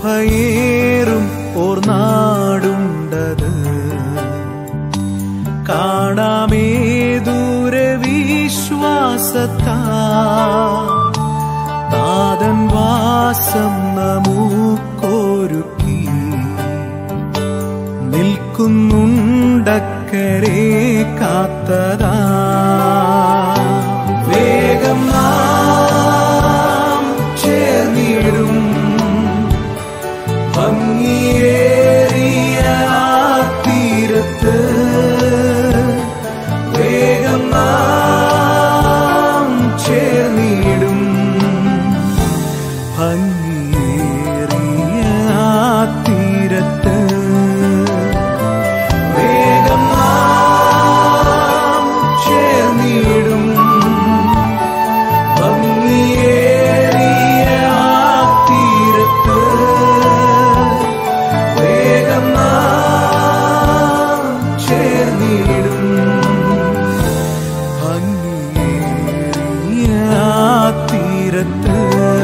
ശോഭയേറും or നാടുണ്ടത് കാണാമേ ദൂരവിശ്വാസത്താ നാഥൻ വാസം നമുക്കൊരുക്കി നിൽക്കുന്നുണ്ടക്കരെ കാത്തതാ വേഗം നാം ചേർന്നിടും ഭംഗിയേറിയ തീരത്ത് വേഗം നാം ചേർന്നിടും ഭംഗിയേറിയ തീരത്ത് വേഗം നാം ചേർന്നിടും ഭംഗിയേറിയ തീരത്ത് വേഗം നാം ചേർന്നിടും ഭംഗിയേറിയ തീരത്ത്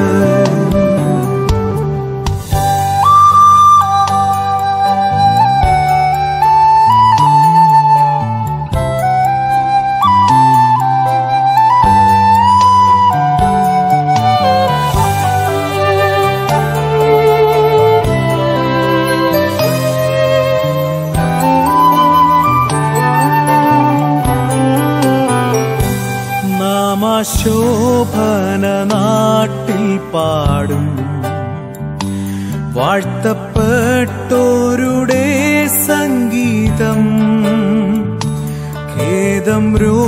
ശോഭന നാട്ടിൽ പാടും വാഴ്ത്തപ്പെട്ടോരുടെ സംഗീതം ഖേദം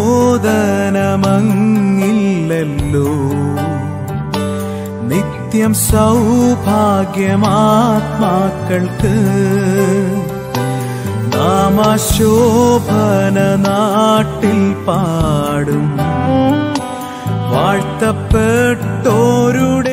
രോദനമങ്ങില്ലല്ലോ നിത്യം സൗഭാഗ്യമാത്മാക്കൾക്ക് നാമശോഭന നാട്ടിൽ പാടും വാഴ്ത്തപ്പെട്ടോരുടെ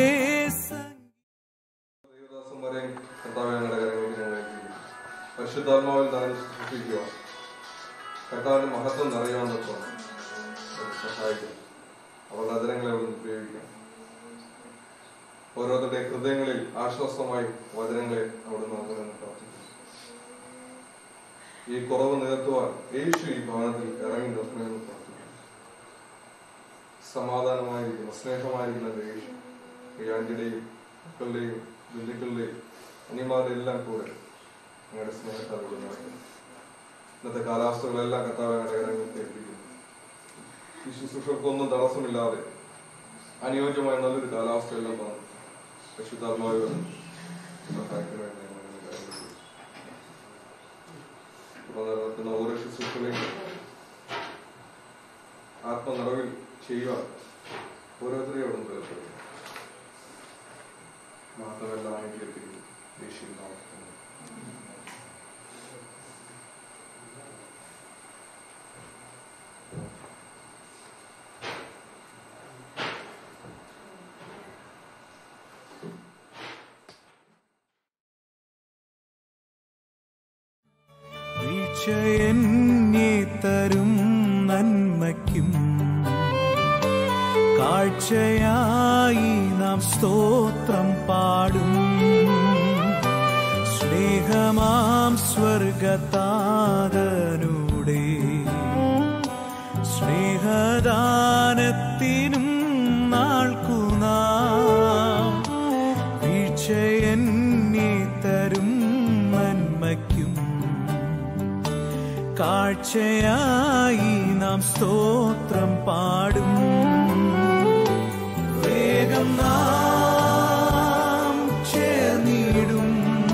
പരിശുദ്ധാത്മാവിൽ താൻ സൃഷ്ടിക്കുക കർത്താവിന്റെ മഹത്വം നിറയാവുന്നപ്പോൾ സഹായിക്കും അവരുടെ അതിരങ്ങളെ അവിടെ ഉപയോഗിക്കാം ഓരോരുത്തരുടെ ഹൃദയങ്ങളിൽ ആശ്വാസമായി വചനങ്ങളെ അവിടെ നോക്കണമെന്ന് പ്രാർത്ഥിക്കുന്നു ഈ കുറവ് നികത്തുവാൻ യേശു ഈ ഭവനത്തിൽ ഇറങ്ങി നിർത്തണമെന്ന് പ്രാർത്ഥിക്കുന്നു സമാധാനമായിരിക്കുന്ന സ്നേഹമായിരിക്കുന്ന യേശു ഈ ആന്റിയുടെയും മക്കളുടെയും ബന്ധുക്കളുടെയും അനിമാരുടെ എല്ലാം കൂടെ ഞങ്ങളുടെ സ്നേഹത്താലോട് നടക്കുന്നു ഇന്നത്തെ കാലാവസ്ഥകളെല്ലാം കർത്താവ് ഞങ്ങളുടെ ഇറങ്ങി ഏൽപ്പിക്കുന്നു ഈ ശുശ്രൂഷകൾക്കൊന്നും തടസ്സമില്ലാതെ അനുയോജ്യമായ നല്ലൊരു കാലാവസ്ഥയെല്ലാം പറഞ്ഞു പരിശുദ്ധാത്മാവ് സഹായിക്കണമെന്ന് നടക്കുന്ന ഓരോ ശുശ്രൂഷകളെയും ആത്മനിറവിൽ ചെയ്യുവാൻ ഓരോരുത്തരെയും അവിടെ ബലപ്പെടുന്നു മാത്രമെല്ലാം അംഗീകരിക്കുന്നു യേശുവിൻ നാമത്തിൽ. വീഴ്ചയെന്നെ തരും നന്മയ്ക്കും കാഴ്ചയായി നാം സ്തോത്രം പാടും സ്നേഹമാം സ്വർഗതാതനുടെ സ്നേഹദാനത്തിനും നാൾക്കുനാം വീഴ്ചയെന്നെ തരും നന്മയ്ക്കും കാഴ്ചയായി നാം സ്തോത്രം പാടും വേഗം നാം ചേർന്നിടും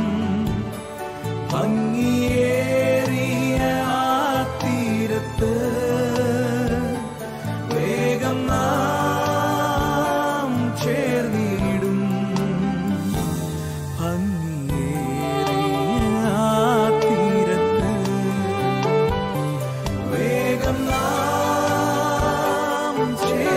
ഭംഗിയേറിയ തീരത്ത് വേഗം നാം ചേർന്നിടും ഭംഗിയേറിയ തീരത്ത് വേഗം നാം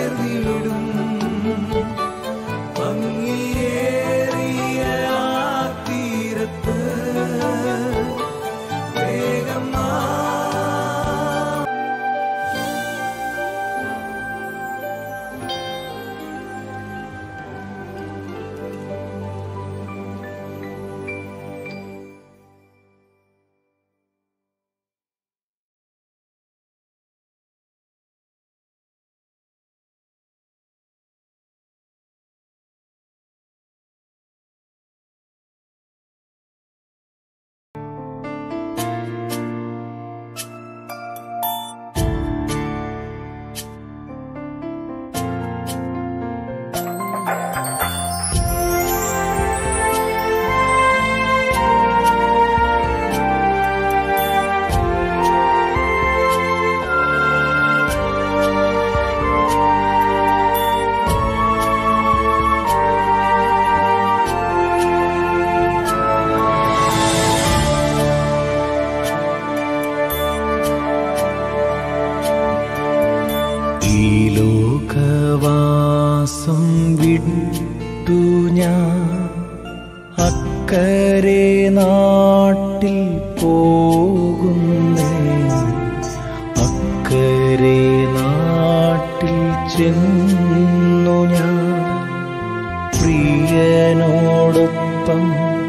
ലോകവാസം വിട്ടു ഞാൻ അക്കരെ നാട്ടിൽ പോകുന്നേ. അക്കരെ നാട്ടിൽ ചെന്നു ഞാൻ പ്രിയനോടൊപ്പം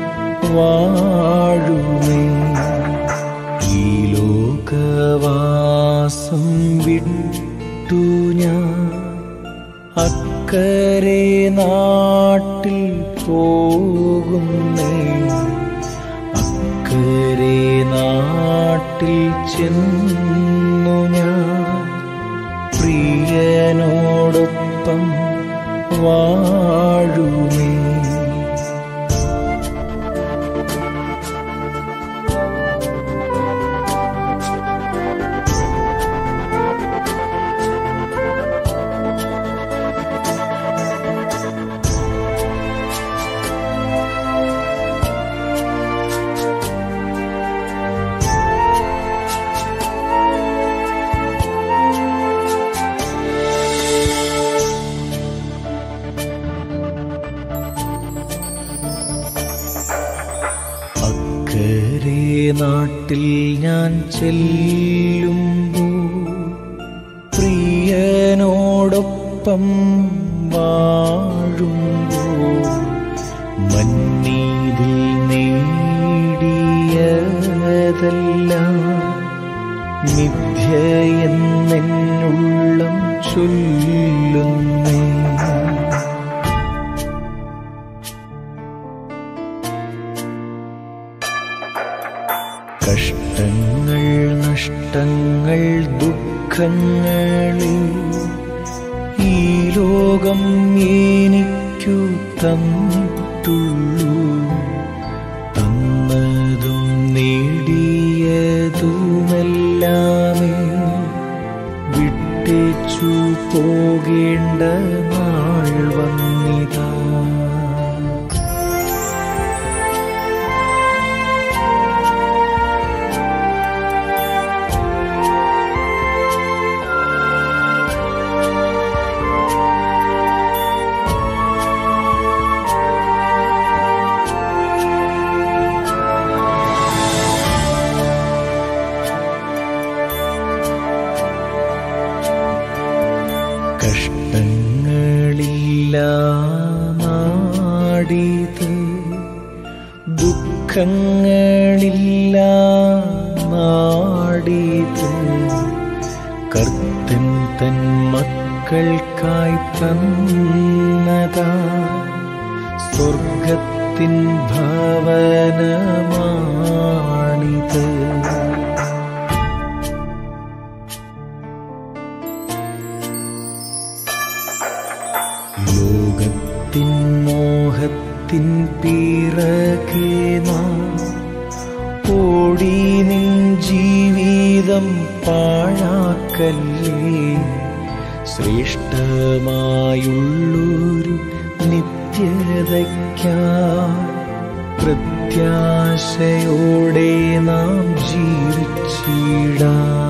വാഴുമേ. ഈ ലോകവാസം വിട്ടു ഞാൻ അക്കരെ നാട്ടിൽ പോകുന്നേ. അക്കരെ നാട്ടിൽ ചെന്നു ഞാൻ പ്രിയനോടൊപ്പം വാഴുമേ. നാട്ടിൽ ഞാൻ ചെല്ലുമ്പോൾ പ്രിയനോടൊപ്പം വാഴുമ്പോൾ മന്നീതിൽ നേടിയതെല്ലാം മിഥ്യയെന്നുള്ളം ചൊല്ലുന്നേ. കഷ്ടങ്ങൾ നഷ്ടങ്ങൾ ദുഃഖങ്ങളിൽ ഈ ലോകം എനിക്കു തന്നിട്ടുള്ളൂ. തന്നതും നേടിയതുമെല്ലാമേ വിട്ടേച്ചു പോകേണ്ട നാൾ വന്നിതാ. കഷ്ടങ്ങളില്ല നാടിത്, ദുഃഖങ്ങളില്ല നാടിത്. കർത്തൻ തൻ മക്കൾക്കായി തന്നതാ സ്വർഗത്തിൻ ഭവനമാണിത്. ലോകത്തിൻ മോഹത്തിൻ പിറകെ നാം ഓടി നിൻ ജീവിതം പാഴാക്കല്ലേ. ശ്രേഷ്ഠമായുള്ളൊരു നിത്യതയ്ക്കായി പ്രത്യാശയോടെ നാം ജീവിച്ചിടാം.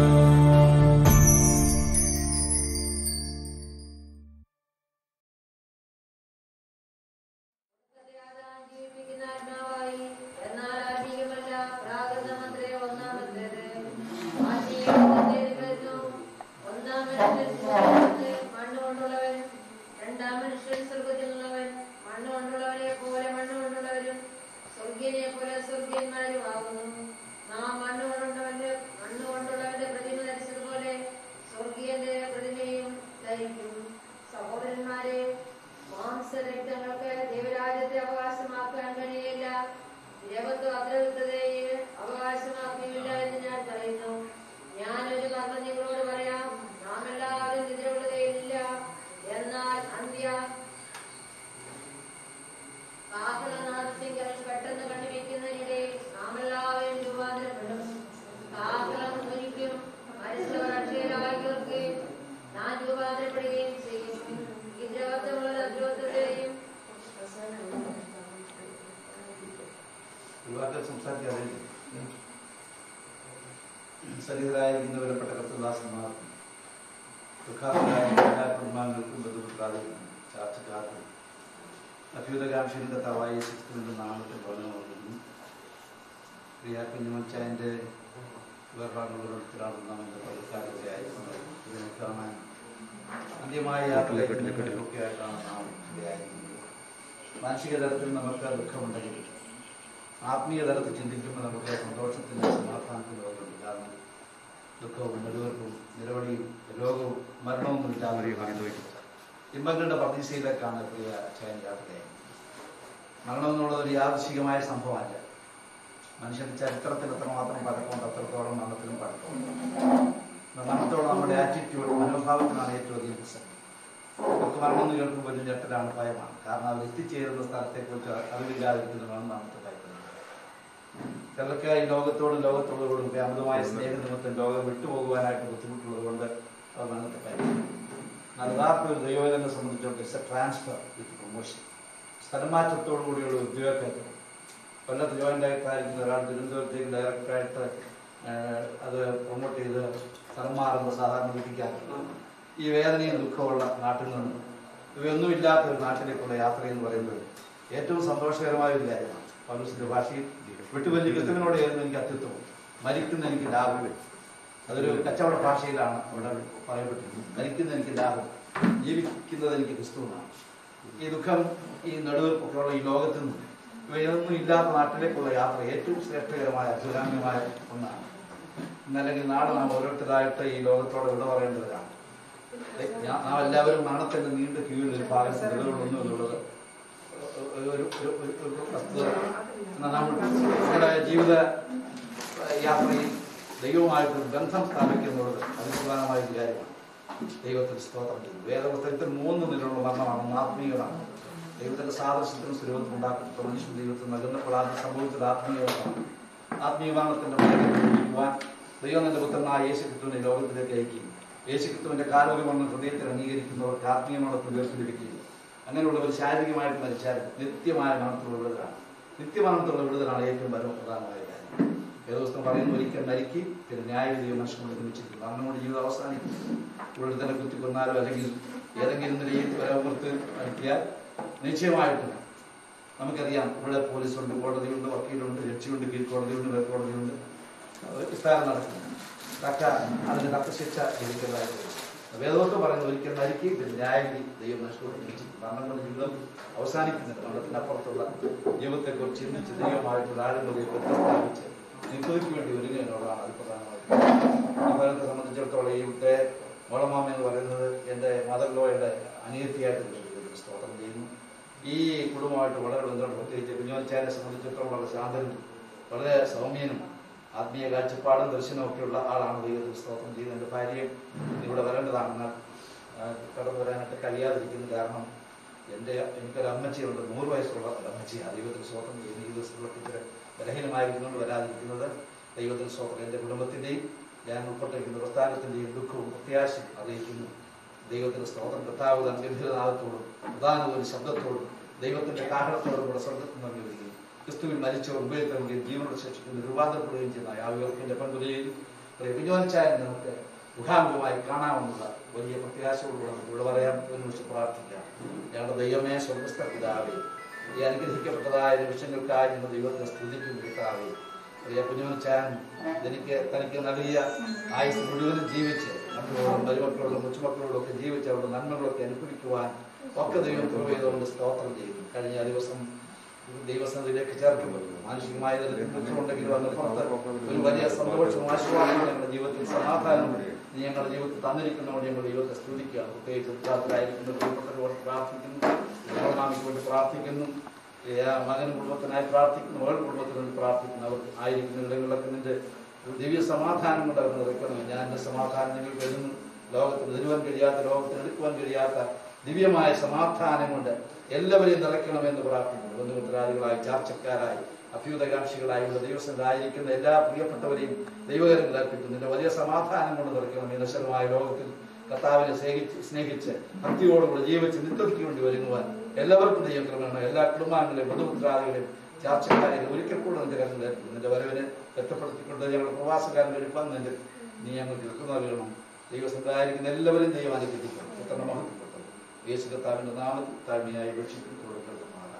സന്നിധരായിരിക്കുന്ന വിലപ്പെട്ട കർത്തദാസന്മാർ, പ്രഖ്യാതരായ എല്ലാ കുടുംബാംഗങ്ങൾക്കും അഭ്യുതകാംക്ഷയുടെ കർത്താവായ യേശുക്രിസ്തുവിന്റെ നാമത്തിൽ പറഞ്ഞു പ്രിയ കുഞ്ഞുമച്ചായൻ്റെ വേർപാടുകളൊത്തിലാണ് നമ്മുടെ പലക്കാരത്തെ ആയിരിക്കുന്നത്. ഇതിനെ കാണാൻ അന്ത്യമായ യാത്രയൊക്കെ ആയിട്ടാണ് നാം ഇടയായിരിക്കുന്നത്. മാനസിക തലത്തിൽ നമുക്ക് ദുഃഖമുണ്ടെങ്കിൽ ആത്മീയ തലത്തിൽ ചിന്തിക്കുമ്പോൾ നമുക്ക് സന്തോഷത്തിൻ്റെ സമാധാനത്തിൻ്റെ വകയുണ്ട്. കാരണം ദുഃഖവും നെടുവെറുപ്പും നിരവധിയും രോഗവും മരണവും ഇല്ലാതെ ഇമ്പങ്ങളുടെ പ്രതീക്ഷയിലേക്കാണ് പ്രിയ അച്ഛൻ യാത്രയായി. മരണം എന്നുള്ളത് ഒരു യാദൃശികമായ സംഭവമല്ല. മനുഷ്യന്റെ ചരിത്രത്തിൽ എത്രമാത്രം പഴക്കമുണ്ട് അത്രത്തോളം മരണത്തിനും പഴക്കമുണ്ട്. മരണത്തോളം നമ്മുടെ ആറ്റിറ്റ്യൂഡ് മനോഭാവത്തിനാണ് ഏറ്റവും അധികം പ്രസക്തി. നമുക്ക് മരണം എന്ന് കേൾക്കുമ്പോൾ വലിയ ഞെട്ടലാണ്, ഭയമാണ്. കാരണം അത് എത്തിച്ചേരുന്ന സ്ഥലത്തെക്കുറിച്ച് അറിവില്ലാതിരിക്കുന്നതാണ് മരണത്തെ ഭയക്കുന്നത്. ചിലർക്ക് ഈ ലോകത്തോടുകൂടും അമിതമായ സ്നേഹനിമിത്തം ലോകം വിട്ടുപോകുവാനായിട്ട് ബുദ്ധിമുട്ടുള്ളത് കൊണ്ട് അത് മരണത്തെ ഭയക്കുന്നു. എന്നാൽ യഥാർത്ഥ ഒരു ദൈവജനെ സംബന്ധിച്ചിടത്തോളം it's a transfer with promotion. സ്ഥലമാറ്റത്തോടു കൂടിയുള്ള ഉദ്യോഗക്കയറ്റം. കൊല്ലത്ത് ജോയിന്റ് ഡയറക്ടറായിരിക്കുന്ന ഒരാൾ തിരുവനന്തപുരത്തേക്ക് ഡയറക്ടറായിട്ട് അത് പ്രൊമോട്ട് ചെയ്ത് സ്ഥലം മാറുമ്പോൾ സാധാരണ വിധിക്കാറുണ്ട്. ഈ വേദനയും ദുഃഖമുള്ള നാട്ടിൽ നിന്ന് ഇവയൊന്നുമില്ലാത്ത ഒരു നാട്ടിലേക്കുള്ള യാത്ര എന്ന് പറയുന്നത് ഏറ്റവും സന്തോഷകരമായ ഒരു കാര്യമാണ്. പൗലോസിന്റെ ഭാഷയിൽ വിട്ടുവല്ലി ക്രിസ്തുവിനോട് ചേർന്ന് എനിക്ക് അത്യുത്വം, മരിക്കുന്ന എനിക്ക് ലാഭം. അതൊരു കച്ചവട ഭാഷയിലാണ് ഇവിടെ പറയപ്പെട്ടിരിക്കുന്നത്. മരിക്കുന്ന എനിക്ക് ലാഭം, ജീവിക്കുന്നത് എനിക്ക് ക്രിസ്തുവിനാണ്. ഈ ദുഃഖം, ഈ നെടുവെറുപ്പൊക്കെയുള്ള ഈ ലോകത്തിൽ നിന്ന് ഇവയൊന്നും ഇല്ലാത്ത നാട്ടിലേക്കുള്ള യാത്ര ഏറ്റവും ശ്രേഷ്ഠകരമായ അഭിരാമ്യമായ ഒന്നാണ്. ഇന്നല്ലെങ്കിൽ നാളെ നാം ഓരോരുത്തരായിട്ട് ഈ ലോകത്തോടെ വിട പറയേണ്ടവരാണ്. നാം എല്ലാവരും മരണത്തിന്റെ നീണ്ട കീഴിൽ ഒരു ഭാഗം നിലകൊള്ളുന്നു എന്നുള്ളത് ഒരു വസ്തുത. എന്നാൽ നമ്മുടെ ജീവിത യാത്രയിൽ ദൈവവുമായിട്ടൊരു ബന്ധം സ്ഥാപിക്കുന്നുള്ളത് അതിപ്രധാനമായ ഒരു കാര്യമാണ്. ദൈവത്തിൽ സ്തോത്രം ചെയ്യുന്നു. വേദപുസ്തകത്തിൽ 3 നിലയിലുള്ള മരണമാണ്. ആത്മീയമാണ്. ദൈവത്തിന്റെ സാദൃശ്യത്തിനും സ്വരൂപത്തിനും ഉണ്ടാക്കപ്പെട്ട മനുഷ്യൻ ദൈവത്തിൽ നൽകുന്നപ്പോൾ ആദ്യം സംഭവിച്ചത് ആത്മീയമാണ്. ആത്മീയമാണത്തിന്റെ ജീവിക്കുവാൻ ദൈവം തന്റെ പുത്രനായ യേശുക്രിസ്തുവിനെ ലോകത്തിലേക്ക് അയക്കുകയും യേശുക്രിസ്തുവിന്റെ കാലൊരുമണ്ണം ഹൃദയത്തിൽ അംഗീകരിക്കുന്നവർക്ക് ആത്മീയമാണത്തിൽ ഉയർത്തിരിക്കുകയും അങ്ങനെയുള്ളവർ ശാരീരികമായിട്ട് മരിച്ചാൽ നിത്യമായ മരണത്തിലുള്ള വിടുതലാണ്. നിത്യമരണത്തിലുള്ള വിടുതലാണ് ഏറ്റവും പരമപ്രധാനമായ കാര്യം. വേദപുസ്തകം പറയുന്നു, ഒരിക്കൽ മരിക്കും, പിന്നെ ന്യായവിധിയോ മനുഷ്യനോട് നിർമ്മിച്ചിരിക്കും. മരണം കൊണ്ട് ജീവിതം അവസാനിക്കും. ഇവിടെ തന്നെ കുത്തിക്കൊന്നാലോ അല്ലെങ്കിൽ ഏതെങ്കിലും നിലയിൽ പരമർത്ത് നടത്തിയാൽ നിശ്ചയമായിട്ടില്ല. നമുക്കറിയാം, ഇവിടെ പോലീസുണ്ട്, കോടതിയുണ്ട്, വക്കീലുണ്ട്, രക്ഷയുണ്ട്, കീഴ്ക്കോടതിയുണ്ട്, മേൽക്കോടതിയുണ്ട്. വിസ്താരം നടക്കുന്നു. അതിന് തക്കശിക്ഷ ലഭിക്കുന്നതായിട്ട് വേദപുസ്തകം പറയുന്നത് ഒരിക്കൽ മരിക്കും, പിന്നെ ന്യായവിധി ദൈവം മനുഷ്യനോട് നിർമ്മിച്ചിരിക്കും. മരണം കൊണ്ട് ജീവിതം അവസാനിക്കുന്നില്ല. മരണത്തിനപ്പുറത്തുള്ള ജീവിതത്തെക്കുറിച്ച് ചിന്തിച്ച് ദൈവമായിട്ടുള്ള ആഴങ്ങളിൽ സ്ഥാപിച്ച് നിത്യതയ്ക്ക് വേണ്ടി ഒരുങ്ങുക എന്നുള്ളതാണ് അത് പ്രധാനമായിട്ട്. ഈ ഭരണത്തെ സംബന്ധിച്ചിടത്തോളം ഇവിടുത്തെ മോളമാമ എന്ന് പറയുന്നത് എൻ്റെ മദർലോയുടെ അനിയത്തിയായിട്ട് സ്തോത്രം ചെയ്യുന്നു. ഈ കുടുംബമായിട്ട് വളരെ ബന്ധമുണ്ട്. പ്രത്യേകിച്ച് കുഞ്ഞുമച്ചാനെ സംബന്ധിച്ചിടത്തോളം വളരെ ശാന്തനും വളരെ സൗമ്യനും ആത്മീയ കാഴ്ചപ്പാടും ദർശനവും ഒക്കെയുള്ള ആളാണ്. ദൈവത്തിൽ സ്തോത്രം ചെയ്യുന്നത്. എൻ്റെ ഭാര്യയും ഇവിടെ വരേണ്ടതാണെന്നാൽ കടന്നു വരാനായിട്ട് കഴിയാതിരിക്കുന്നു. കാരണം എനിക്കൊരു അമ്മച്ചിയുണ്ട്, 100 വയസ്സുള്ള ഒരു അമ്മച്ചിയാണ്. ദൈവത്തിൽ സ്തോത്രം ചെയ്യുന്നു. ഈ ദിവസങ്ങളൊക്കെ ഇച്ചിരി ബലഹീനമായിരിക്കുന്നുണ്ട് വരാതിരിക്കുന്നത്. ദൈവത്തിൽ സ്തോത്രം എൻ്റെ കുടുംബത്തിൻ്റെയും ഞാൻ ഉൾപ്പെട്ടിരിക്കുന്ന പ്രസ്ഥാനത്തിൻ്റെയും ദുഃഖവും പ്രത്യാശയും അറിയിക്കുന്നു. ദൈവത്തിന്റെ സ്തോത്രം കർത്താവ് ഗംഭീരനാഥത്തോടും പ്രധാന ഒരു ശബ്ദത്തോടും ദൈവത്തിന്റെ കാഹളത്തോടും കൂടെ സ്വർഗത്തിൽ നിന്ന് വരികയും ക്രിസ്തുവിൽ മരിച്ചവർ ഉപയോഗിക്കുകയും ജീവനോട് ശേഷിക്കുന്ന രൂപാന്തരപ്പെടുകയും ചെയ്യുന്ന ആ ഉയർപ്പിന്റെ പങ്കുലയിൽ കുഞ്ഞുവൻചായൻ നമുക്ക് മുഖാമുഖമായി കാണാമെന്നുള്ള വലിയ പ്രത്യാശയോടുകൂടെ നമുക്ക് ഇവിടെ പറയാൻ ഒരു നിമിഷം പ്രാർത്ഥിക്കാം. ഞങ്ങളുടെ ദൈവമേ, സ്വർഗസ്ഥ പിതാവേ, ഈ അനുഗ്രഹിക്കപ്പെട്ടതായ നിമിഷങ്ങൾക്കായി ഞങ്ങൾ ദൈവത്തെ സ്തുതിക്കുന്ന പിതാവേ, പ്രിയ കുഞ്ഞുവൻചായൻ തനിക്ക് നൽകിയ ആയുസ് മുഴുവനും ജീവിച്ച് മക്കളോടും മരുമക്കളോടും കൊച്ചുമക്കളോടും ഒക്കെ ജീവിച്ച് അവരുടെ നന്മകളൊക്കെ അനുഭവിക്കുവാൻ ഒക്കെ ദൈവം കൃപ ചെയ്തുകൊണ്ട് സ്തോത്രം ചെയ്യുന്നു. കഴിഞ്ഞ ദിവസം ദൈവസന്നിധിയിലേക്ക് ചേർക്കപ്പെട്ടു. മാനസികമായ ദുഃഖമുണ്ടെങ്കിലും അതിനപ്പുറത്ത് ഒരു വലിയ സന്തോഷവും ആശ്വാസവും ഞങ്ങളുടെ ജീവിതത്തിൽ സമാധാനവും ഞങ്ങളുടെ ജീവിതത്തിൽ തന്നിരിക്കുന്നതുകൊണ്ട് ഞങ്ങൾ ദൈവത്തെ സ്തുതിക്കുക. പ്രത്യേകിച്ച് ഉദ്ഘാടകരായിരിക്കുന്ന പ്രിയപ്പെട്ടവരോട് പ്രാർത്ഥിക്കുന്നു, മാമിക്ക് വേണ്ടി പ്രാർത്ഥിക്കുന്നു, മകനും കുടുംബത്തിനായി പ്രാർത്ഥിക്കുന്നു, മകൾ കുടുംബത്തിന് വേണ്ടി പ്രാർത്ഥിക്കുന്നു. അവർ ആയിരിക്കുന്ന ഇടങ്ങളിലൊക്കെ നിന്റെ ദിവ്യ സമാധാനം കൊണ്ട് അവർ നിറയ്ക്കണം. ഞാൻ എൻ്റെ സമാധാനം നിങ്ങൾ വരുന്നു. ലോകത്തിന് തരുവാൻ കഴിയാത്ത, ലോകത്തിന് എടുക്കുവാൻ കഴിയാത്ത ദിവ്യമായ സമാധാനം കൊണ്ട് എല്ലാവരെയും നിറയ്ക്കണമെന്ന് പ്രാർത്ഥിക്കുന്നു. ബന്ധുമിത്രാദികളായി, ചാർച്ചക്കാരായി, അഭ്യുതകാംക്ഷികളായി ഇവിടെ ദൈവസ്ഥരായിരിക്കുന്ന എല്ലാ പ്രിയപ്പെട്ടവരെയും ദൈവകരങ്ങളിൽ അർപ്പിക്കുന്നു. നിന്റെ വലിയ സമാധാനം കൊണ്ട് നിറയ്ക്കണം. ഈ നശ്വരമായ ലോകത്തിൽ കർത്താവിനെ സ്നേഹിച്ച് ഭക്തിയോടുകൂടെ ജീവിച്ച് നിത്യതയ്ക്ക് വേണ്ടി ഒരുങ്ങുവാൻ എല്ലാവർക്കും ദൈവം ക്രമേണ എല്ലാ കുടുംബാംഗങ്ങളെയും ബന്ധുമിത്രാദികളെയും ചാർച്ചക്കാരെയും ഒരിക്കൽ കൂടെ നിന്റെ കരങ്ങളിൽ ഏൽപ്പിക്കുന്നു. നിന്റെ വരവിനെ വ്യക്തപ്പെടുത്തിക്കൊണ്ട് ഞങ്ങളുടെ പ്രവാസക്കാരൻ്റെ ഒരുപ്പം നീ ഞങ്ങൾക്ക് നിൽക്കുന്ന അറിയണം. ദൈവസന്തായിരിക്കുന്ന എല്ലാവരും ദൈവം അനുഗ്രഹിക്കണം. എത്ര മഹത്വപ്പെട്ടത് യേശു കർത്താവിന്റെ നാമത്തിൽ താഴ്മയായി രക്ഷിക്കുന്നു.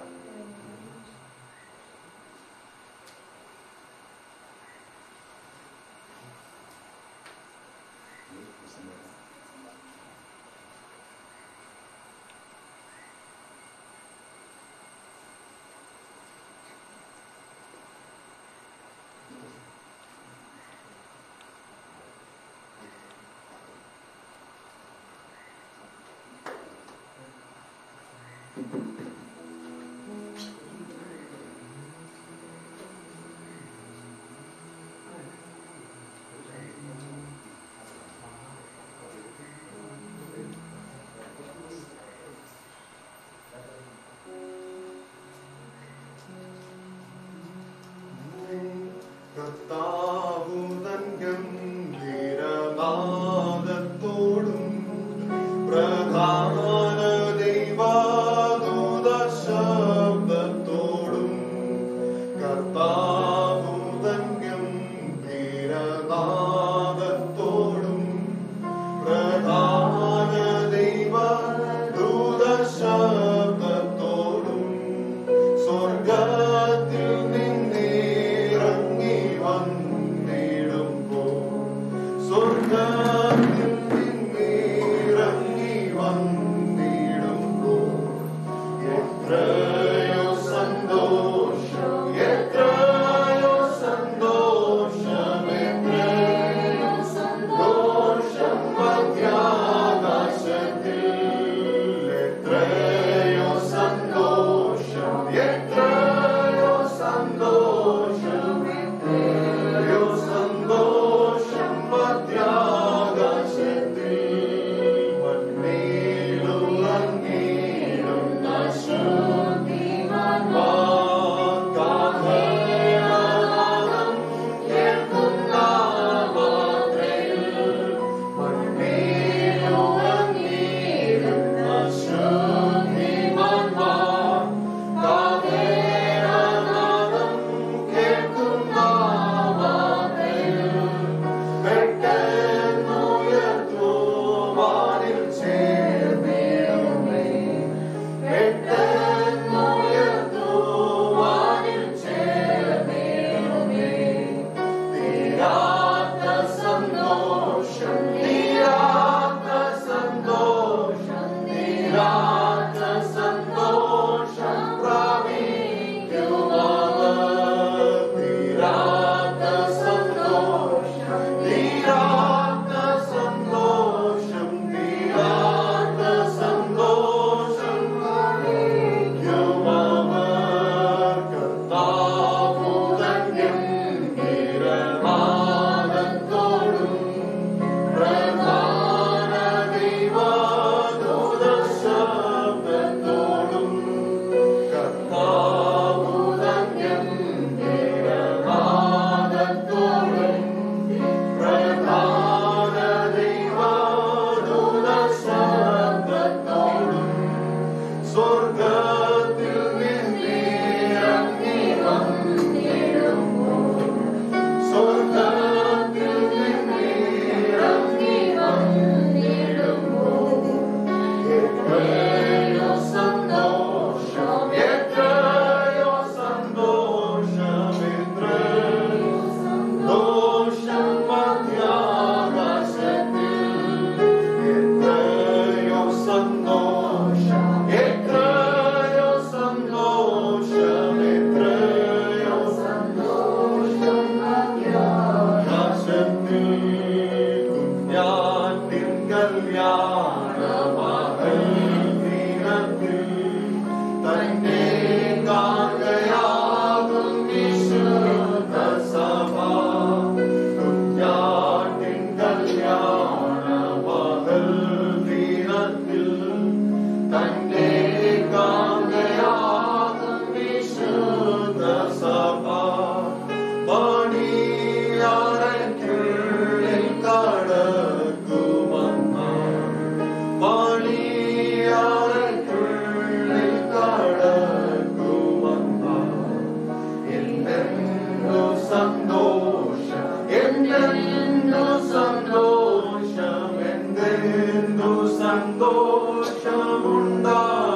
സന്തോഷമുണ്ടാ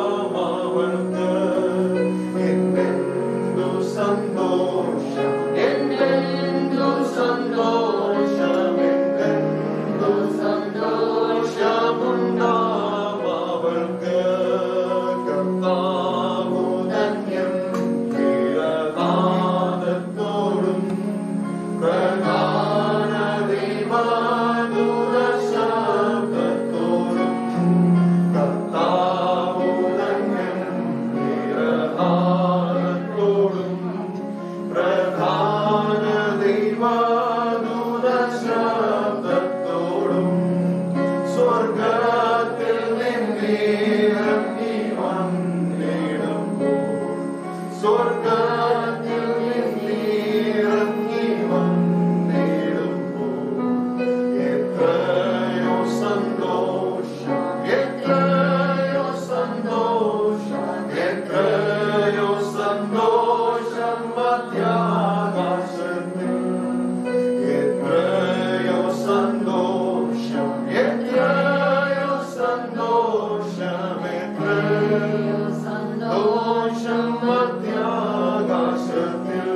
സന്തോഷം മധ്യാകാശത്തിൽ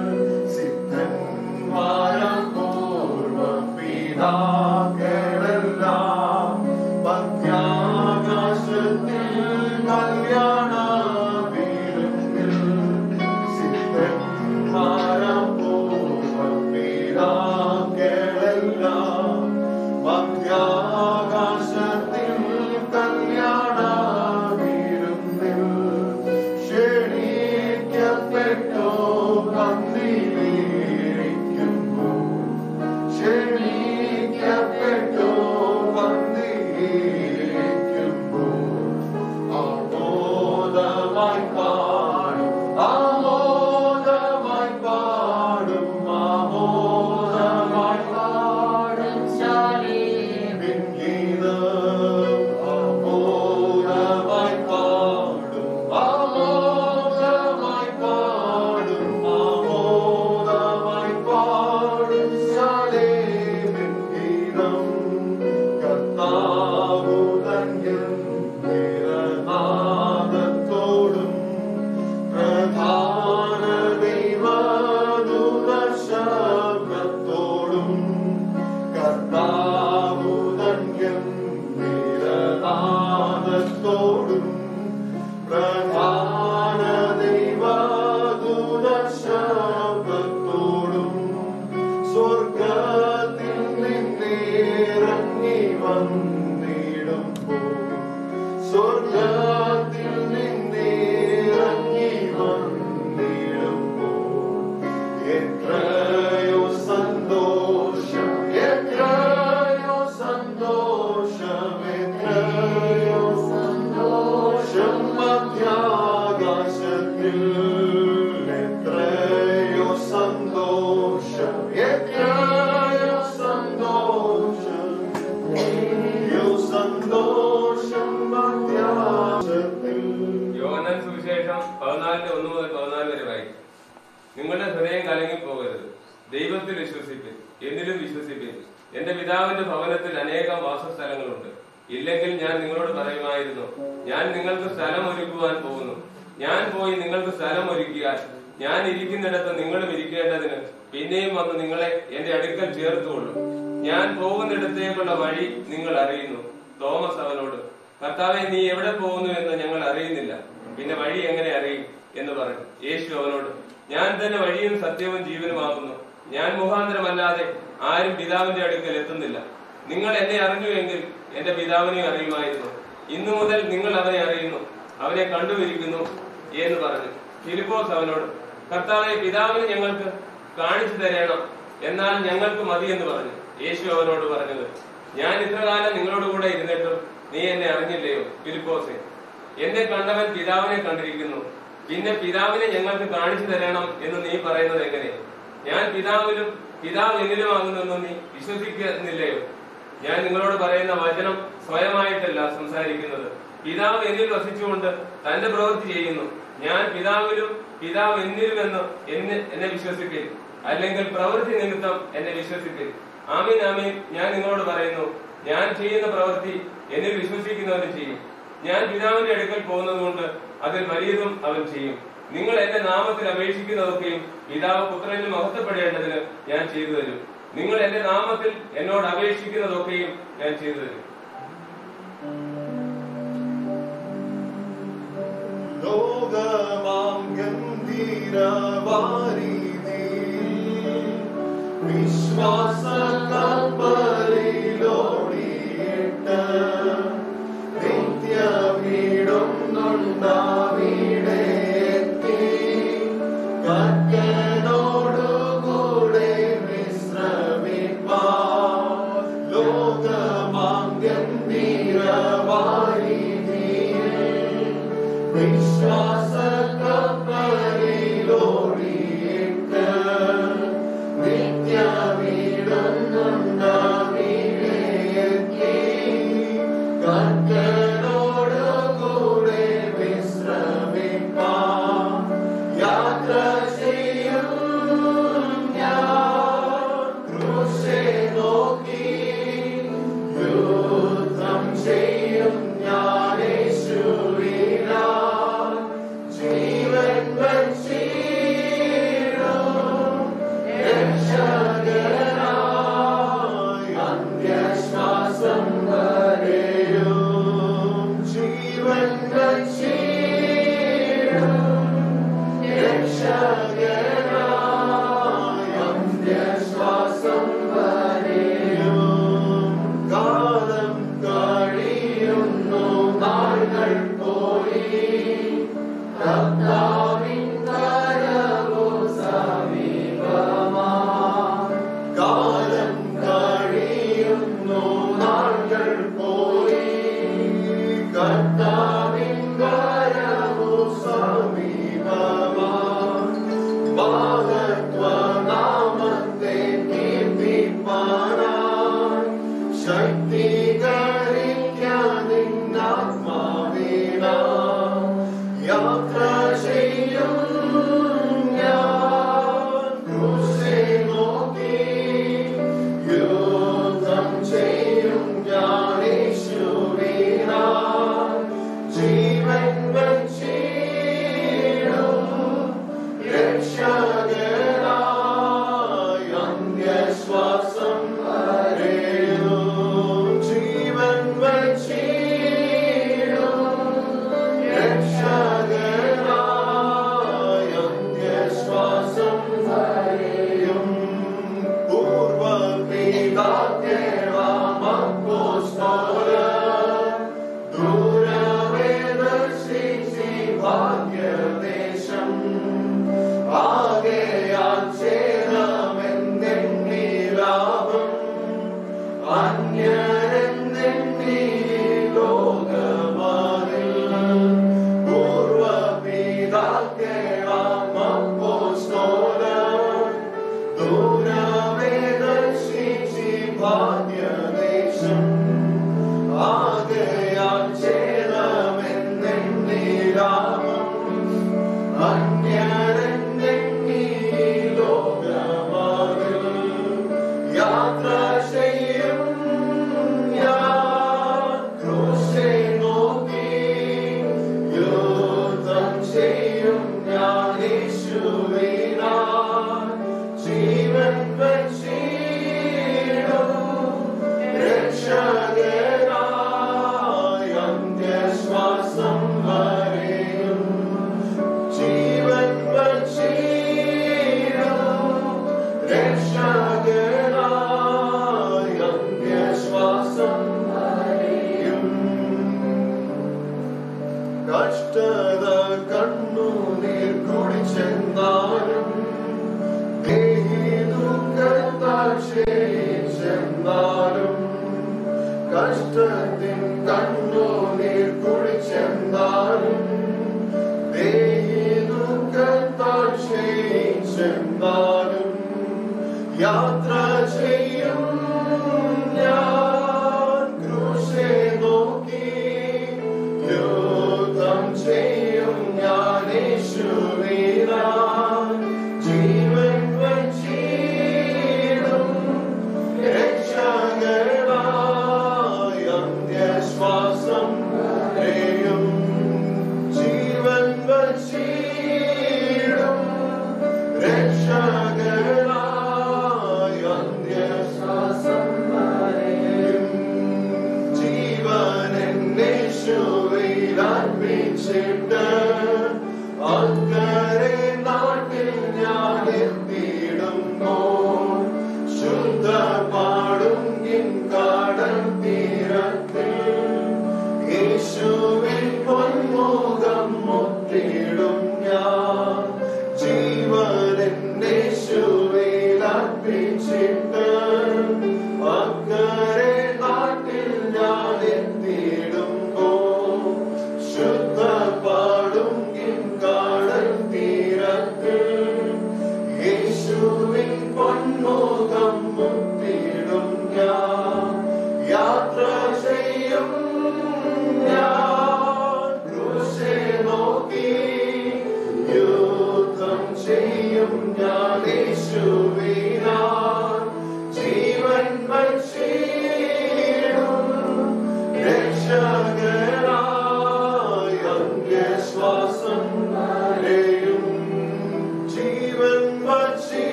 സിദ്ധന്മാരാം പൂർവ്വപിതാക്കളെല്ലാം മധ്യാകാശത്തിൽ കല്യാണ വിരുന്നിൽ സിദ്ധന്മാരാം പൂർവ്വപിതാക്കളെല്ലാം മധ്യാകാശത്തിൽ കല്യാണ വിരുന്നിൽ ക്ഷണിക്കപ്പെട്ടോ പന്തിയിലിരിക്കുമ്പോൾ ക്ഷണിക്കപ്പെട്ടോ പന്തിയിലിരിക്കുമ്പോൾ ആമോദമായി പാടും ആമോദമായി പാടും ആമോദമായി പാടും ശാലീമിൻ ഗീതം ആമോദമായി പാടും ആമോദമായി പാടും ആമോദമായി പാടും ശാലീമിൻ ഗീതം കർത്താവു തന്നിൽ നിരനാദത്തോടും പ്രധാന ദൈവദൂത ശബ്ദത്തോടും കർത്താവു തന്നിൽ നിരനാദത്തോടും പ്രധാന ദൈവദൂത ശബ്ദത്തോടും സ്വർഗത്തിൽ നിന്നിറങ്ങി വന്നിടുമ്പോൾ സ്വർഗത്തിൽ നിന്നിറങ്ങി വന്നിടുമ്പോൾ എത്രയോ സന്തോഷം എത്രയോ സന്തോഷം എത്രയോ സന്തോഷം മധ്യാകാശത്തിൽ എത്രയോ സന്തോഷം എത്രയോ സന്തോഷം എത്രയോ സന്തോഷം മധ്യാകാശത്തിൽ. യോഹന്നാൻ സുവിശേഷം 14:1 മുതൽ 14 വരെ വായിക്കും. നിങ്ങളുടെ ഹൃദയം കലങ്ങിപ്പോകരുത്. ദൈവത്തിൽ വിശ്വസിപ്പിൻ, എന്നിലും വിശ്വസിപ്പിൻ. എന്റെ പിതാവിന്റെ ഭവനത്തിൽ അനേകം വാസസ്ഥലങ്ങളുണ്ട്. ഇല്ലെങ്കിൽ ഞാൻ നിങ്ങളോട് പറയുമായിരുന്നു, ഞാൻ നിങ്ങൾക്ക് സ്ഥലം ഒരുക്കുവാൻ പോകുന്നു. ഞാൻ പോയി നിങ്ങൾക്ക് സ്ഥലം ഒരുക്കിയാൽ ഞാൻ ഇരിക്കുന്നിടത്ത് നിങ്ങളും ഇരിക്കേണ്ടതിന് പിന്നെയും വന്ന് നിങ്ങളെ എന്റെ അടുക്കൽ ചേർത്തുകൊള്ളും. ഞാൻ പോകുന്നിടത്തേക്കുള്ള വഴി നിങ്ങൾ അറിയുന്നു. തോമസ് അവനോട്, കർത്താവെ, നീ എവിടെ പോകുന്നു എന്ന് ഞങ്ങൾ അറിയുന്നില്ല, പിന്നെ വഴി എങ്ങനെ അറിയും എന്ന് പറഞ്ഞു. യേശു അവനോട്, ഞാൻ തന്നെ വഴിയും സത്യവും ജീവനുമാകുന്നു. ഞാൻ മുഖാന്തരമല്ലാതെ ആരും പിതാവിന്റെ അടുക്കൽ എത്തുന്നില്ല. നിങ്ങൾ എന്നെ അറിഞ്ഞുവെങ്കിൽ എന്റെ പിതാവിനെ അറിയുമായിരുന്നു. ഇന്നു മുതൽ നിങ്ങൾ അവനെ അറിയുന്നു, അവനെ കണ്ടുപിടിക്കുന്നു എന്ന് പറഞ്ഞു. ഫിലിപ്പോസ് അവനോട്, കർത്താവെ, പിതാവിനെ ഞങ്ങൾക്ക് കാണിച്ചു തരണം, എന്നാൽ ഞങ്ങൾക്ക് മതി എന്ന് പറഞ്ഞു. യേശു അവനോട് പറഞ്ഞത്, ഞാൻ ഇത്രകാലം നിങ്ങളോട് കൂടെ ഇരുന്നിട്ടും നീ എന്നെ അറിഞ്ഞില്ലയോ ഫിലിപ്പോസെ? എന്നെ കണ്ടവൻ പിതാവിനെ കണ്ടിരിക്കുന്നു. പിന്നെ പിതാവിനെ ഞങ്ങൾക്ക് കാണിച്ചു തരണം എന്ന് നീ പറയുന്നത് എങ്ങനെ? ഞാൻ പിതാവിലും പിതാവ് എന്നിലുമാകുന്നെന്ന് നീ വിശ്വസിക്കുന്നില്ലയോ? ഞാൻ നിങ്ങളോട് പറയുന്ന വചനം സ്വയമായിട്ടല്ല സംസാരിക്കുന്നത്. പിതാവ് എന്നിൽ വസിച്ചുകൊണ്ട് തന്റെ പ്രവൃത്തി ചെയ്യുന്നു. ഞാൻ പിതാവിലും പിതാവ് എന്നിലുമെന്ന് എന്നെ വിശ്വസിക്കൽ, അല്ലെങ്കിൽ പ്രവൃത്തി നിമിത്തം എന്നെ വിശ്വസിക്കൽ. ആമീൻ ആമീൻ, ഞാൻ നിങ്ങളോട് പറയുന്നു, ഞാൻ ചെയ്യുന്ന പ്രവൃത്തി എന്നിൽ വിശ്വസിക്കുന്നവന് ചെയ്യും. ഞാൻ പിതാവിന്റെ അടുക്കൽ പോകുന്നത് കൊണ്ട് അതിൽ വലിയതും അവൻ ചെയ്യും. നിങ്ങൾ എന്റെ നാമത്തിൽ അപേക്ഷിക്കുന്നതൊക്കെയും പിതാവ് പുത്രനിൽ മഹത്വപ്പെടേണ്ടതിന് ഞാൻ ചെയ്തു തരും. നിങ്ങൾ എന്റെ നാമത്തിൽ എന്നോട് അപേക്ഷിക്കുന്നതൊക്കെയും ഞാൻ ചെയ്തു തരും. ലോകമാം ഗംഭീരവാരിധി വിശ്വാസ കപ്പലിലോടിയിട്ട് നിത്യവീടൊന്നുണ്ടാവിടെ എത്തി കർത്തനോടുകൂടെ വിശ്രമിപ്പാൻ. ലോകമാം ഗംഭീരവാരിധിയിൽ വിശ്വാസ കപ്പലിലോടിയിട്ട് നിത്യവീടൊന്നുണ്ടാവിടെ എത്തി കർത്തനോടുകൂടെ വിശ്രമിപ്പാൻ. യാത്ര ചെയ്യും ഞാൻ ക്രൂശെ നോക്കി, യുദ്ധം ചെയ്യും ഞാൻ യേശുവിനായി.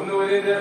1 കൊരിന്ത്യർ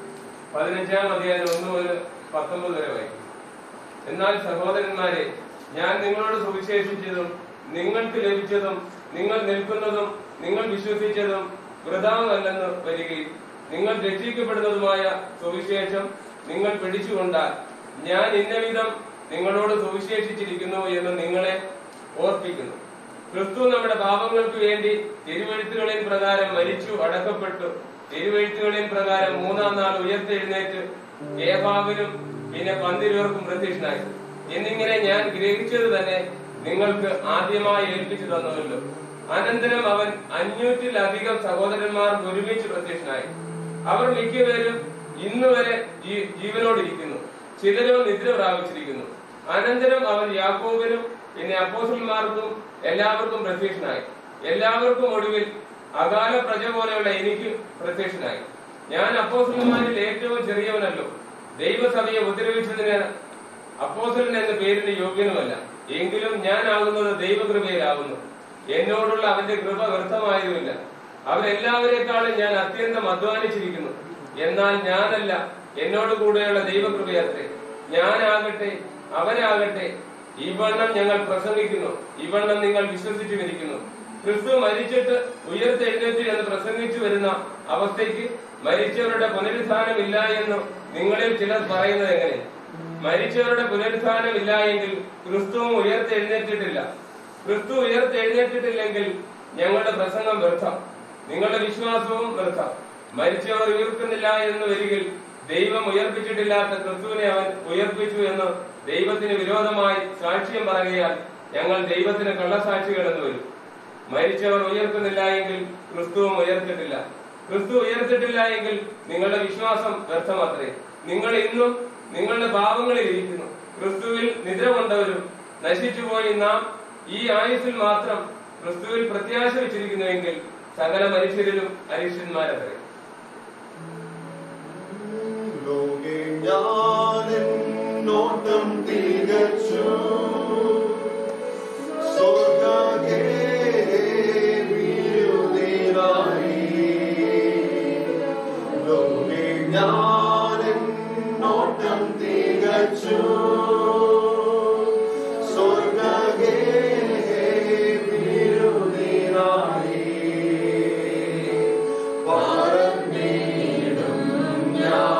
15-ാം അധ്യായം 1 മുതൽ 19 വരെ വായിക്കും. എന്നാൽ സഹോദരന്മാരെ, ഞാൻ നിങ്ങളോട് സുവിശേഷിച്ചതും നിങ്ങൾക്ക് ലഭിച്ചതും നിങ്ങൾ നിൽക്കുന്നതും നിങ്ങൾ വിശ്വസിച്ചതും വൃഥാവല്ലെന്ന് വരികയും നിങ്ങൾ രക്ഷിക്കപ്പെടുന്നതുമായ സുവിശേഷം നിങ്ങൾ പിടിച്ചുകൊണ്ടാൽ ഞാൻ ഇന്നവിധം നിങ്ങളോട് സുവിശേഷിച്ചിരിക്കുന്നു എന്ന് നിങ്ങളെ ഓർപ്പിക്കുന്നു. ക്രിസ്തു നമ്മുടെ പാപങ്ങൾക്ക് വേണ്ടി തിരുവെഴുത്തുകളിൻ പ്രകാരം മരിച്ചു അടക്കപ്പെട്ടു, തിരുവെഴുത്തുകളിൻ പ്രകാരം 3-ാം നാൾ ഉയർത്തെഴുന്നേറ്റ് ഏഹാവിനും പിന്നെ 12 പേർക്കും പ്രത്യക്ഷനായി എന്നിങ്ങനെ ഞാൻ ഗ്രഹിച്ചത് തന്നെ നിങ്ങൾക്ക് ആദ്യമായി ഏൽപ്പിച്ചു തന്നുവല്ലോ. അനന്തരം അവൻ 500-ലധികം സഹോദരന്മാർക്ക് ഒരുമിച്ച് പ്രത്യക്ഷനായി. അവർ മിക്കപേരും ഇന്നുവരെ ജീവനോടിരിക്കുന്നു, ചിലരോ നിദ്ര പ്രാപിച്ചിരിക്കുന്നു. അനന്തരം അവൻ യാക്കോബിനും പിന്നെ അപ്പോസ്തലന്മാർക്കും എല്ലാവർക്കും പ്രത്യക്ഷനായി. എല്ലാവർക്കും ഒടുവിൽ അകാല പ്രജ പോലെയുള്ള എനിക്ക് പ്രത്യക്ഷനായി. ഞാൻ അപ്പോസ്തലന്മാരിൽ ഏറ്റവും ചെറിയവനല്ലോ, ദൈവസഭയെ ഉപദ്രവിച്ചതിന് അപ്പോസ്തലൻ എന്ന പേരിന് യോഗ്യനുമല്ല. എങ്കിലും ഞാനാകുന്നത് ദൈവകൃപയിലാകുന്നു. എന്നോടുള്ള അവന്റെ കൃപ വ്യർത്ഥമായതുമില്ല. അവരെല്ലാവരെക്കാളും ഞാൻ അത്യന്തം അധ്വാനിച്ചിരിക്കുന്നു. എന്നാൽ ഞാനല്ല, എന്നോട് കൂടെയുള്ള ദൈവകൃപയത്രേ. ഞാനാകട്ടെ അവനാകട്ടെ ഇവണ്ണം ഞങ്ങൾ പ്രസംഗിക്കുന്നു, ഇവണ്ണം നിങ്ങൾ വിശ്വസിച്ചുമിരിക്കുന്നു. ക്രിസ്തു മരിച്ചിട്ട് ഉയർത്തെഴുന്നേറ്റ് എന്ന് പ്രസംഗിച്ചു വരുന്ന അവസ്ഥയ്ക്ക് മരിച്ചവരുടെ പുനരുത്ഥാനമില്ല എന്ന് നിങ്ങളിൽ ചിലർ പറയുന്നത് എങ്ങനെ? മരിച്ചവരുടെ പുനരുത്ഥാനമില്ല എങ്കിൽ ക്രിസ്തുവും ഉയർത്തെഴുന്നേറ്റിട്ടില്ല. ക്രിസ്തു ഉയർത്തെഴുന്നേറ്റിട്ടില്ലെങ്കിൽ ഞങ്ങളുടെ പ്രസംഗം വ്യർത്ഥം, നിങ്ങളുടെ വിശ്വാസവും വ്യർത്ഥം. മരിച്ചവർ ഉയർത്തുന്നില്ല എന്ന് വരികിൽ ദൈവം ഉയർപ്പിച്ചിട്ടില്ലാത്ത ക്രിസ്തുവിനെ അവൻ ഉയർപ്പിച്ചു എന്ന് ദൈവത്തിന് വിരോധമായി സാക്ഷ്യം പറയുകയാൽ ഞങ്ങൾ ദൈവത്തിന് കള്ളസാക്ഷികൾ എന്ന് വരും. മരിച്ചവർ ഉയർത്തുന്നില്ല എങ്കിൽ ക്രിസ്തുവും ഉയർത്തിട്ടില്ല. ക്രിസ്തു ഉയർത്തിട്ടില്ല എങ്കിൽ നിങ്ങളുടെ വിശ്വാസം വ്യർത്ഥമാത്രേ. നിങ്ങൾ ഇന്നും നിങ്ങളുടെ പാപങ്ങളിൽ ഇരിക്കുന്നു. ക്രിസ്തുവിൽ നിദ്ര കൊണ്ടവരും നശിച്ചുപോയി നാം ഈ ആയുസ്സിൽ മാത്രം ക്രിസ്തുവിൽ പ്രത്യാശ വെച്ചിരിക്കുന്നുവെങ്കിൽ സകല മനുഷ്യരിലും അരിഷ്ടന്മാരത്രേ. നോട്ടം തികച്ചു സ്വർഗ്ഗേ വിരുദിനായി ലോകേ ഞാനൻ നോട്ടം തികച്ചു സ്വർഗ്ഗേ വിരുദിനായി പറന്നിടും ഞാൻ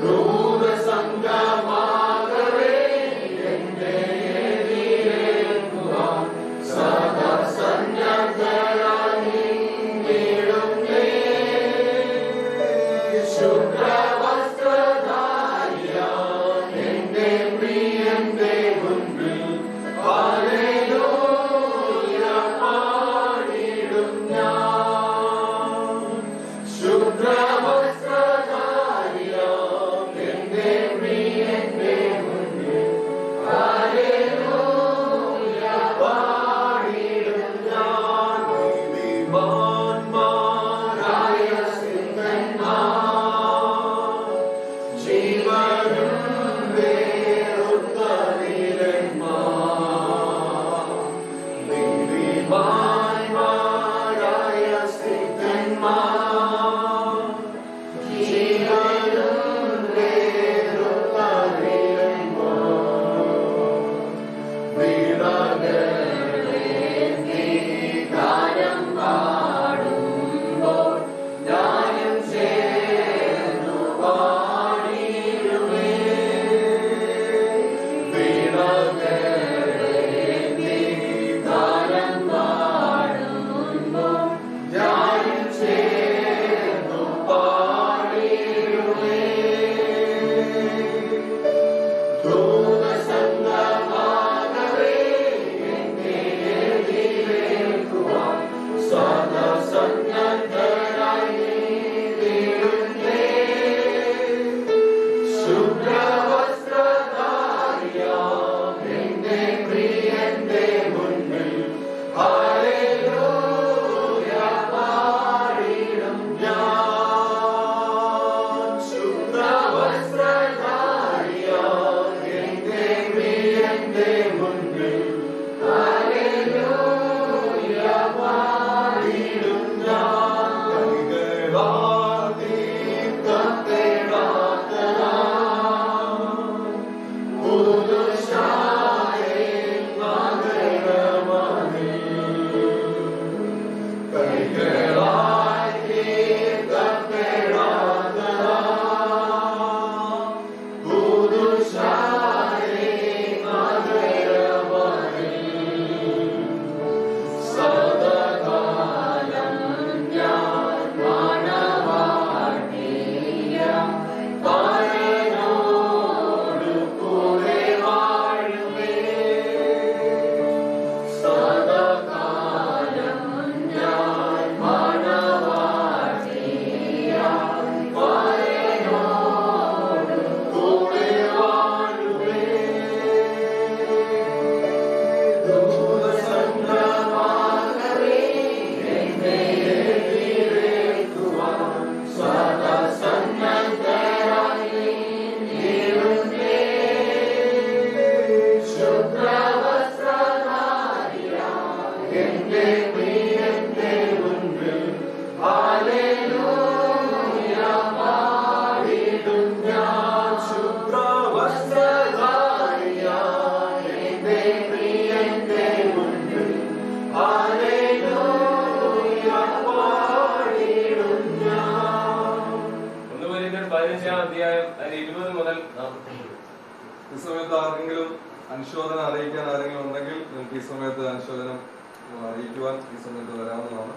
ഈ സമയത്ത് ആരെങ്കിലും അനുശോചനം അറിയിക്കാൻ ആരെങ്കിലും ഉണ്ടെങ്കിൽ നിങ്ങൾക്ക് ഈ സമയത്ത് അനുശോചനം അറിയിക്കുവാൻ ഈ സമയത്ത് വരാവുന്നതാണ്.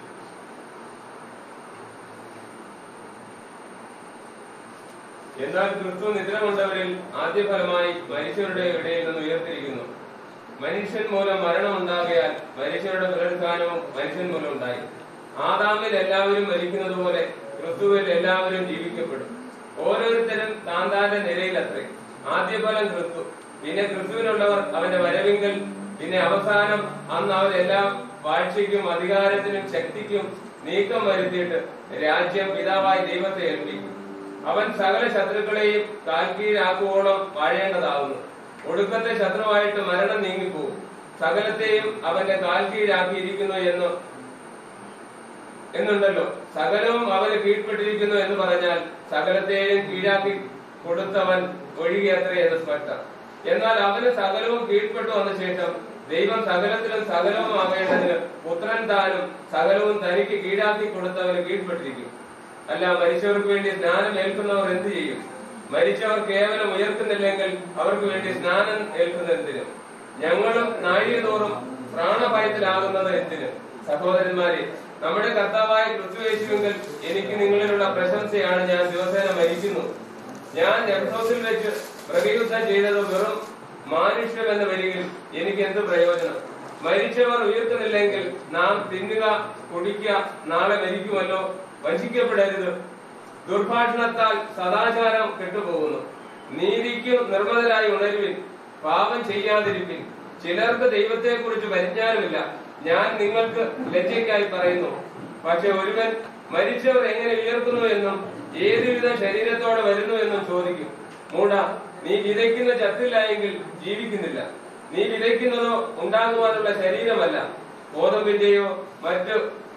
എന്നാൽ ക്രിസ്തു നിദ്ര കൊണ്ടവരിൽ ആദ്യഫലമായി മരിച്ചവരുടെ ഇടയിൽ നിന്ന് ഉയർത്തിരിക്കുന്നു. മനുഷ്യൻ മൂലം മരണം ഉണ്ടാകിയാൽ മനുഷ്യരുടെ പുനരുത്ഥാനവും മനുഷ്യൻ മൂലം ഉണ്ടായി. ആദാമിൽ എല്ലാവരും മരിക്കുന്നത് പോലെ ക്രിസ്തുവിൽ എല്ലാവരും ജീവിക്കപ്പെടും. ഓരോരുത്തരും താന്താന്റെ നിലയിലത്രേ. ആദ്യഫലം ക്രിസ്തു, പിന്നെ ക്രിസ്തുവിനുള്ളവർ അവന്റെ വരവിങ്കൽ, പിന്നെ അവസാനം അന്ന് അവരെല്ലാം വാഴ്ചയ്ക്കും അധികാരത്തിനും ശക്തിക്കും നീക്കം വരുത്തിയിട്ട് രാജ്യം പിതാവായി ദൈവത്തെ ഏൽപ്പിക്കും. അവൻ സകല ശത്രുക്കളെയും കാൽക്കീഴാക്കുവോളം വാഴേണ്ടതാവുന്നു. ഒടുക്കത്തെ ശത്രുവായിട്ട് മരണം നീങ്ങിപ്പോകും. സകലത്തെയും അവന്റെ കാൽക്കീഴാക്കിയിരിക്കുന്നു എന്നുണ്ടല്ലോ. സകലവും അവന് കീഴ്പ്പെട്ടിരിക്കുന്നു എന്ന് പറഞ്ഞാൽ സകലത്തെയും കീഴാക്കി കൊടുത്തവൻ ഒഴികെയത്രേ എന്ന് സ്പഷ്ടം. എന്നാൽ അവന് സകലവും കീഴ്പ്പെട്ടു വന്ന ശേഷം ദൈവം സകലത്തിലും സകലവും ആകേണ്ടതിന് പുത്രൻ താനും സകലവും തനിക്ക് കീഴാക്കി കൊടുത്തവന് കീഴ്പ്പെട്ടിരിക്കും. അല്ല, മരിച്ചവർക്ക് വേണ്ടി സ്നാനം ഏൽക്കുന്നവർ എന്ത് ചെയ്യും? മരിച്ചവർ കേവലം ഉയർത്തുന്നില്ലെങ്കിൽ അവർക്ക് വേണ്ടി സ്നാനം ഏൽക്കുന്ന എന്തിന്? ഞങ്ങളും നാഴികതോറും പ്രാണഭയത്തിലാകുന്നത് എന്തിന്? സഹോദരന്മാരെ, നമ്മുടെ കർത്താവായ ക്രിസ്തുയേശുവിൽ എനിക്ക് നിങ്ങളിലുള്ള പ്രശംസയാണ്. ഞാൻ ദിവസേന മരിക്കുന്നു. ഞാൻ എഫെസോസിൽ വെച്ച് പ്രതിയുദ്ധം ചെയ്തത് വെറും മാനുഷ്യമെന്ന വരികിൽ എനിക്ക് എന്ത് പ്രയോജനം? മരിച്ചവർ ഉയർത്തുന്നില്ലെങ്കിൽ നാം തിന്നുക കുടിക്കുക, നാളെ മരിക്കുമല്ലോ. വഞ്ചിക്കപ്പെടരുത്. ദുർഭാഷണത്താൽ സദാചാരം കെട്ടുപോകുന്നു. നീതിക്കും നിർമ്മതരായി ഉണരുവിൻ, പാപം ചെയ്യാതിരിപ്പിൻ. ചിലർക്ക് ദൈവത്തെക്കുറിച്ച് പരിജ്ഞാനമില്ല. ഞാൻ നിങ്ങൾക്ക് ലജ്ജയ്ക്കായി പറയുന്നു. പക്ഷെ ഒരുവൻ മരിച്ചവർ എങ്ങനെ ഉയർത്തുന്നു എന്നും ഏതുവിധ ശരീരത്തോടെ വരുന്നു എന്നും ചോദിക്കും. മൂഢ, നീ വിതയ്ക്കുന്ന ചത്തില്ല എങ്കിൽ ജീവിക്കുന്നില്ല. നീ വിതയ്ക്കുന്നതോ ഉണ്ടാകുവാനുള്ള ശരീരമല്ല, ഗോതമ്പിന്റെയോ മറ്റു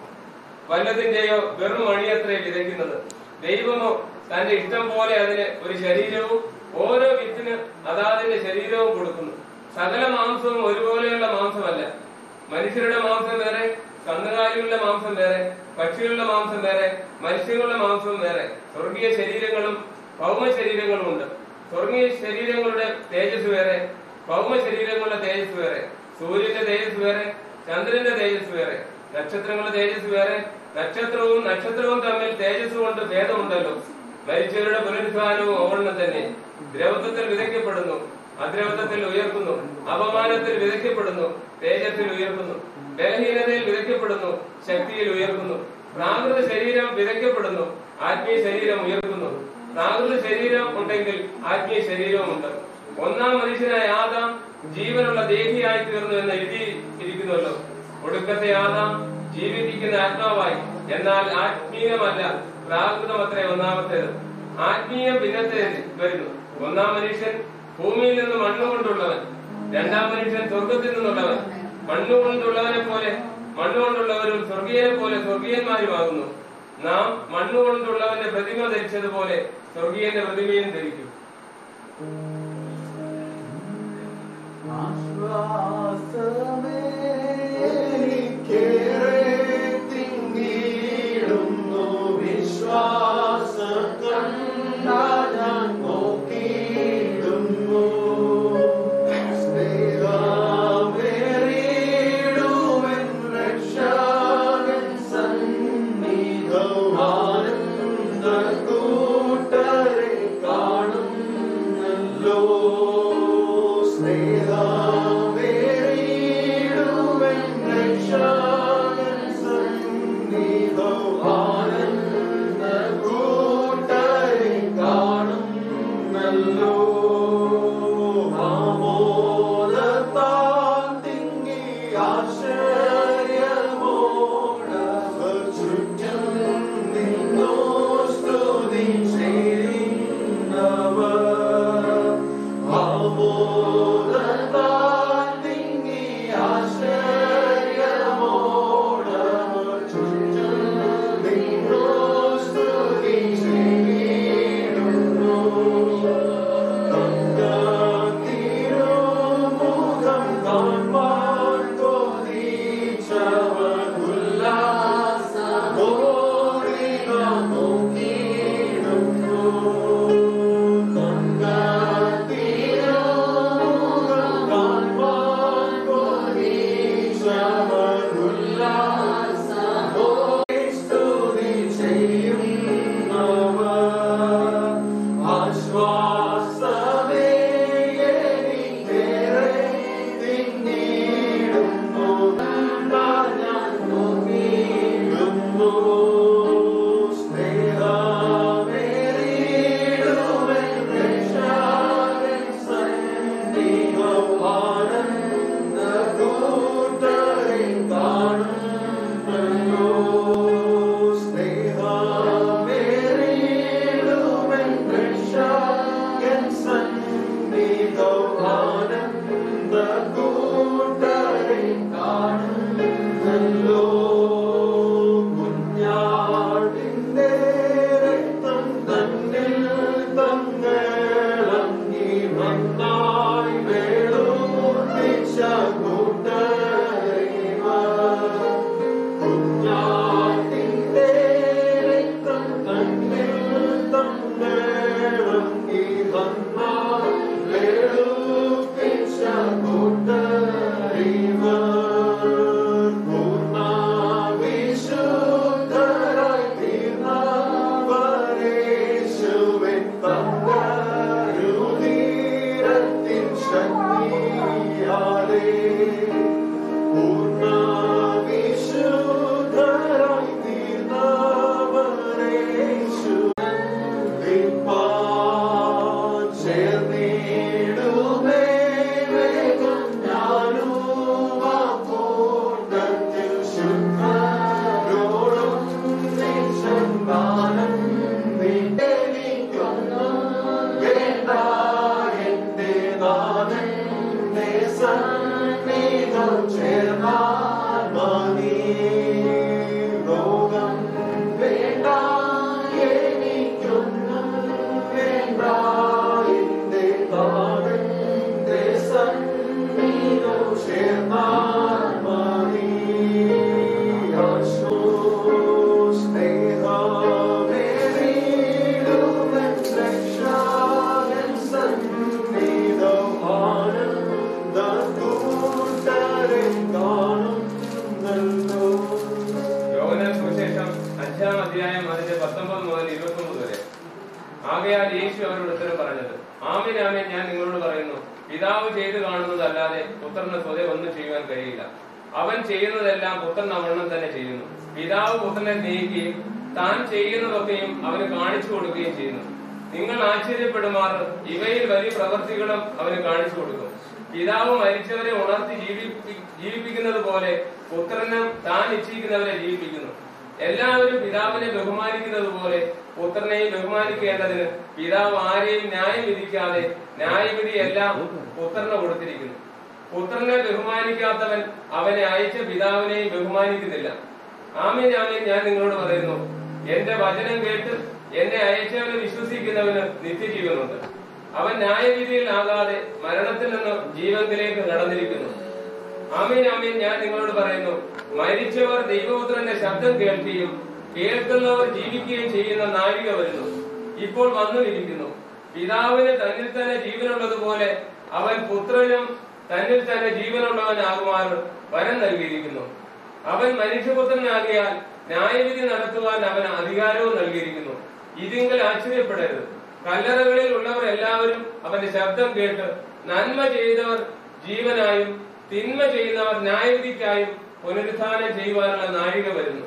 വല്ലതിന്റെയോ വെറും മണിയത്രേ വിതയ്ക്കുന്നത്. ദൈവമോ തന്റെ ഇഷ്ടം പോലെ അതിന് ഒരു ശരീരവും ഓരോ വിത്തിന് അതാതിന്റെ ശരീരവും കൊടുക്കുന്നു. സകല മാംസവും ഒരുപോലെയുള്ള മാംസമല്ല. മനുഷ്യരുടെ മാംസം വേറെ, കന്നുകാലികളുടെ മാംസം വേറെ, പക്ഷികളുടെ മാംസം വേറെ, മത്സ്യങ്ങളുടെ മാംസവും വേറെ. സ്വർഗീയ ശരീരങ്ങളും ഭൗമ ശരീരങ്ങളും ഉണ്ട്. സ്വർഗീയ ശരീരങ്ങളുടെ തേജസ് വേറെ, ഭൗമ ശരീരങ്ങളുടെ തേജസ് വേറെ. സൂര്യന്റെ തേജസ് വേറെ, ചന്ദ്രന്റെ തേജസ് വേറെ. നക്ഷത്രങ്ങളുടെ തേജസ് വേറെ. നക്ഷത്രവും തമ്മിൽ തേജസ് കൊണ്ട് ഭേദമുണ്ടല്ലോ. മരിച്ചവരുടെ പുനരുദ്ധാനവും ഓർണം തന്നെ. ദ്രവത്വത്തിൽ വിതയ്ക്കപ്പെടുന്നു, അദ്രവത്വത്തിൽ ഉയർത്തുന്നു. അപമാനത്തിൽ വിതയ്ക്കപ്പെടുന്നു, തേജസ്സിൽ ഉയർത്തുന്നു. ബലഹീനതയിൽ വിതയ്ക്കപ്പെടുന്നു, ശക്തിയിൽ ഉയർത്തുന്നു. പ്രാകൃത ശരീരം വിതയ്ക്കപ്പെടുന്നു, ആത്മീയ ശരീരം ഉയർത്തുന്നു. പ്രാകൃത ശരീരം ഉണ്ടെങ്കിൽ ആത്മീയ ശരീരവുമുണ്ട്. ഒന്നാം മനുഷ്യനായ ആദാം ജീവനുള്ള ദേഹിയായി തീർന്നു എന്ന് എഴുതിയിരിക്കുന്നുവല്ലോ. ഒടുക്കത്തെ ആദാം ജീവിപ്പിക്കുന്ന ആത്മാവായി. എന്നാൽ ആത്മീയമല്ല, പ്രാകൃതമത്രേ ഒന്നാമത്തേത്. ആത്മീയം പിന്നത്തെ വരുന്നു. ഒന്നാം മനുഷ്യൻ ഭൂമിയിൽ നിന്ന് മണ്ണുകൊണ്ടുള്ളവൻ, രണ്ടാം മനുഷ്യൻ സ്വർഗത്തിൽ നിന്നുള്ളവൻ. മണ്ണുകൊണ്ടുള്ളവരും സ്വർഗീയനെ പോലെ സ്വർഗീയന്മാരുമാകുന്നു. നാം മണ്ണുകൊണ്ടുള്ളവന്റെ പ്രതിമ ധരിച്ചതുപോലെ സ്വർഗീയന്റെ പ്രതിമയും ധരിക്കും. ആകയാൽ യേശു അവരോട് ഉത്തരം പറഞ്ഞത്, ആമേൻ ആമേൻ ഞാൻ നിങ്ങളോട് പറയുന്നു, പിതാവ് ചെയ്തു കാണുന്നതല്ലാതെ പുത്രന് സ്വയം ഒന്നും ചെയ്യുവാൻ കഴിയില്ല. അവൻ ചെയ്യുന്നതെല്ലാം പുത്രൻ അവണ്ണം തന്നെ ചെയ്യുന്നു. പിതാവ് പുത്രനെ സ്നേഹിക്കുകയും താൻ ചെയ്യുന്നതൊക്കെയും അവന് കാണിച്ചു കൊടുക്കുകയും ചെയ്യുന്നു. നിങ്ങൾ ആശ്ചര്യപ്പെടുമാറ് ഇവയിൽ വലിയ പ്രവൃത്തികളും അവന് കാണിച്ചു കൊടുക്കും. പിതാവ് മരിച്ചവരെ ഉണർത്തി ജീവിപ്പിക്കുന്നത് പോലെ പുത്രനും താൻ ഇച്ഛിക്കുന്നവരെ ജീവിപ്പിക്കുന്നു. എല്ലാവരും പിതാവിനെ ബഹുമാനിക്കുന്നത് പോലെ പുത്രനെയും ബഹുമാനിക്കേണ്ടതിന് പിതാവ് ആരെയും ന്യായം വിധിക്കാതെ ന്യായവിധി എല്ലാം പുത്രന് കൊടുത്തിരിക്കുന്നു. പുത്രനെ ബഹുമാനിക്കാത്തവൻ അവനെ അയച്ച പിതാവിനെയും ബഹുമാനിക്കുന്നില്ല. ആമേൻ ആമേൻ ഞാൻ നിങ്ങളോട് പറയുന്നു, എന്റെ വചനം കേട്ട് എന്നെ അയച്ചവനെ വിശ്വസിക്കുന്നവന് നിത്യജീവനുണ്ട്. അവൻ ന്യായവിധിയിൽ ആകാതെ മരണത്തിൽ നിന്ന് ജീവനിലേക്ക് നടന്നിരിക്കുന്നു. ആമേൻ ആമേൻ ഞാൻ നിങ്ങളോട് പറയുന്നു, മരിച്ചവർ ദൈവപുത്രന്റെ ശബ്ദം കേൾക്കുകയും കേൾക്കുന്നവർ ജീവിക്കുകയും ചെയ്യുന്ന നാഴിക വരുന്നു, ഇപ്പോൾ വന്നുമിരിക്കുന്നു. പിതാവിന് തന്നിൽ തന്നെ ജീവനുള്ളതുപോലെ അവൻ പുത്രനും തന്നിൽ തന്നെ ജീവനുള്ളവനാകുമാറ് വരം നൽകിയിരിക്കുന്നു. അവൻ മനുഷ്യപുത്രനാകിയാൽ ന്യായവിധി നടത്തുവാൻ അവന് അധികാരവും നൽകിയിരിക്കുന്നു. ഇതിങ്കിൽ ആശ്ചര്യപ്പെടരുത്. കല്ലറകളിൽ ഉള്ളവർ എല്ലാവരും അവന്റെ ശബ്ദം കേട്ട് നന്മ ചെയ്തവർ ജീവനായും തിന്മ ചെയ്യുന്നവർ ന്യായവിധിക്കായും പുനരുത്ഥാനം ചെയ്യുവാനുള്ള നാഴിക വരുന്നു.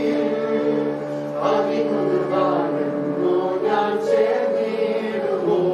Oh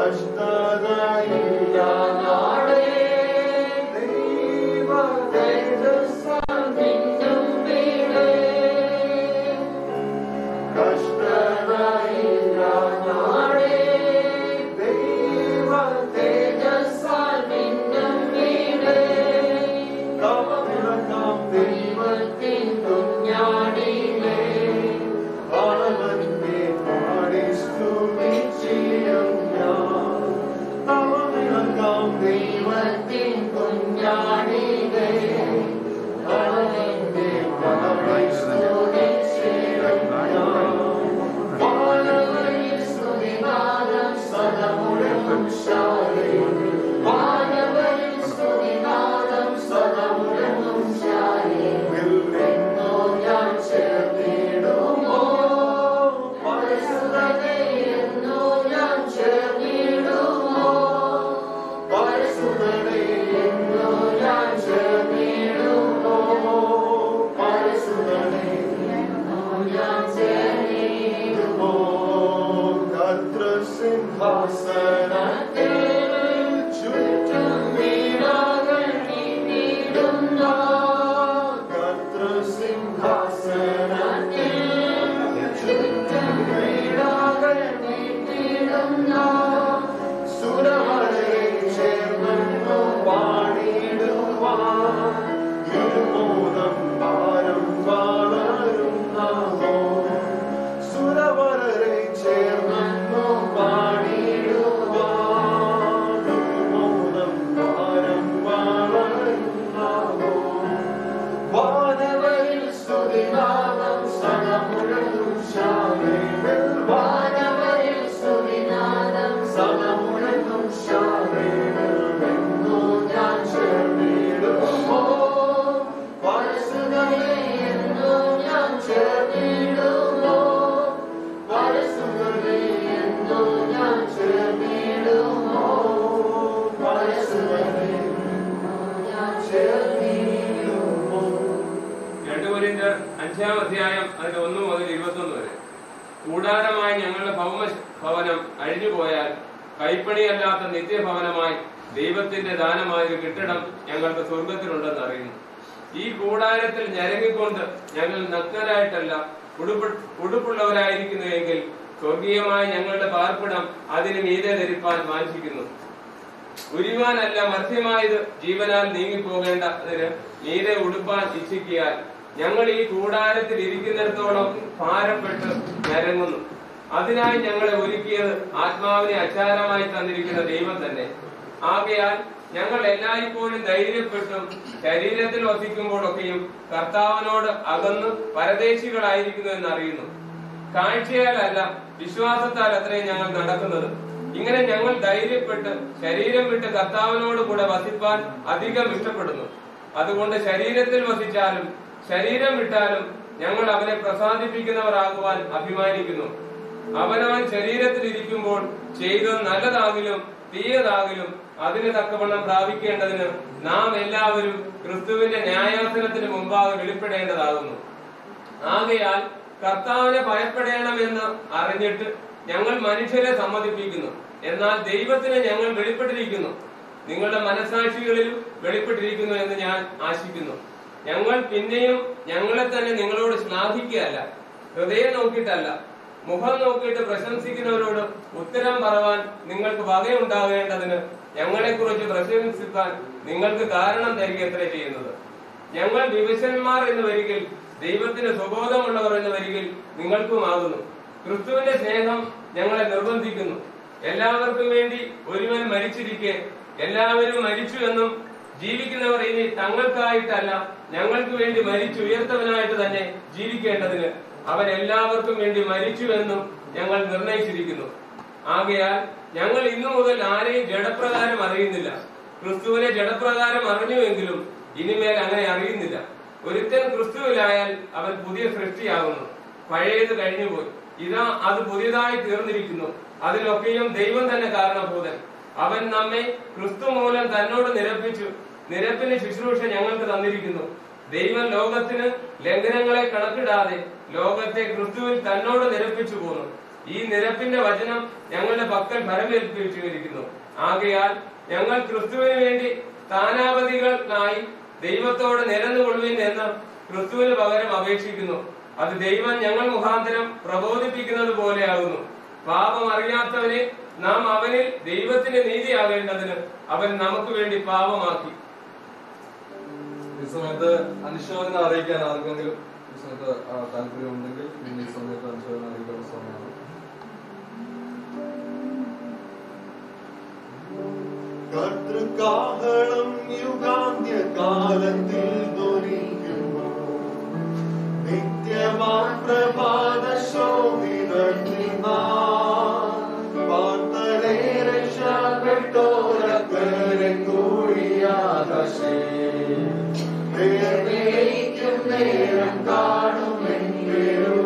കൂടാരമായ ഞങ്ങളുടെ ഭവനം അഴിഞ്ഞുപോയാൽ കൈപ്പണിയല്ലാത്ത നിത്യഭവനമായി ദൈവത്തിന്റെ ദാനമായ ഒരു കെട്ടിടം ഞങ്ങൾക്ക് സ്വർഗത്തിലുണ്ടെന്ന് അറിയുന്നു. ഈ കൂടാരത്തിൽ ഞരങ്ങിക്കൊണ്ട് ഞങ്ങൾ നഗ്നരായിട്ടല്ല ഉടുപ്പുള്ളവരായിരിക്കുന്നുവെങ്കിൽ സ്വർഗീയമായ ഞങ്ങളുടെ പാർപ്പിടം അതിന് മീതെ ധരിപ്പാൻ വാഞ്ചിക്കുന്നു. ഉരുവാനല്ല മർത്യമായത് ജീവനാൽ നീങ്ങിപ്പോകേണ്ടതിന് മീതെ ഉടുപ്പാൻ ഇച്ഛിക്കിയാൽ ഞങ്ങൾ ഈ കൂടാരത്തിൽ ഇരിക്കുന്നിടത്തോളം ഭാരപ്പെട്ട് ഞരങ്ങുന്നു. അതിനായി ഞങ്ങളെ ഒരുക്കിയത് ആത്മാവിനെ അച്ചാരമായി തന്നിരിക്കുന്ന ദൈവം തന്നെ. ആകയാൽ ഞങ്ങൾ എല്ലായ്പ്പോഴും ധൈര്യപ്പെട്ടും ശരീരത്തിൽ വസിക്കുമ്പോഴൊക്കെയും കർത്താവിനോട് അകന്ന് പരദേശികളായിരിക്കുന്നു എന്നറിയുന്നു. കാഴ്ചയാലല്ല വിശ്വാസത്താൽ അത്രയും ഞങ്ങൾ നടക്കുന്നത്. ഇങ്ങനെ ഞങ്ങൾ ധൈര്യപ്പെട്ട് ശരീരം വിട്ട് കർത്താവിനോട് കൂടെ വസിപ്പാൻ അധികം ഇഷ്ടപ്പെടുന്നു. അതുകൊണ്ട് ശരീരത്തിൽ വസിച്ചാലും ശരീരം വിട്ടാലും ഞങ്ങൾ അവനെ പ്രസാദിപ്പിക്കുന്നവരാകുവാൻ അഭിമാനിക്കുന്നു. അവനവൻ ശരീരത്തിൽ ഇരിക്കുമ്പോൾ ചെയ്തത് നല്ലതാകിലും തീയതാകിലും അതിന് തക്കവണ്ണം പ്രാപിക്കേണ്ടതിന് നാം എല്ലാവരും ക്രിസ്തുവിന്റെ ന്യായാസനത്തിന് മുമ്പാകെ വെളിപ്പെടേണ്ടതാകുന്നു. ആകയാൽ കർത്താവിനെ ഭയപ്പെടേണമെന്ന് അറിഞ്ഞിട്ട് ഞങ്ങൾ മനുഷ്യരെ സമ്മതിപ്പിക്കുന്നു. എന്നാൽ ദൈവത്തിന് ഞങ്ങൾ വെളിപ്പെട്ടിരിക്കുന്നു, നിങ്ങളുടെ മനസാക്ഷികളിലും വെളിപ്പെട്ടിരിക്കുന്നു എന്ന് ഞാൻ ആശിക്കുന്നു. ഞങ്ങൾ പിന്നെയും ഞങ്ങളെ തന്നെ നിങ്ങളോട് ശ്ലാഘിക്കുകയല്ല, ഹൃദയം നോക്കിയിട്ടല്ല, മുഖം നോക്കിയിട്ട് പ്രശംസിക്കുന്നവരോട് ഉത്തരം പറവാൻ നിങ്ങൾക്ക് വകയുണ്ടാകേണ്ടതിന് ഞങ്ങളെ കുറിച്ച് പ്രശംസിക്കാൻ നിങ്ങൾക്ക് കാരണം തരിക എത്ര ചെയ്യുന്നത്. ഞങ്ങൾ വിവശന്മാർ എന്ന് വരികിൽ ദൈവത്തിന് സ്വബോധമുള്ളവർ എന്ന് വരികിൽ നിങ്ങൾക്കുമാകുന്നു. ക്രിസ്തുവിന്റെ സ്നേഹം ഞങ്ങളെ നിർബന്ധിക്കുന്നു. എല്ലാവർക്കും വേണ്ടി ഒരുവൻ മരിച്ചിരിക്കെ എല്ലാവരും മരിച്ചു എന്നും ജീവിക്കുന്നവർ ഇനി തങ്ങൾക്കായിട്ടല്ല ഞങ്ങൾക്ക് വേണ്ടി മരിച്ചുയർത്തവനായിട്ട് തന്നെ ജീവിക്കേണ്ടതിന് അവൻ എല്ലാവർക്കും വേണ്ടി മരിച്ചു എന്നും ഞങ്ങൾ നിർണയിച്ചിരിക്കുന്നു. ആകയാൽ ഞങ്ങൾ ഇന്നു മുതൽ ആരെയും ജഡപ്രകാരം അറിയുന്നില്ല. ക്രിസ്തുവിനെ ജഡപ്രകാരം അറിഞ്ഞുവെങ്കിലും ഇനിമേൽ അങ്ങനെ അറിയുന്നില്ല. ഒരുത്തൻ ക്രിസ്തുവിലായാൽ അവൻ പുതിയ സൃഷ്ടിയാകുന്നു. പഴയത് കഴിഞ്ഞുപോയി, ഇതാ അത് പുതിയതായി തീർന്നിരിക്കുന്നു. അതിലൊക്കെയും ദൈവം തന്നെ കാരണഭൂതൻ. അവൻ നമ്മെ ക്രിസ്തു മൂലം തന്നോട് നിരപ്പിച്ചു. നിരപ്പിന് ശുശ്രൂഷ ഞങ്ങൾക്ക് തന്നിരിക്കുന്നു. ദൈവം ലോകത്തിന് ലംഘനങ്ങളെ കണക്കിടാതെ ലോകത്തെ ക്രിസ്തുവിൽ തന്നോട് നിരപ്പിച്ചു പോന്നു. ഈ നിരപ്പിന്റെ വചനം ഞങ്ങളുടെ പക്കൽ ഫലമേൽപ്പിച്ചിരിക്കുന്നു. ആകയാൽ ഞങ്ങൾ ക്രിസ്തുവിന് വേണ്ടി സ്ഥാനാപതികളായി ദൈവത്തോട് നിരന്നുകൊള്ളുവിൻ എന്ന് ക്രിസ്തുവിന് പകരം അപേക്ഷിക്കുന്നു. അത് ദൈവം ഞങ്ങൾ മുഖാന്തരം പ്രബോധിപ്പിക്കുന്നത് പോലെയാകുന്നു. പാപം അറിയാത്തവനെ നാം അവനിൽ ദൈവത്തിന്റെ നീതിയാകേണ്ടതിന് അവൻ നമുക്ക് വേണ്ടി പാപമാക്കി. ഈ സമയത്ത് അനുശോചനം അറിയിക്കാൻ ആർക്കെങ്കിലും ഈ സമയത്ത് താല്പര്യമുണ്ടെങ്കിൽ ഈ സമയത്ത് അനുശോചനം അറിയിക്കാനുള്ള സമയമാണ്. കർത്തൃകാഹളം യുഗാന്ത്യകാലത്തിൽ ധ്വനിക്കുന്നു. നിത്യമാം പ്രഭാത ശോഭിതർത്തിനാർത്തനെ രക്ഷപ്പെട്ടോരക്കരെ കൂടിയാകാശേ വേർവിളിക്കും നേരം കാണുമെങ്കിലും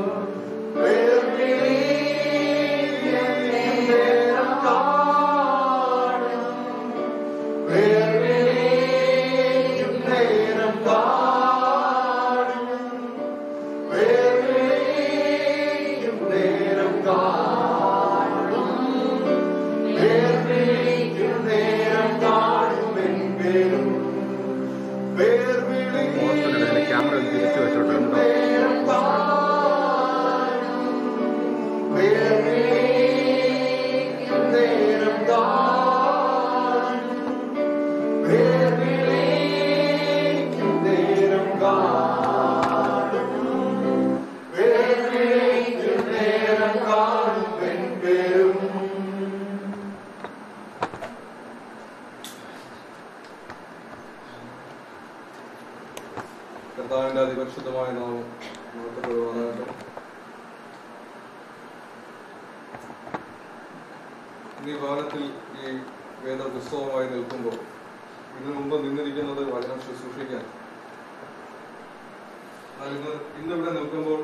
ക്യാമറ തിരിച്ചു വെച്ചോട്ടോ. കർത്താവിന്റെ അതിപരിശുദ്ധമായ നാമം മഹത്വപ്പെടുവാനാകട്ടെ. ഈ ഭവനത്തിൽ ഈ വേദ പുസ്തകമായി നിൽക്കുമ്പോൾ ഇതിനു മുമ്പ് നിന്നിരിക്കുന്നത് വചനം ശുശ്രൂഷിക്കാൻ. എന്നാൽ ഇന്നിവിടെ നിൽക്കുമ്പോൾ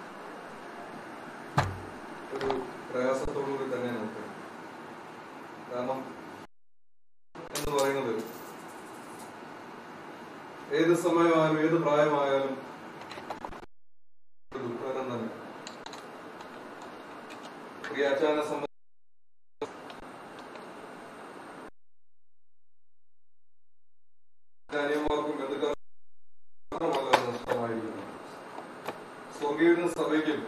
ഒരു പ്രയാസത്തോടുകൂടി തന്നെ നോക്കും. കാരണം എന്ന് പറയുന്നത് ഏത് സമയമായാലും ഏത് പ്രായമായാലും ദുഃഖകരം തന്നെ. പ്രിയ അച്ചാനെ സംബന്ധിച്ച് അനിയന്മാർക്കും ബന്ധുക്കാർക്കും മാത്രമല്ല നഷ്ടമായിരിക്കുന്നു. സ്വർഗീയ സഭയ്ക്കും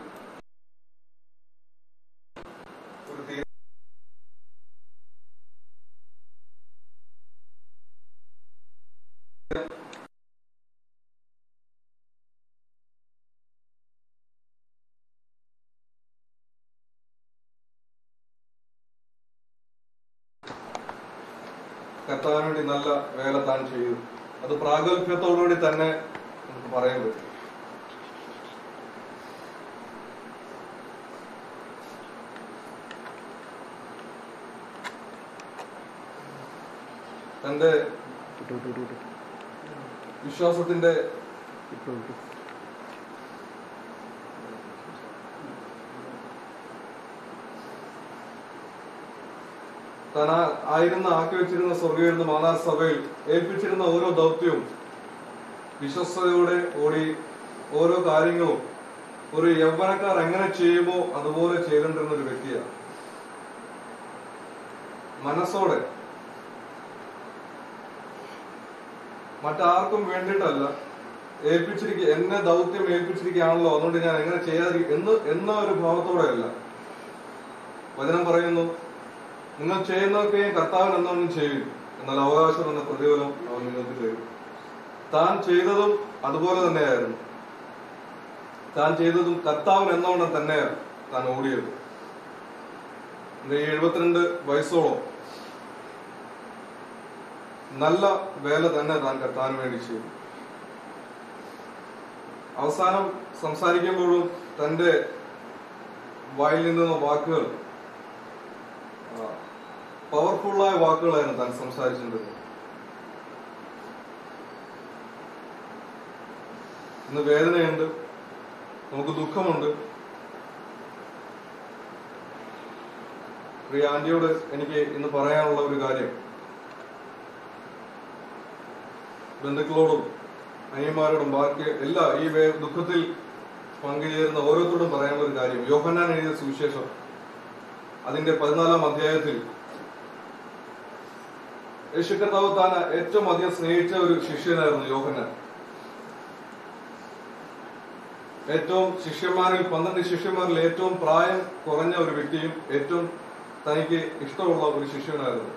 ഒരു തീരെ കർത്താവിന് വേണ്ടി നല്ല വേല താൻ ചെയ്തു. അത് പ്രാഗൽഭ്യത്തോടുകൂടി തന്നെ നമുക്ക് പറയാൻ പറ്റും. തന്റെ വിശ്വാസത്തിന്റെ താൻ ആക്കി വെച്ചിരുന്ന സ്വർഗീയ മാതാ സഭയിൽ ഏൽപ്പിച്ചിരുന്ന ഓരോ ദൗത്യവും വിശ്വസ്തയോടെ ഓടി ഓരോ കാര്യങ്ങളും ഒരു യൗവനക്കാർ എങ്ങനെ ചെയ്യുമോ അതുപോലെ ചെയ്തുകൊണ്ടിരുന്ന ഒരു വ്യക്തിയാണ്. മനസ്സോടെ മറ്റാർക്കും വേണ്ടിയിട്ടല്ല, എന്നെ ദൗത്യം ഏൽപ്പിച്ചിരിക്കുകയാണല്ലോ, അതുകൊണ്ട് ഞാൻ എങ്ങനെ ചെയ്യാതിരിക്കും എന്ന ഒരു ഭാവത്തോടെയല്ല. വചനം പറയുന്നു, നിങ്ങൾ ചെയ്യുന്നതൊക്കെ കർത്താവിന് എന്നൊന്നും ചെയ്യും, എന്നാൽ അവകാശം എന്ന പ്രതിഫലം അവൻ നിങ്ങൾക്ക് തരും. താൻ ചെയ്തതും അതുപോലെ തന്നെയായിരുന്നു. താൻ ചെയ്തതും കർത്താവിന് എന്നോണം തന്നെയാണ് താൻ ഓടിയത്. 72 വയസ്സോളം നല്ല വേല തന്നെ താൻ കർത്താവിന് വേണ്ടി ചെയ്തു. അവസാനം സംസാരിക്കുമ്പോഴും തന്റെ വായിൽ നിന്നുന്ന വാക്കുകൾ പവർഫുള്ളായ വാക്കുകളായിരുന്നു താൻ സംസാരിച്ചിട്ടുള്ളത്. ഇന്ന് വേദനയുണ്ട്, നമുക്ക് ദുഃഖമുണ്ട്. പ്രിയ ആന്റിയോട് എനിക്ക് ഇന്ന് പറയാനുള്ള ഒരു കാര്യം, ബന്ധുക്കളോടും അനിയന്മാരോടും ബാക്കി എല്ലാ ഈ ദുഃഖത്തിൽ പങ്കുചേരുന്ന ഓരോരുത്തരോടും പറയാനുള്ള ഒരു കാര്യം, യോഹന്നാൻ എഴുതിയ സുവിശേഷം അതിന്റെ 14-ാം അധ്യായത്തിൽ യേശു കർത്താവ് താൻ ഏറ്റവും അധികം സ്നേഹിച്ച ഒരു ശിഷ്യനായിരുന്നു യോഹന്നാൻ. ഏറ്റവും 12 ശിഷ്യന്മാരിൽ ഏറ്റവും പ്രായം കുറഞ്ഞ ഒരു വ്യക്തിയും ഏറ്റവും തനിക്ക് ഇഷ്ടമുള്ള ഒരു ശിഷ്യനായിരുന്നു.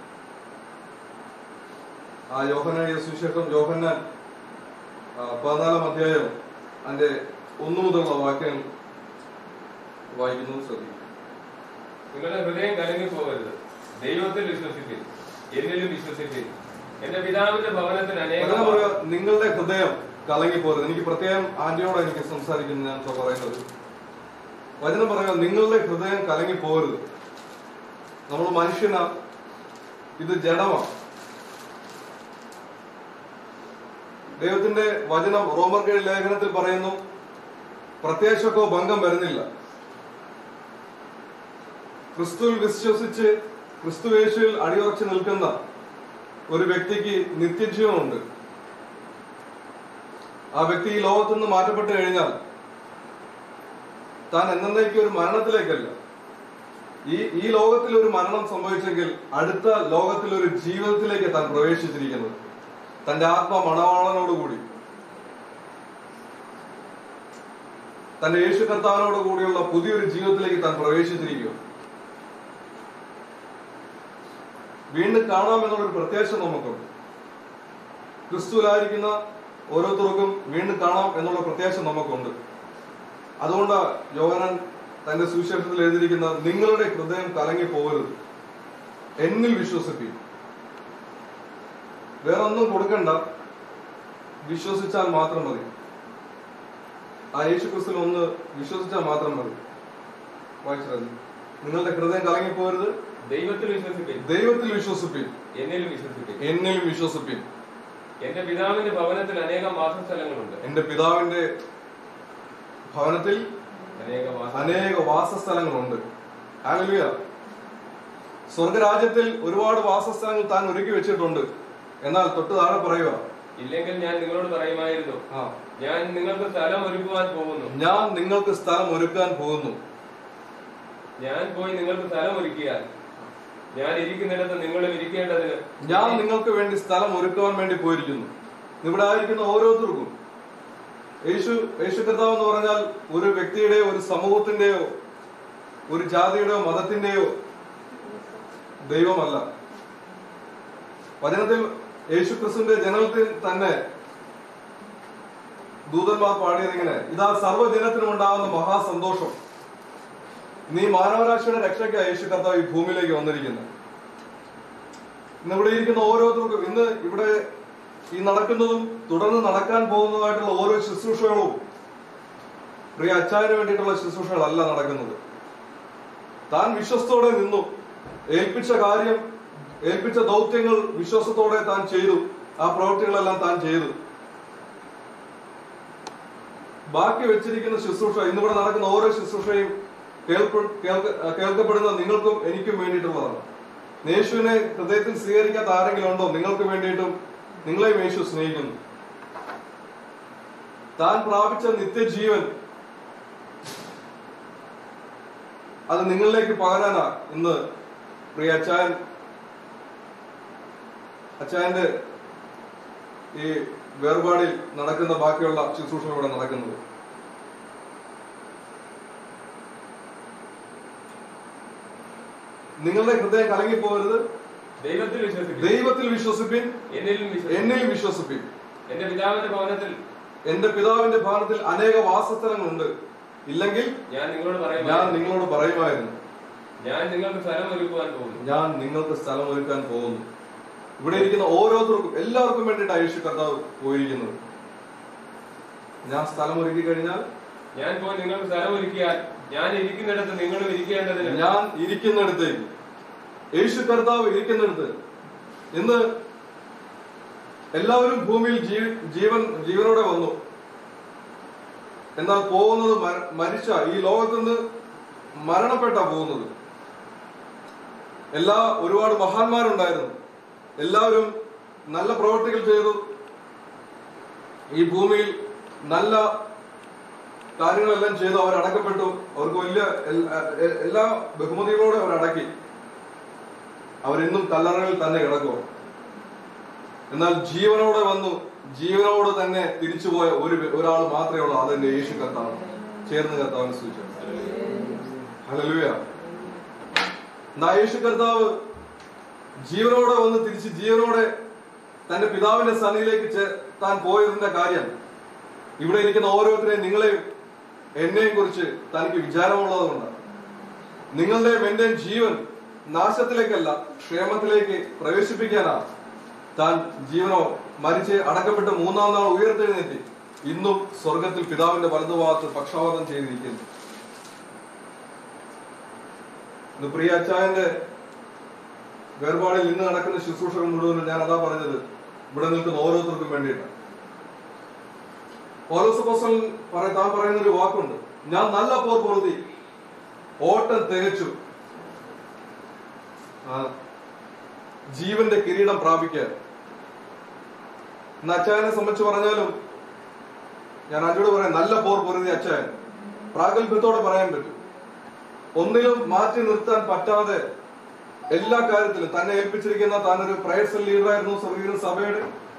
ആ യോഹന്നാൻ സുവിശേഷം യോഹന്നാൻ 14-ാം അധ്യായം അതിന്റെ 1 മുതലുള്ള വാക്യങ്ങൾ വായിക്കുന്നത് ശ്രദ്ധിക്കും. നിങ്ങളുടെ ഹൃദയം കലങ്ങി പോകരുത്. ദൈവത്തിൽ വിശ്വസിപ്പിൻ, എന്നിലും വിശ്വസിപ്പിൻ. എന്റെ പിതാവിന്റെ ഭവനത്തിൽ നിങ്ങളുടെ ഹൃദയം കലങ്ങി പോകരുത്. എനിക്ക് പ്രത്യേകം ആന്റിയോട് എനിക്ക് സംസാരിക്കുന്നത് ഞാൻ പറയുന്നത്. വചനം പറയുക, നിങ്ങളുടെ ഹൃദയം കലങ്ങി പോകരുത്. നമ്മൾ മനുഷ്യനാ, ഇത് ജഡമാണ്. ദൈവത്തിന്റെ വചനം റോമർ ലേഖനത്തിൽ പറയുന്നു, പ്രത്യാശക്കോ ഭംഗം വരുന്നില്ല. ക്രിസ്തുവിൽ വിശ്വസിച്ച് ക്രിസ്തുയേശുവിൽ അടിയുറച്ചു നിൽക്കുന്ന ഒരു വ്യക്തിക്ക് നിത്യജീവനുണ്ട്. ആ വ്യക്തി ഈ ലോകത്തുനിന്ന് മാറ്റപ്പെട്ടു കഴിഞ്ഞാൽ താൻ എന്നേക്കും ഒരു മരണത്തിലേക്കല്ല, ഈ ലോകത്തിൽ ഒരു മരണം സംഭവിച്ചെങ്കിൽ അടുത്ത ലോകത്തിൽ ഒരു ജീവിതത്തിലേക്ക് താൻ പ്രവേശിച്ചിരിക്കുന്നത്, തന്റെ ആത്മ മണവാളനോടുകൂടി തന്റെ യേശു കർത്താവിനോട് കൂടിയുള്ള പുതിയൊരു ജീവിതത്തിലേക്ക് താൻ പ്രവേശിച്ചിരിക്കുക. വീണ്ടും കാണാമെന്നുള്ളൊരു പ്രത്യാശ നമുക്കുണ്ട്. ക്രിസ്തുവിലായിരിക്കുന്ന ഓരോരുത്തർക്കും വീണ്ടും കാണാം എന്നുള്ള പ്രത്യാശ നമുക്കുണ്ട്. അതുകൊണ്ട് യോഹന്നാൻ തന്റെ സുവിശേഷത്തിൽ എഴുതിയിരിക്കുന്നത്, നിങ്ങളുടെ ഹൃദയം കലങ്ങി പോകരുത്, എന്നിൽ വിശ്വസിപ്പിൻ. വേറൊന്നും കൊടുക്കണ്ട, വിശ്വസിച്ചാൽ മാത്രം മതി. ആ യേശു ക്രിസ്തുവിൽ ഒന്ന് വിശ്വസിച്ചാൽ മാത്രം മതി. വായിച്ചത്, നിങ്ങളുടെ ഹൃദയം കലങ്ങി പോകരുത്, ദൈവത്തിൽ വിശ്വസിപ്പിൻ, ദൈവത്തിൽ വിശ്വസിപ്പിൻ, എന്നിലും വിശ്വസിപ്പിൻ, എന്നിലും വിശ്വസിപ്പിൻ. എന്റെ പിതാവിന്റെ ഭവനത്തിൽ അനേകം വാസസ്ഥലങ്ങളുണ്ട്. എന്റെ പിതാവിന്റെ ഭവനത്തിൽ അനേക വാസസ്ഥലങ്ങളുണ്ട്. ഹല്ലേലൂയ. സ്വർഗരാജ്യത്തിൽ ഒരുപാട് വാസസ്ഥലങ്ങൾ താൻ ഒരുക്കി വെച്ചിട്ടുണ്ട്. എന്നാൽ തൊട്ട് താഴെ പറയുക, ഇല്ലെങ്കിൽ ഞാൻ നിങ്ങളോട് പറയുമായിരുന്നു, ഞാൻ നിങ്ങൾക്ക് സ്ഥലം ഒരുക്കുവാൻ പോകുന്നു. ഞാൻ നിങ്ങൾക്ക് സ്ഥലം ഒരുക്കാൻ പോകുന്നു. ഞാൻ പോയി നിങ്ങൾക്ക് സ്ഥലം ഒരുക്കിയാൽ ഞാൻ ഇരിക്കുന്നിടത്ത് നിങ്ങളും ഇരിക്കേണ്ടതിന് ഞാൻ നിങ്ങൾക്ക് വേണ്ടി സ്ഥലം ഒരുക്കുവാൻ വേണ്ടി പോയിരിക്കുന്നു. ഇവിടെ ആയിരിക്കുന്ന ഓരോരുത്തർക്കും യേശു കർത്താവ് എന്ന് പറഞ്ഞാൽ ഒരു വ്യക്തിയുടെയോ ഒരു സമൂഹത്തിന്റെയോ ഒരു ജാതിയുടെയോ മതത്തിന്റെയോ ദൈവമല്ല. വചനത്തിൽ യേശു ക്രിസ്തുവിന്റെ ജനനത്തിൽ തന്നെ ദൂതന്മാർ പാടിയതിങ്ങനെ, ഇതാ സർവ്വജനത്തിനും ഉണ്ടാകുന്ന മഹാസന്തോഷം, നീ മാനവരാശിയുടെ രക്ഷയ്ക്കായി യേശു കർത്താവ് ഈ ഭൂമിയിലേക്ക് വന്നിരിക്കുന്നത്. ഇന്ന് ഇവിടെ ഇരിക്കുന്ന ഓരോരുത്തർക്കും, ഇന്ന് ഇവിടെ ഈ നടക്കുന്നതും തുടർന്ന് നടക്കാൻ പോകുന്നതായിട്ടുള്ള ഓരോ ശുശ്രൂഷകളും പ്രിയ അച്ചായന് വേണ്ടിയിട്ടുള്ള ശുശ്രൂഷകളല്ല നടക്കുന്നത്. താൻ വിശ്വസ്തോടെ നിന്നു, ഏൽപ്പിച്ച ദൗത്യങ്ങൾ വിശ്വാസത്തോടെ താൻ ചെയ്തു, ആ പ്രവൃത്തികളെല്ലാം താൻ ചെയ്തു. ബാക്കി വെച്ചിരിക്കുന്ന ശുശ്രൂഷ, ഇന്നിവിടെ നടക്കുന്ന ഓരോ ശുശ്രൂഷയും കേൾക്കപ്പെടുന്ന നിങ്ങൾക്കും എനിക്കും വേണ്ടിയിട്ടുള്ളതാണ്. യേശുവിനെ ഹൃദയത്തിൽ സ്വീകരിക്കാത്ത ആരെങ്കിലും ഉണ്ടോ? നിങ്ങൾക്ക് വേണ്ടിയിട്ടും നിങ്ങളെയും യേശു സ്നേഹിക്കുന്നു. താൻ പ്രാപിച്ച നിത്യജീവൻ അത് നിങ്ങളിലേക്ക് പകരാനാ ഇന്ന് പ്രിയ അച്ചായന്റെ ഈ വേർപാടിൽ നടക്കുന്ന ബാക്കിയുള്ള ശുശ്രൂഷകളൂടെ നടക്കുന്നത്. നിങ്ങളുടെ ഹൃദയം കലങ്ങിപ്പോകരുത്, ദൈവത്തിൽ വിശ്വസിപ്പിൻ, എന്നിലും വിശ്വസിപ്പിൻ. എന്റെ പിതാവിന്റെ ഭവനത്തിൽ അനേക വാസസ്ഥലങ്ങളുണ്ട്. ഇല്ലെങ്കിൽ ഞാൻ നിങ്ങളോട് പറയുമായിരുന്നു, ഞാൻ നിങ്ങൾക്ക് സ്ഥലം ഒരുക്കാൻ പോകുന്നു. ഇവിടെ ഇരിക്കുന്ന ഓരോരുത്തർക്കും എല്ലാവർക്കും വേണ്ടിയിട്ടാണ് യേശു കർത്താവ് പോയിരിക്കുന്നത്. ഞാൻ സ്ഥലം ഒരുക്കി കഴിഞ്ഞാൽ, ഞാൻ പോയി നിങ്ങൾക്ക് സ്ഥലം ഒരുക്കിയാൽ ഞാൻ ഇരിക്കുന്നിടത്ത് നിങ്ങളും ഇരിക്കേണ്ടതിന്, ഞാൻ ഇരിക്കുന്നിടത്തേക്ക് യേശു കർത്താവ് ഇരിക്കുന്നിടത്ത്. ഇന്ന് എല്ലാവരും ഭൂമിയിൽ ജീവനോടെ വന്നു. എന്നാൽ പോകുന്നത് മരിച്ച ഈ ലോകത്തുനിന്ന് മരണപ്പെട്ടാ പോകുന്നത്. ഒരുപാട് മഹാന്മാരുണ്ടായിരുന്നു, എല്ലാവരും നല്ല പ്രവർത്തികൾ ചെയ്തു, ഈ ഭൂമിയിൽ നല്ല കാര്യങ്ങളെല്ലാം ചെയ്തു. അവർ അടക്കപ്പെട്ടു. അവർക്ക് വലിയ എല്ലാ ബഹുമതികളോടെ അവർ അടക്കി. അവരിന്നും കല്ലറകളിൽ തന്നെ കിടക്കുക. എന്നാൽ ജീവനോടെ വന്നു, ജീവനോട് തന്നെ തിരിച്ചുപോയ ഒരാൾ മാത്രമേ ഉള്ളൂ. അതെന്റെ യേശു കർത്താവ്. ചേർന്ന് കർത്താവിനെ സൂചിച്ചു. ഹല്ലേലൂയ. യേശു കർത്താവ് ജീവനോടെ വന്ന് തിരിച്ച് ജീവനോടെ തന്റെ പിതാവിന്റെ സന്നിധിയിലേക്ക് താൻ പോയതിന്റെ കാര്യം ഇവിടെ ഇരിക്കുന്ന ഓരോരുത്തരെയും, നിങ്ങളെയും എന്നെയും കുറിച്ച് തനിക്ക് വിചാരമുള്ളതുകൊണ്ട് നിങ്ങളുടെയും എന്റെയും ജീവൻ നാശത്തിലേക്കല്ല ക്ഷേമത്തിലേക്ക് പ്രവേശിപ്പിക്കാനാണ് താൻ ജീവനോ മരിച്ച് അടക്കപ്പെട്ട് മൂന്നാം നാൾ ഉയർത്തെഴുന്നേറ്റ് ഇന്നും സ്വർഗത്തിൽ പിതാവിന്റെ വലതുഭാഗത്ത് പക്ഷാപാതം ചെയ്തിരിക്കുന്നു. ഇത് പ്രിയ അച്ചായന്റെ വേർപാടിൽ ഇന്ന് നടക്കുന്ന ശുശ്രൂഷകൾ മുഴുവനും ഞാൻ അതാ പറഞ്ഞത്, ഇവിടെ നിൽക്കുന്ന ഓരോരുത്തർക്കും വേണ്ടിയിട്ട്. പൗലോസ് അപ്പോസ്തലൻ താൻ പറയുന്ന ഒരു വാക്കുണ്ട്, ഞാൻ നല്ല പോർ പൊറുതി, ഓട്ടം തികച്ചു, ജീവന്റെ കിരീടം പ്രാപിക്കാൻ. ഇന്ന് അച്ചായനെ സംബന്ധിച്ച് പറഞ്ഞാലും ഞാൻ അജോട് പറയാം, നല്ല പോർ പൊറുതി അച്ചായൻ പ്രാഗൽഭ്യത്തോടെ പറയാൻ പറ്റും. ഒന്നിലും മാറ്റി നിർത്താൻ പറ്റാതെ എല്ലാ കാര്യത്തിലും തന്നെ ഏൽപ്പിച്ചിരിക്കുന്ന, താനൊരു പ്രയർ ലീഡറായിരുന്നു സ്വർഗീയ സഭയുടെ,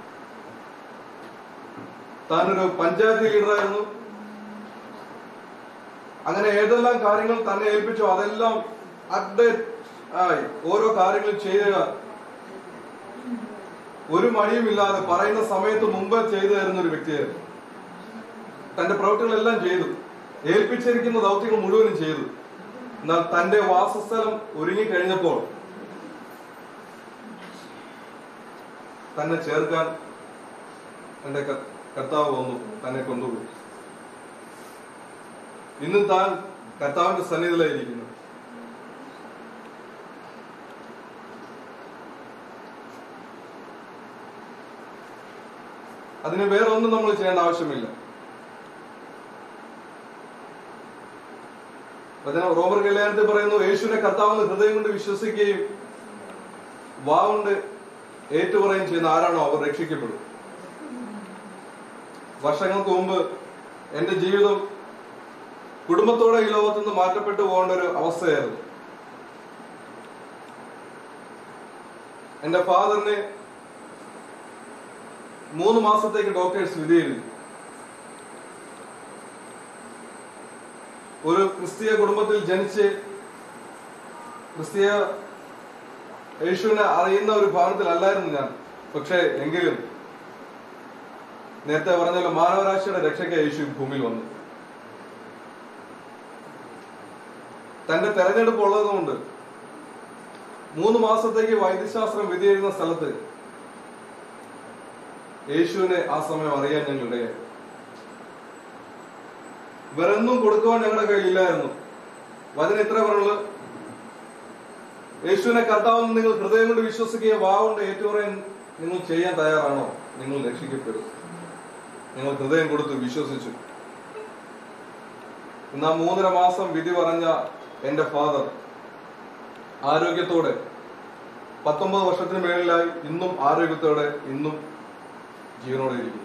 താനൊരു പഞ്ചായത്ത് ലീഡറായിരുന്നു. അങ്ങനെ ഏതെല്ലാം കാര്യങ്ങൾ തന്നെ ഏൽപ്പിച്ചോ അതെല്ലാം അപ്ഡേറ്റ് ആയി ഓരോ കാര്യങ്ങൾ ചെയ്യുക, ഒരു മടിയുമില്ലാതെ പറയുന്ന സമയത്ത് മുമ്പ് ചെയ്തു തരുന്ന ഒരു വ്യക്തിയായിരുന്നു. തന്റെ പ്രവൃത്തികളെല്ലാം ചെയ്തു, ഏൽപ്പിച്ചിരിക്കുന്ന ദൗത്യങ്ങൾ മുഴുവനും ചെയ്തു. എന്നാൽ തന്റെ വാസസ്ഥലം ഒരുങ്ങിക്കഴിഞ്ഞപ്പോൾ തന്നെ ചേർക്കാൻ തന്റെ കർത്താവ് വന്നു, തന്നെ കൊണ്ടുപോയി. ഇന്നും താൻ കർത്താവിന്റെ സന്നിധിയിലായിരിക്കുന്നു. അതിന് വേറെ ഒന്നും നമ്മൾ ചെയ്യേണ്ട ആവശ്യമില്ല. റോമർ കല്യാണത്തിൽ പറയുന്നു, യേശുവിനെ കർത്താവെന്ന് ഹൃദയം കൊണ്ട് വിശ്വസിക്കുകയും വാവുകൊണ്ട് ഏറ്റുപറയുകയും ചെയ്യുന്ന ആരാണോ അവർ രക്ഷിക്കപ്പെടും. വർഷങ്ങൾക്ക് മുമ്പ് എന്റെ ജീവിതം കുടുംബത്തോടെ ഈ ലോകത്തു നിന്ന് മാറ്റപ്പെട്ടു പോകേണ്ട ഒരു അവസ്ഥയായിരുന്നു. എന്റെ ഫാദറിന് 3 മാസത്തേക്ക് ഡോക്ടേഴ്സ് വിധി എഴുതി. ഒരു ക്രിസ്തീയ കുടുംബത്തിൽ ജനിച്ച് ക്രിസ്തീയ യേശുവിനെ അറിയുന്ന ഒരു ഭവനത്തിലല്ലായിരുന്നു ഞാൻ. പക്ഷെ എങ്കിലും നേരത്തെ പറഞ്ഞല്ലോ, മാനവരാശിയുടെ രക്ഷയ്ക്ക് യേശു ഭൂമിയിൽ വന്നു. തന്റെ തെരഞ്ഞെടുപ്പ് ഉള്ളതുകൊണ്ട് 3 മാസത്തേക്ക് വൈദ്യശാസ്ത്രം വിധി എഴുതുന്ന സ്ഥലത്ത് യേശുവിനെ ആ സമയം അറിയാൻ ഞങ്ങളുടെ വേറൊന്നും കൊടുക്കുവാൻ ഞങ്ങളുടെ കയ്യിലില്ലായിരുന്നു. വചനം ഇത്ര പറയുള്ളത്, യേശുവിനെ കർത്താവെന്ന് നിങ്ങൾ ഹൃദയം കൊണ്ട് വിശ്വസിക്കുകയും വാവുകൊണ്ട് ഏറ്റുപറയാൻ നിങ്ങൾ ചെയ്യാൻ തയ്യാറാണോ, നിങ്ങൾ രക്ഷിക്കപ്പെടും. നിങ്ങൾ ഹൃദയം കൊടുത്ത് വിശ്വസിച്ചു. എന്നാ 3.5 മാസം വിധി പറഞ്ഞ എന്റെ ഫാദർ ആരോഗ്യത്തോടെ 19 വർഷത്തിന് മേളിലായി ഇന്നും ആരോഗ്യത്തോടെ ഇന്നും ജീവനോടെ ഇരിക്കുന്നു.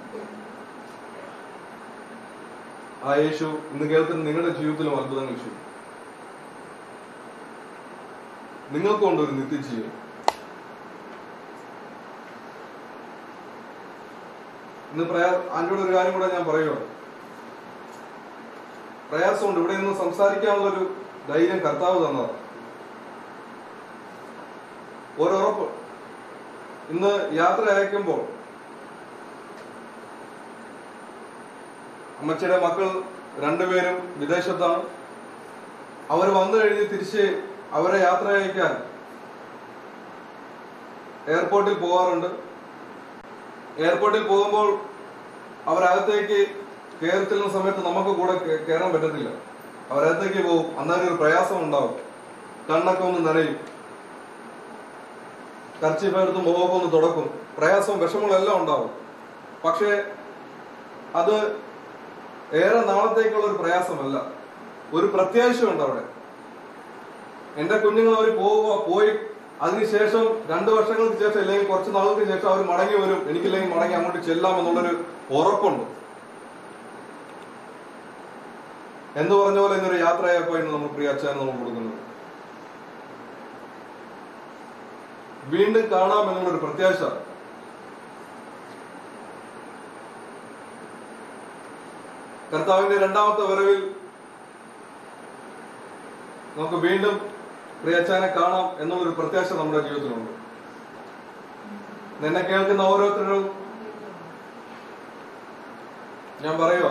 ആ യേശു ഇന്ന് കേൾക്കുന്ന നിങ്ങളുടെ ജീവിതത്തിലും അത്ഭുതങ്ങൾ ചെയ്യും. നിങ്ങൾക്കുണ്ട് ഒരു നിത്യജീവൻ. ഇന്ന് ആന്റിയോട് ഒരു കാര്യം കൂടെ ഞാൻ പറയുകയാണ്. പ്രയാസമുണ്ട്, ഇവിടെ നിന്ന് സംസാരിക്കാനുള്ളൊരു ധൈര്യം കർത്താവ് തന്നതാണ്. ഒരുറപ്പ്, ഇന്ന് യാത്ര അയക്കുമ്പോൾ അമ്മച്ചിയുടെ മക്കൾ 2 പേരും വിദേശത്താണ്. അവർ വന്നു കഴിഞ്ഞ് തിരിച്ച് അവരെ യാത്ര അയക്കാൻ എയർപോർട്ടിൽ പോകാറുണ്ട്. എയർപോർട്ടിൽ പോകുമ്പോൾ അവരകത്തേക്ക് കയറി ചെല്ലുന്ന സമയത്ത് നമുക്ക് കൂടെ കയറാൻ പറ്റത്തില്ല. അവരകത്തേക്ക് പോകും. അന്നേരം ഒരു പ്രയാസം ഉണ്ടാവും. കണ്ണൊക്കെ ഒന്ന് നനയും, കർച്ചീഫെടുത്ത് മുഖമൊക്കെ ഒന്ന് തുടക്കും. പ്രയാസവും വിഷമങ്ങളെല്ലാം ഉണ്ടാവും. പക്ഷേ അത് ഏറെ നാളത്തേക്കുള്ള ഒരു പ്രയാസമല്ല, ഒരു പ്രത്യാശയുണ്ട് അവിടെ. എന്റെ കുഞ്ഞുങ്ങൾ അവർ പോയി അതിനുശേഷം 2 വർഷങ്ങൾക്ക് ശേഷം അല്ലെങ്കിൽ കുറച്ച് നാളുകൾക്ക് ശേഷം അവർ മടങ്ങി വരും. എനിക്കില്ലെങ്കിൽ മടങ്ങി അങ്ങോട്ട് ചെല്ലാം എന്നുള്ളൊരു ഉറപ്പുണ്ട്. എന്ന് പറഞ്ഞ പോലെ ഇന്നൊരു യാത്രയായപ്പോ ഇന്ന് നമ്മൾ പ്രിയ അച്ഛനെ നമ്മൾ കൊടുക്കുന്നത്. വീണ്ടും കാണാം എന്നുള്ളൊരു പ്രത്യാശ. കർത്താവിന്റെ രണ്ടാമത്തെ വരവിൽ നമുക്ക് വീണ്ടും പ്രിയച്ചാനെ കാണാം എന്നുള്ളൊരു പ്രത്യാശ നമ്മുടെ ജീവിതത്തിലുണ്ട്. നിന്നെ കേൾക്കുന്ന ഓരോരുത്തരും ഞാൻ പറയുക,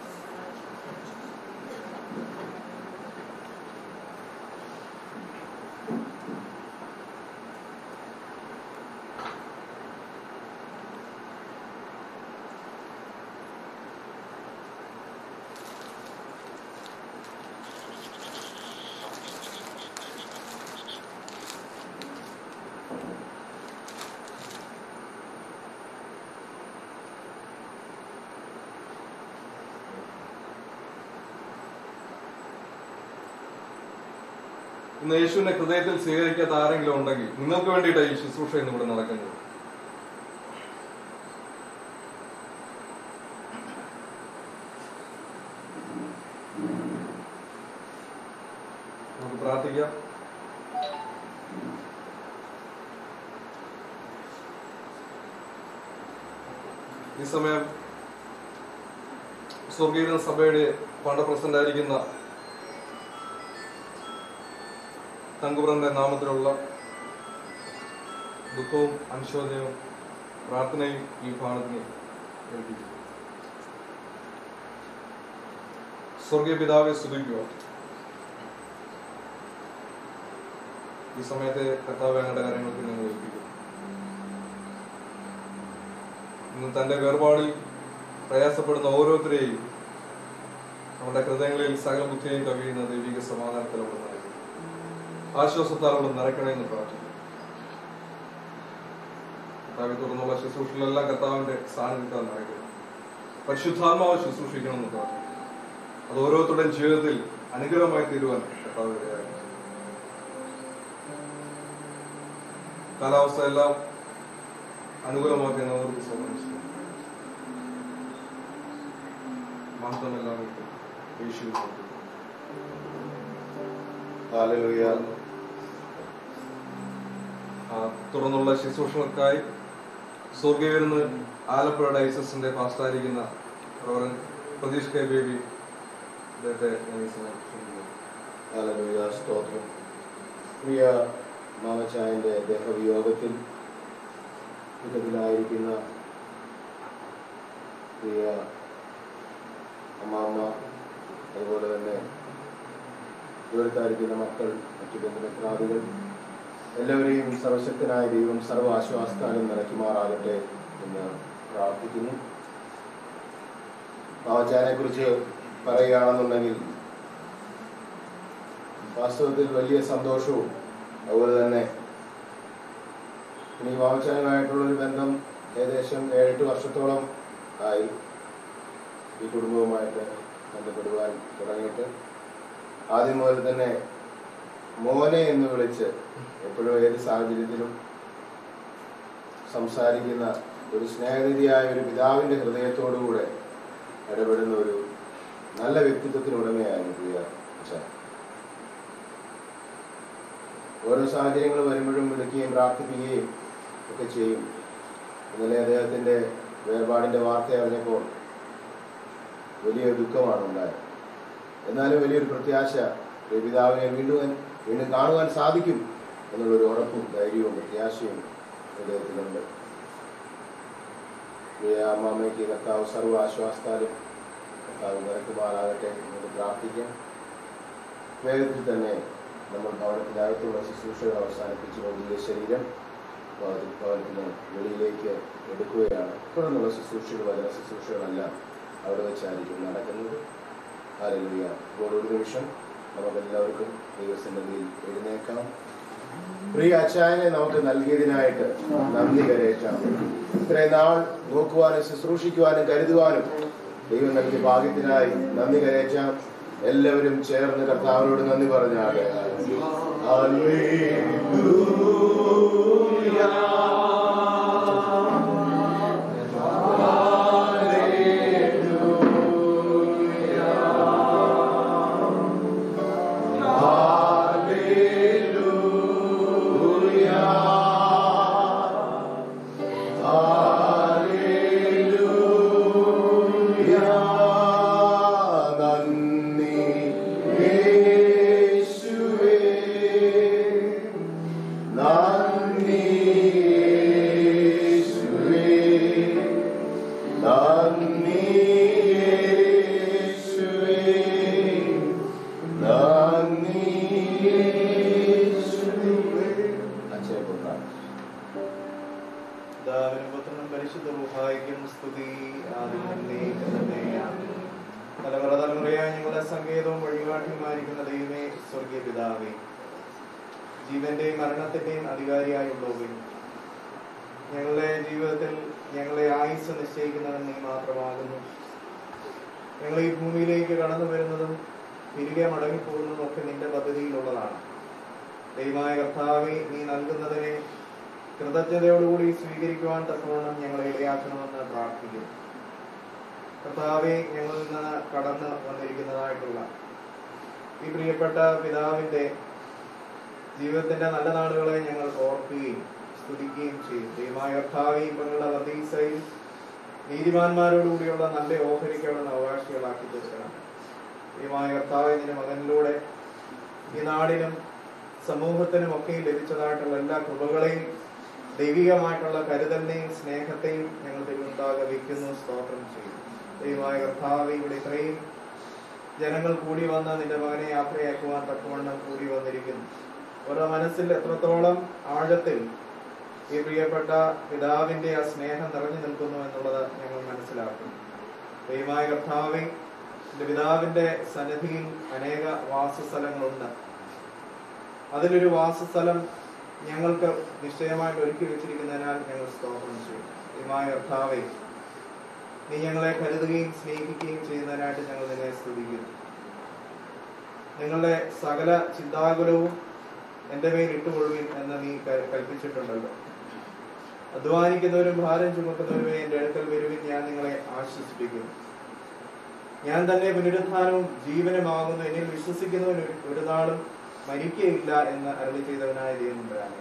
ഇന്ന് യേശുവിനെ ഹൃദയത്തിൽ സ്വീകരിക്കാത്ത ആരെങ്കിലും ഉണ്ടെങ്കിൽ നിങ്ങൾക്ക് വേണ്ടിയിട്ടാണ് ഈ ശുശ്രൂഷ ഇന്ന് ഇവിടെ നടക്കുന്നത്. നമുക്ക് പ്രാർത്ഥിക്കാം. ഈ സമയം സ്വർഗീയ സഭയുടെ പണ്ട് പ്രസിഡന്റ് ആയിരിക്കുന്ന തങ്കുബ്രന്റെ നാമത്തിലുള്ള ദുഃഖവും അനുശോചനവും പ്രാർത്ഥനയും ഈ ഭാഗത്തിന് ഏൽപ്പിക്കും. സ്വർഗീയ പിതാവെ സ്തുതിക്കുക. ഈ സമയത്തെ കർത്താവ് ഞങ്ങളുടെ കാര്യങ്ങൾക്ക് ഞങ്ങൾ ഏൽപ്പിക്കും. ഇന്ന് തന്റെ വേർപാടിൽ പ്രയാസപ്പെടുന്ന ഓരോരുത്തരെയും നമ്മുടെ ഹൃദയങ്ങളിൽ സകല ബുദ്ധിയെയും കവിയുന്ന ദൈവിക സമാധാനത്തിലൂടെ ആശ്വാസത്താലോട് നിറയ്ക്കണമെന്ന് പ്രാർത്ഥിക്കുന്നു. കർത്താവെ തുടർന്നുള്ള ശുശ്രൂഷകളെല്ലാം കർത്താവിന്റെ സാന്നിധ്യത്താൽ നിറയ്ക്കണം. പരിശുദ്ധാത്മാവ് ശുശ്രൂഷിക്കണമെന്ന് പ്രാർത്ഥിക്കുന്നു. അത് ഓരോരുത്തരുടെയും ജീവിതത്തിൽ അനുഗ്രഹമായി തീരുവാൻ കർത്താവ് ഇടയാകണം. കാലാവസ്ഥ എല്ലാം അനുകൂലമാക്കി അവർക്ക് സമർപ്പിച്ചു. മഹത്വമെല്ലാം യേശുവിനെ തുടർന്നുള്ള ശുശ്രൂഷകൾക്കായി സ്വർഗീയരുന്ന് ആലപ്പുഴ ഡയസസിന്റെ പാസ്റ്റായിരിക്കുന്ന റവറൻ പ്രതീഷ് കെ ബേബി സ്തോത്രം. പ്രിയ മാമച്ചായന്റെ ദേഹവിയോഗത്തിൽ ദുഃഖത്തിലായിരിക്കുന്ന പ്രിയ അമ്മാമ്മ, അതുപോലെ തന്നെ ദൂരത്തായിരിക്കുന്ന മക്കൾ, മറ്റു ബന്ധുമിത്രാദികൾ എല്ലാവരെയും സർവശക്തനായ ദൈവം സർവ്വ ആശ്വാസത്താലും നിറയ്ക്കുമാറാകട്ടെ എന്ന് പ്രാർത്ഥിക്കുന്നു. മാമച്ചാനെ കുറിച്ച് പറയുകയാണെന്നുണ്ടെങ്കിൽ വാസ്തവത്തിൽ വലിയ സന്തോഷവും അതുപോലെ തന്നെ ഇനി മാമച്ചാനുമായിട്ടുള്ളൊരു ബന്ധം ഏകദേശം 7-8 വർഷത്തോളം ആയി ഈ കുടുംബവുമായിട്ട് ബന്ധപ്പെടുവാൻ തുടങ്ങിയിട്ട്. ആദ്യം മുതൽ തന്നെ മോനെ എന്ന് വിളിച്ച് എപ്പോഴും ഏത് സാഹചര്യത്തിലും സംസാരിക്കുന്ന ഒരു സ്നേഹനിധിയായ ഒരു പിതാവിന്റെ ഹൃദയത്തോടുകൂടെ ഇടപെടുന്ന ഒരു നല്ല വ്യക്തിത്വത്തിനുടമയായിരുന്നു പ്രിയ അച്ഛൻ. ഓരോ സാഹചര്യങ്ങൾ വരുമ്പോഴും വിളിക്കുകയും പ്രാർത്ഥിക്കുകയും ഒക്കെ ചെയ്യും. ഇന്നലെ അദ്ദേഹത്തിന്റെ വേർപാടിന്റെ വാർത്ത അറിഞ്ഞപ്പോൾ വലിയ ദുഃഖമാണ് ഉണ്ടായത്. എന്നാലും വലിയൊരു പ്രത്യാശ പിതാവിനെ വീണ്ടും കാണുവാൻ സാധിക്കും എന്നുള്ളൊരു ഉറപ്പും ധൈര്യവും പ്രത്യാശയും ഹൃദയത്തിലുണ്ട്. പ്രിയ അമ്മാമ്മയ്ക്ക് കർത്താവ് സർവ്വ ആശ്വാസത്താലും കർത്താവ് നിറയ്ക്കുമാറാകട്ടെ എന്ന് പ്രാർത്ഥിക്കാം. വേഗത്തിൽ തന്നെ നമ്മൾ ഭവനത്തിനകത്തുള്ള ശുശ്രൂഷകൾ അവസാനിപ്പിച്ചുകൊണ്ട് ഈ ശരീരം ഭവനത്തിന് വെളിയിലേക്ക് എടുക്കുകയാണ്. തുടർന്നുള്ള ശുശ്രൂഷകൾ, വചന ശുശ്രൂഷകളെല്ലാം അവിടെ വെച്ചായിരിക്കും നടക്കുന്നത്. ഹല്ലേലൂയ. ഇപ്പോൾ ഒരു നിമിഷം നമുക്കെല്ലാവർക്കും ദൈവസന്നിധിയിൽ എഴുന്നേക്കാം. പ്രിയ അച്ചായനെ നമുക്ക് നൽകിയതിനായിട്ട് നന്ദി കരയറ്റാം. ഇത്രയും നാൾ നോക്കുവാനും ശുശ്രൂഷിക്കുവാനും കരുതുവാനും ദൈവം നൽകിയ ഭാഗ്യത്തിനായി നന്ദി കരയറ്റാം. എല്ലാവരും ചേർന്ന് കർത്താവിനോട് നന്ദി പറഞ്ഞാൽ എന്നേക്കും സ്തുതി. ആദ്യം എന്നേക്കും തന്നെയാണ്. തലമുറ തലമുറയായി ഞങ്ങളുടെ സങ്കേതവും വഴികാട്ടിയുമായിരിക്കുന്ന ദൈവമേ, സ്വർഗീയ പിതാവേ, ജീവന്റെയും മരണത്തിന്റെയും അധികാരിയായുള്ളവേ, ഞങ്ങളുടെ ജീവിതത്തിൽ ഞങ്ങളെ ആയുസ് നിശ്ചയിക്കുന്നവൻ നീ മാത്രമാകുന്നു. ഞങ്ങൾ ഈ ഭൂമിയിലേക്ക് കടന്നു വരുന്നതും തിരികെ മടങ്ങിപ്പോകുന്നതും ഒക്കെ നിന്റെ പദ്ധതിയിലുള്ളതാണ്. ദൈവമായ കർത്താവേ, നീ നൽകുന്നതിനെ കൃതജ്ഞതയോടുകൂടി സ്വീകരിക്കുവാൻ തക്കവണ്ണം ഞങ്ങളെ ഇടയാക്കണമെന്ന് പ്രാർത്ഥിക്കുന്നു. കർത്താവെ, ഞങ്ങളിൽ നിന്ന് കടന്നു വന്നിരിക്കുന്നതായിട്ടുള്ള ഈ പ്രിയപ്പെട്ട പിതാവിന്റെ ജീവിതത്തിന്റെ നല്ല നാളുകളെ ഞങ്ങൾ ഓർക്കുകയും സ്തുതിക്കുകയും ചെയ്യും. ദൈവമായ കർത്താവെ, ഇവങ്ങളുടെ വധീസയിൽ നീതിമാന്മാരോടുകൂടിയുള്ള നല്ല ഓഹരിക്ക് അവിടെ അവകാശികളാക്കി തീർക്കണം. ദൈവമായ കർത്താവെ, നിന്റെ മകനിലൂടെ ഈ നാടിനും സമൂഹത്തിനും ഒക്കെ ലഭിച്ചതായിട്ടുള്ള എല്ലാ കൃപകളെയും ദൈവികമായിട്ടുള്ള കരുതലിനെയും സ്നേഹത്തെയും ഞങ്ങൾ തിരുവനന്തപുരം വയ്ക്കുന്നു, സ്തോത്രം ചെയ്യും. ദൈവമായ കർത്താവെ, ഇവിടെ ഇത്രയും ജനങ്ങൾ കൂടി വന്ന് നിന്റെ മകനെ യാത്രയാക്കുവാൻ തക്കവണ്ണം കൂടി വന്നിരിക്കുന്നു. ഓരോ മനസ്സിൽ എത്രത്തോളം ആഴത്തിൽ ഈ പ്രിയപ്പെട്ട പിതാവിന്റെ ആ സ്നേഹം നിറഞ്ഞു നിൽക്കുന്നു എന്നുള്ളത് ഞങ്ങൾ മനസ്സിലാക്കുന്നു. ദൈവമായ കർത്താവെ, എന്റെ പിതാവിന്റെ സന്നിധിയിൽ അനേക വാസസ്ഥലങ്ങളുണ്ട്. അതിലൊരു വാസസ്ഥലം ഞങ്ങൾക്ക് നിശ്ചയമായിട്ട് ഒരുക്കി വെച്ചിരിക്കുന്നതിനാൽ ഞങ്ങൾ സ്തോത്രം ചെയ്യും. ദൈവമായ കർത്താവെ, നീ ഞങ്ങളെ കരുതുകയും സ്നേഹിക്കുകയും ചെയ്യുന്നതിനായിട്ട് ഞങ്ങൾ നിന്നെ സ്തുതിക്കുന്നു. നിങ്ങളുടെ സകല ചിന്താകുലവും എന്റെ മേൽ ഇട്ടുകൊള്ളുവിൻ എന്ന് നീ കൽപ്പിച്ചിട്ടുണ്ടല്ലോ. അധ്വാനിക്കുന്നവരും ഭാരം ചുമക്കുന്നവരുമേ എന്റെ അടുക്കൽ വരുവിൻ, ഞാൻ നിങ്ങളെ ആശ്വസിപ്പിക്കുന്നു. ഞാൻ തന്നെ പുനരുത്ഥാനവും ജീവനുമാകുന്നു, എന്നിൽ വിശ്വസിക്കുന്നവൻ ഒരു നാളും മരിക്കയില്ല എന്ന് അരുളി ചെയ്തവനായ ദൈവമുണ്ടാണ്.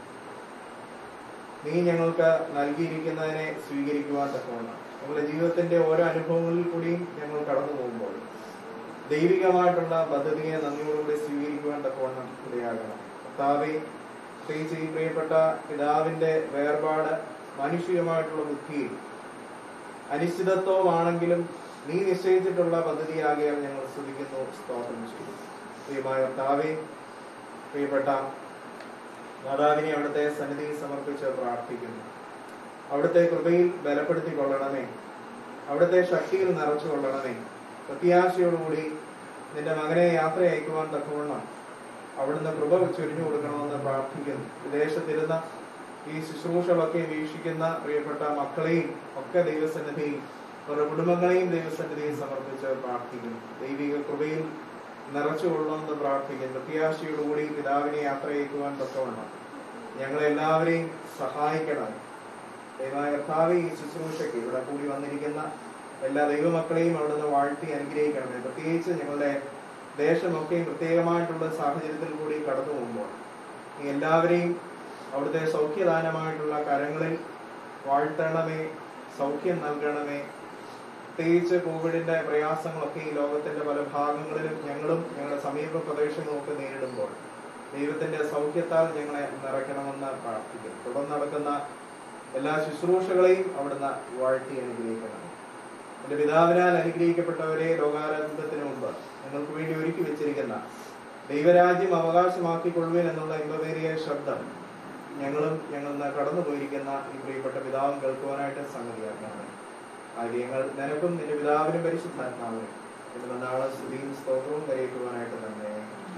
നീ ഞങ്ങൾക്ക് നൽകിയിരിക്കുന്നതിനെ സ്വീകരിക്കുവാൻ തക്കവണ്ണം ഞങ്ങളുടെ ജീവിതത്തിന്റെ ഓരോ അനുഭവങ്ങളിൽ കൂടിയും ഞങ്ങൾ കടന്നു പോകുമ്പോൾ ദൈവികമായിട്ടുള്ള പദ്ധതിയെ നന്ദിയോടുകൂടി സ്വീകരിക്കുവാൻ തക്കവണ്ണം ഇടയാകണം. കർത്താവേ, പ്രത്യേകിച്ച് ഈ പ്രിയപ്പെട്ട പിതാവിന്റെ വേർപാട് മാനുഷികമായിട്ടുള്ള ബുദ്ധിയിൽ അനിശ്ചിതത്വമാണെങ്കിലും നീ നിശ്ചയിച്ചിട്ടുള്ള പദ്ധതിയാകിയാൽ ഞങ്ങൾ സ്തുതിക്കുന്നു, സ്തോത്രം ചെയ്യും. പ്രിയമായ കർത്താവേ, പ്രിയപ്പെട്ട മാതാവിനെ അവിടുത്തെ സന്നിധിയിൽ സമർപ്പിച്ച് പ്രാർത്ഥിക്കുന്നു. അവിടുത്തെ കൃപയിൽ ബലപ്പെടുത്തിക്കൊള്ളണമേ, അവിടുത്തെ ശക്തിയിൽ നിറച്ചു കൊള്ളണമേ. പ്രത്യാശയോടുകൂടി നിന്റെ മകനെ യാത്ര അയക്കുവാൻ തക്കവണ്ണം അവിടുന്ന് കൃപ ചൊരിഞ്ഞു കൊടുക്കണമെന്ന് പ്രാർത്ഥിക്കുന്നു. വിദേശത്തിരുന്ന ഈ ശുശ്രൂഷകളൊക്കെ വീക്ഷിക്കുന്ന പ്രിയപ്പെട്ട മക്കളെയും ഒക്കെ ദൈവസന്നിധിയിൽ, അവരുടെ കുടുംബങ്ങളെയും ദൈവസന്നിധിയിൽ സമർപ്പിച്ച് പ്രാർത്ഥിക്കുന്നു. ദൈവിക കൃപയിൽ നിറച്ചുകൊള്ളണമെന്ന് പ്രാർത്ഥിക്കുന്നു. പ്രത്യാശയോടുകൂടി പിതാവിനെ യാത്ര അയക്കുവാൻ തക്കവണ്ണം ഞങ്ങളെല്ലാവരെയും സഹായിക്കണം. ദൈവമായ കർത്താവേ, ഈ ശുശ്രൂഷയ്ക്ക് ഇവിടെ കൂടി വന്നിരിക്കുന്ന എല്ലാ ദൈവമക്കളെയും അവിടുന്ന് വാഴ്ത്തി അനുഗ്രഹിക്കണമേ. പ്രത്യേകിച്ച് ഞങ്ങളുടെ ദേശമൊക്കെയും പ്രത്യേകമായിട്ടുള്ള സാഹചര്യത്തിൽ കൂടി കടന്നു പോകുമ്പോൾ ഈ എല്ലാവരെയും അവിടുത്തെ സൗഖ്യദാനമായിട്ടുള്ള കരങ്ങളിൽ വാഴ്ത്തണമേ, സൗഖ്യം നൽകണമേ. പ്രത്യേകിച്ച് കോവിഡിന്റെ പ്രയാസങ്ങളൊക്കെ ഈ ലോകത്തിന്റെ പല ഭാഗങ്ങളിലും ഞങ്ങളും ഞങ്ങളുടെ സമീപ പ്രദേശങ്ങളും ഒക്കെ നേരിടുമ്പോൾ ദൈവത്തിന്റെ സൗഖ്യത്താൽ ഞങ്ങളെ നിറയ്ക്കണമെന്ന് പ്രാർത്ഥിക്കുന്നു. തുടർന്ന് നടക്കുന്ന എല്ലാ ശുശ്രൂഷകളെയും അവിടുന്ന് വാഴ്ത്തി അനുഗ്രഹിക്കണം. എന്റെ പിതാവിനാൽ അനുഗ്രഹിക്കപ്പെട്ടവരെ, ലോകാരംഭത്തിന് മുമ്പ് ഞങ്ങൾക്ക് വേണ്ടി ഒരുക്കി വെച്ചിരിക്കുന്ന ദൈവരാജ്യം അവകാശമാക്കിക്കൊള്ളുവിൻ എന്നുള്ള ഇമ്പവേറിയ ശബ്ദം ഞങ്ങൾ കടന്നു പോയിരിക്കുന്ന ഈ പ്രിയപ്പെട്ട പിതാവും കേൾക്കുവാനായിട്ട് സംഗതിയാക്കണം. കാര്യങ്ങൾ നിനക്കും നിന്റെ പിതാവിനും പരിശുദ്ധാത്മാവിനും എന്റെ നാളെ സ്തുതിയും സ്തോത്രവും കരയിക്കുവാനായിട്ട് തന്നെ.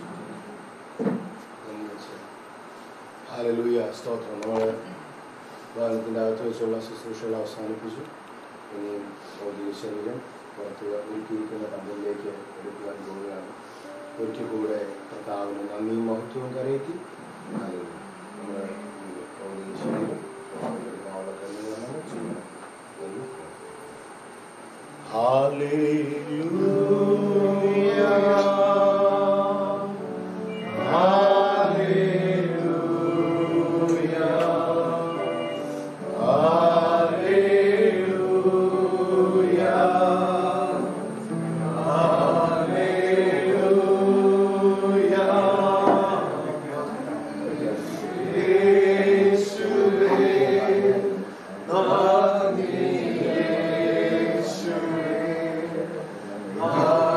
ഹല്ലേലൂയ, സ്തോത്രം. നമ്മൾ ഭവനത്തിൻ്റെ അകത്ത് വെച്ചുള്ള ശുശ്രൂഷകൾ അവസാനിപ്പിച്ചു. ഇനിയും ഭൗതിക ശരീരം പുറത്ത് ഒരുക്കിയിരിക്കുന്ന പന്തലിലേക്ക് എടുക്കുവാൻ പോവുകയാണ്. ഒരിക്കൽ കൂടെ കർത്താവിന് നന്ദിയും മഹത്വവും കരയറ്റി നമ്മൾ ഭൗതിക ശരീരം എടുക്കാനുള്ള കഴിവുകളാണ് ചെയ്യുന്നത്. Hallelujah, Hallelujah.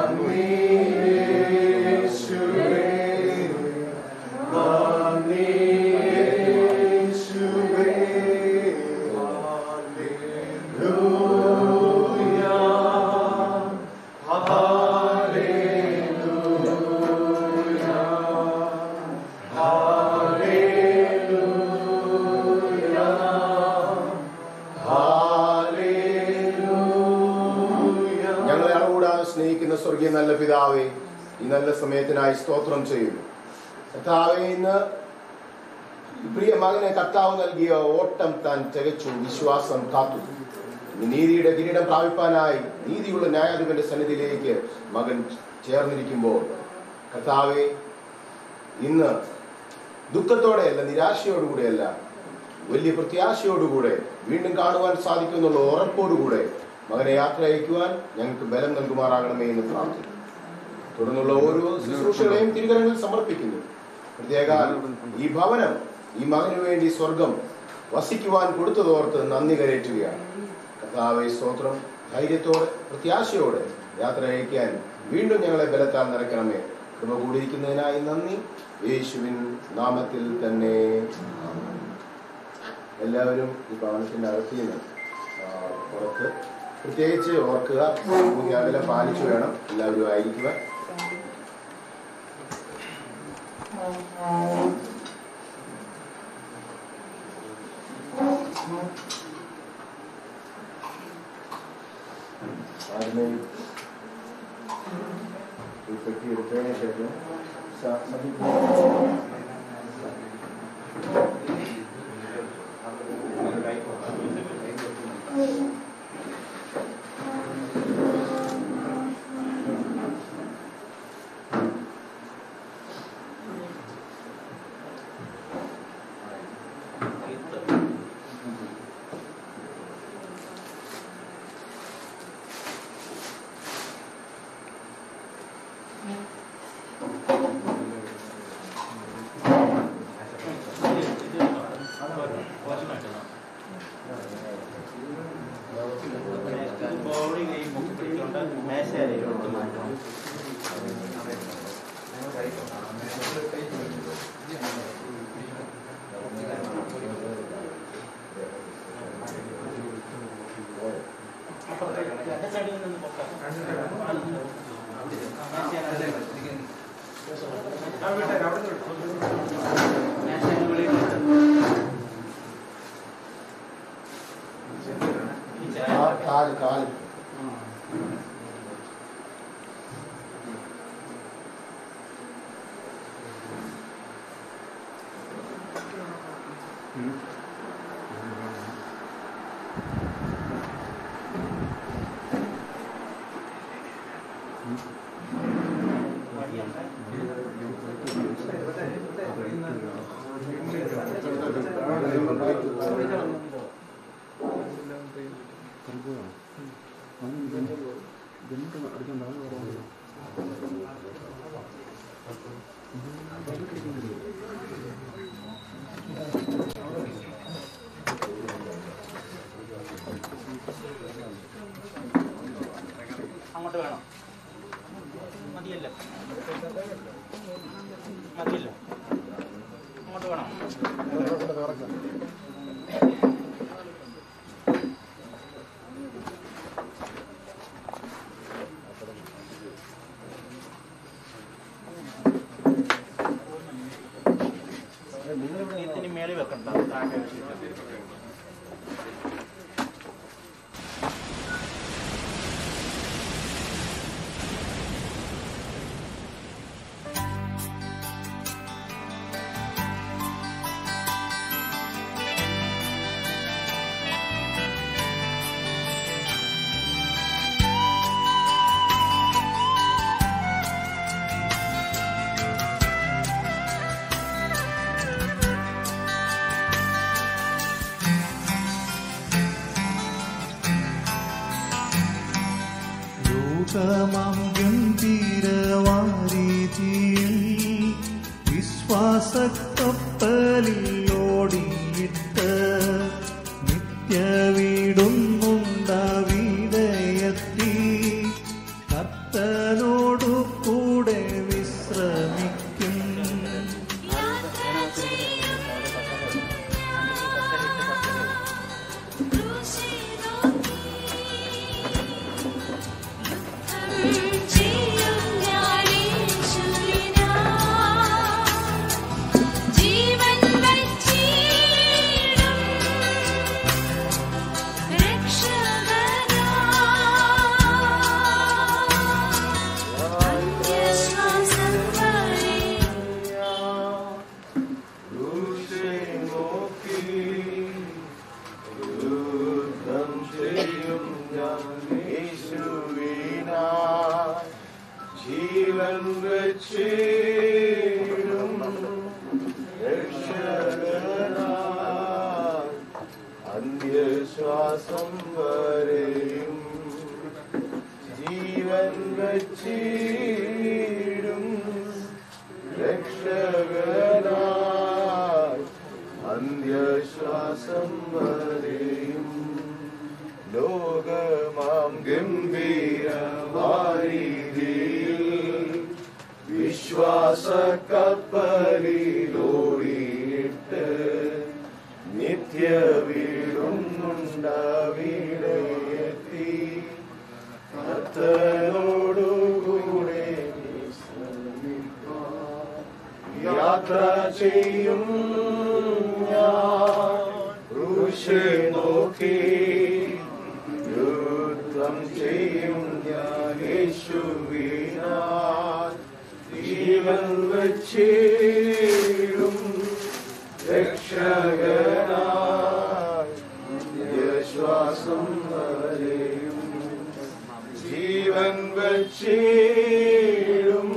നൽകിയ നല്ല പിതാവേ, ഈ നല്ല സമയത്തിനായി സ്തോത്രം ചെയ്യുന്നു. കർത്താവേ, ഇന്ന് പ്രിയ മകനെ കർത്താവ് നൽകിയ ഓട്ടം താൻ തികച്ചു, വിശ്വാസം കാത്തു. നീതിയുടെ കിരീടം പ്രാപിപ്പാനായി നീതിയുള്ള ന്യായാധിപന്റെ സന്നിധിയിലേക്ക് മകൻ ചേർന്നിരിക്കുമ്പോൾ കർത്താവെ, ഇന്ന് ദുഃഖത്തോടെയല്ല, നിരാശയോടുകൂടെയല്ല, വലിയ പ്രത്യാശയോടുകൂടെ വീണ്ടും കാണുവാൻ സാധിക്കുമെന്നുള്ള ഉറപ്പോടുകൂടെ മകനെ യാത്ര അയക്കുവാൻ ഞങ്ങൾക്ക് ബലം നൽകുമാറാകണമേ എന്ന് പ്രാർത്ഥിക്കുന്നു. തുടർന്നുള്ള ഓരോ ശുശ്രൂഷകളെയും തിരുകരങ്ങളിൽ സമർപ്പിക്കുന്നു. പ്രത്യേക ഈ ഭവനം ഈ മകനു വേണ്ടി സ്വർഗം വസിക്കുവാൻ കൊടുത്തതോർത്ത് നന്ദി കരേറ്റുകയാണ്. കർത്താവേ, സ്തോത്രം. ധൈര്യത്തോടെ പ്രത്യാശയോടെ യാത്ര അയക്കാൻ വീണ്ടും ഞങ്ങളെ ബലത്താൽ നിറയ്ക്കണമേ. കൃപ കൂടിയിരിക്കുന്നതിനായി നന്ദി, യേശുവിൻ നാമത്തിൽ തന്നെ. എല്ലാവരും ഈ ഭവനത്തിന്റെ അകത്തിൽ നിന്ന് പുറത്ത് പ്രത്യേകിച്ച് ഓർക്കുക, സാമൂഹ്യ അകലം പാലിച്ചു വേണം എല്ലാവരും ആയിരിക്കുക. ആദ്യമേ ഈ പെട്ടി എടുത്തതിന് ശേഷം അങ്ങോട്ട് വേണം. മതിയല്ലോ, മതിയല്ലോ, അങ്ങോട്ട് വേണം. ഇതിന് മേളിൽ വെക്കണ്ട, താഴെ ഗംഭീരവാരീതിയിൽ വിശ്വാസക്കപ്പലിൽ ഓടിയിട്ട് നിത്യവീടുന്നുണ്ടാവിടയത്തി കർത്തനോടു കൂടെ വിശ്രമിക്കും. ജീവൻ യേശുവിനാ ജീവൻ വച്ചിടും രക്ഷകനാ അന്ത്യശ്വാസം വരെയും ജീവൻ വച്ചിടും രക്ഷകനായി അന്ത്യശ്വാസം വരെയും ലോകമാം ഗംഭീരവാരിധിയിൽ വിശ്വാസ കപ്പലിലോടിയിട്ട് നിത്യ വീടുന്നുണ്ടവിടെയെത്തി കർത്തനോടുകൂടെ യാത്ര ചെയ്യും ഞാൻ ക്രൂശെ നോക്കി യുദ്ധം ചെയ്യും ഞാൻ യേശുവിനാൽ ജീവൻ വച്ചിടും രക്ഷകനായി വിശ്വാസം വരെയും ജീവൻ വച്ചിടും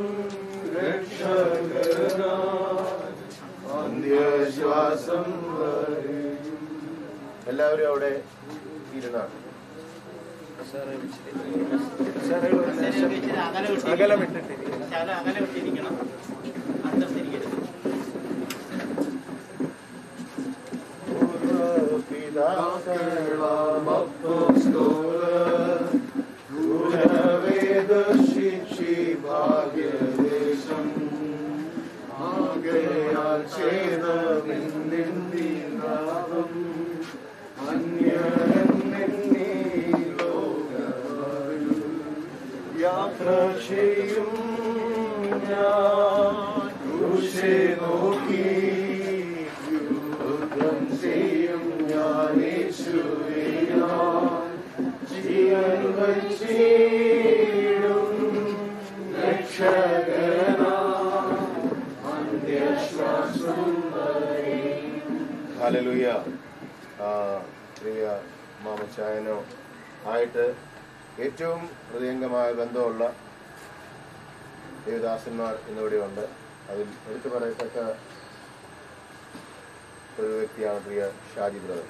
രക്ഷകനായി അന്ത്യശ്വാസം വരെയും. എല്ലാവരും അവിടെ ഇരുന്നാണ്. അകലം വിട്ടിരിക്കണം. അന്തർത്തിരിക്കരുത്. ദർശിച്ചി ഭാഗ്യദേശം ആകയാൽ ഛേദമെന്നിന്ദിനാദം അന്യനെന്നീ ലോകവായു യാത്ര ചെയ്യും ഞാൻ ക്രൂശെ നോക്കി യുദ്ധം ചെയ്യും ഞാൻ യേശുവിനാൽ ജീവൻ വച്ചിടും രക്ഷകനായി അന്ത്യശ്വാസം വരെയും. ഹല്ലേലൂയ. പ്രിയ മാമച്ചായനോ ആയിട്ട് ഏറ്റവും ഹൃദയംഗമായ ബന്ധമുള്ള ദേവദാസന്മാർ ഇന്നിവിടെയുണ്ട്. അതിൽ എടുത്തു പറയത്തക്ക ഒരു വ്യക്തിയാണ് പ്രിയ ഷാജി ബ്രദർ.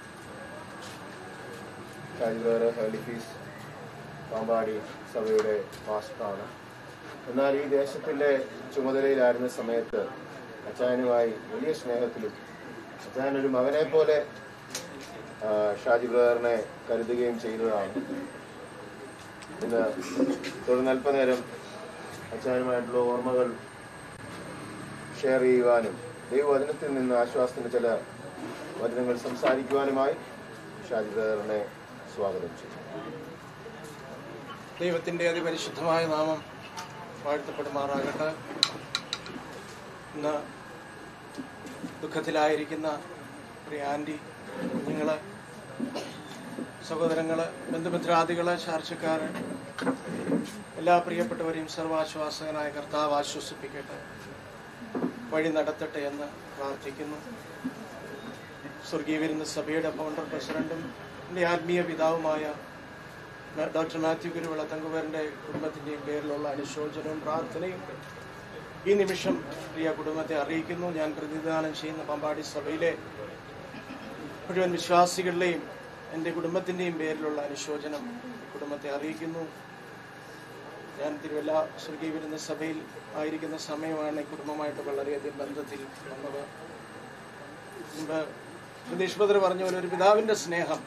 ഷാജി ബ്രദർ ഹെലിഫീസ് പാമ്പാടി സഭയുടെ പാസ്റ്ററാണ്. എന്നാൽ ഈ ദേശത്തിൻ്റെ ചുമതലയിലായിരുന്ന സമയത്ത് അച്ചായനുമായി വലിയ സ്നേഹത്തിലും അച്ചായനൊരു മകനെ പോലെ ഷാജി ബ്രദറിനെ കരുതുകയും ചെയ്തതാണ്. ഇന്ന് തുടർന്ന് അല്പനേരം അച്ചായനുമായിട്ടുള്ള ഓർമ്മകൾ ഷെയർ ചെയ്യുവാനും ദൈവവചനത്തിൽ നിന്ന് ആശ്വാസത്തിന്റെ ചില വചനങ്ങൾ സംസാരിക്കുവാനുമായി ഷാജി ബ്രദറിനെ സ്വാഗതം ചെയ്യും. ദൈവത്തിൻ്റെ അതിപരിശുദ്ധമായ നാമം വാഴ്ത്തപ്പെടുമാറാകട്ടെ. ഇന്ന് ദുഃഖത്തിലായിരിക്കുന്ന പ്രിയ ആൻറ്റി, കുഞ്ഞുങ്ങള്, സഹോദരങ്ങള്, ബന്ധുമിത്രാദികള്, ചാർച്ചക്കാര്, എല്ലാ പ്രിയപ്പെട്ടവരെയും സർവാശ്വാസകനായ കർത്താവ് ആശ്വസിപ്പിക്കട്ടെ, വഴി നടത്തട്ടെ എന്ന് പ്രാർത്ഥിക്കുന്നു. സ്വർഗീയ വിരുന്ന സഭയുടെ ഫൗണ്ടർ പ്രസിഡന്റും എൻ്റെ ആത്മീയ പിതാവുമായ ഡോക്ടർ മാത്യു ഗുരുവിള തങ്കുവരൻ്റെ കുടുംബത്തിൻ്റെയും പേരിലുള്ള അനുശോചനവും പ്രാർത്ഥനയും ഈ നിമിഷം പ്രിയ കുടുംബത്തെ അറിയിക്കുന്നു. ഞാൻ പ്രതിനിധാനം ചെയ്യുന്ന പാമ്പാടി സഭയിലെ മുഴുവൻ വിശ്വാസികളുടെയും എൻ്റെ കുടുംബത്തിൻ്റെയും പേരിലുള്ള അനുശോചനം കുടുംബത്തെ അറിയിക്കുന്നു. ഞാൻ തിരുവല്ല സ്വർഗീയ വിരുന്ന സഭയിൽ ആയിരിക്കുന്ന സമയമാണ് ഈ കുടുംബമായിട്ട് വളരെയധികം ബന്ധത്തിൽ വന്നത്. മുമ്പ് പ്രതീഷ് ബദർ പറഞ്ഞ പോലെ ഒരു പിതാവിൻ്റെ സ്നേഹം.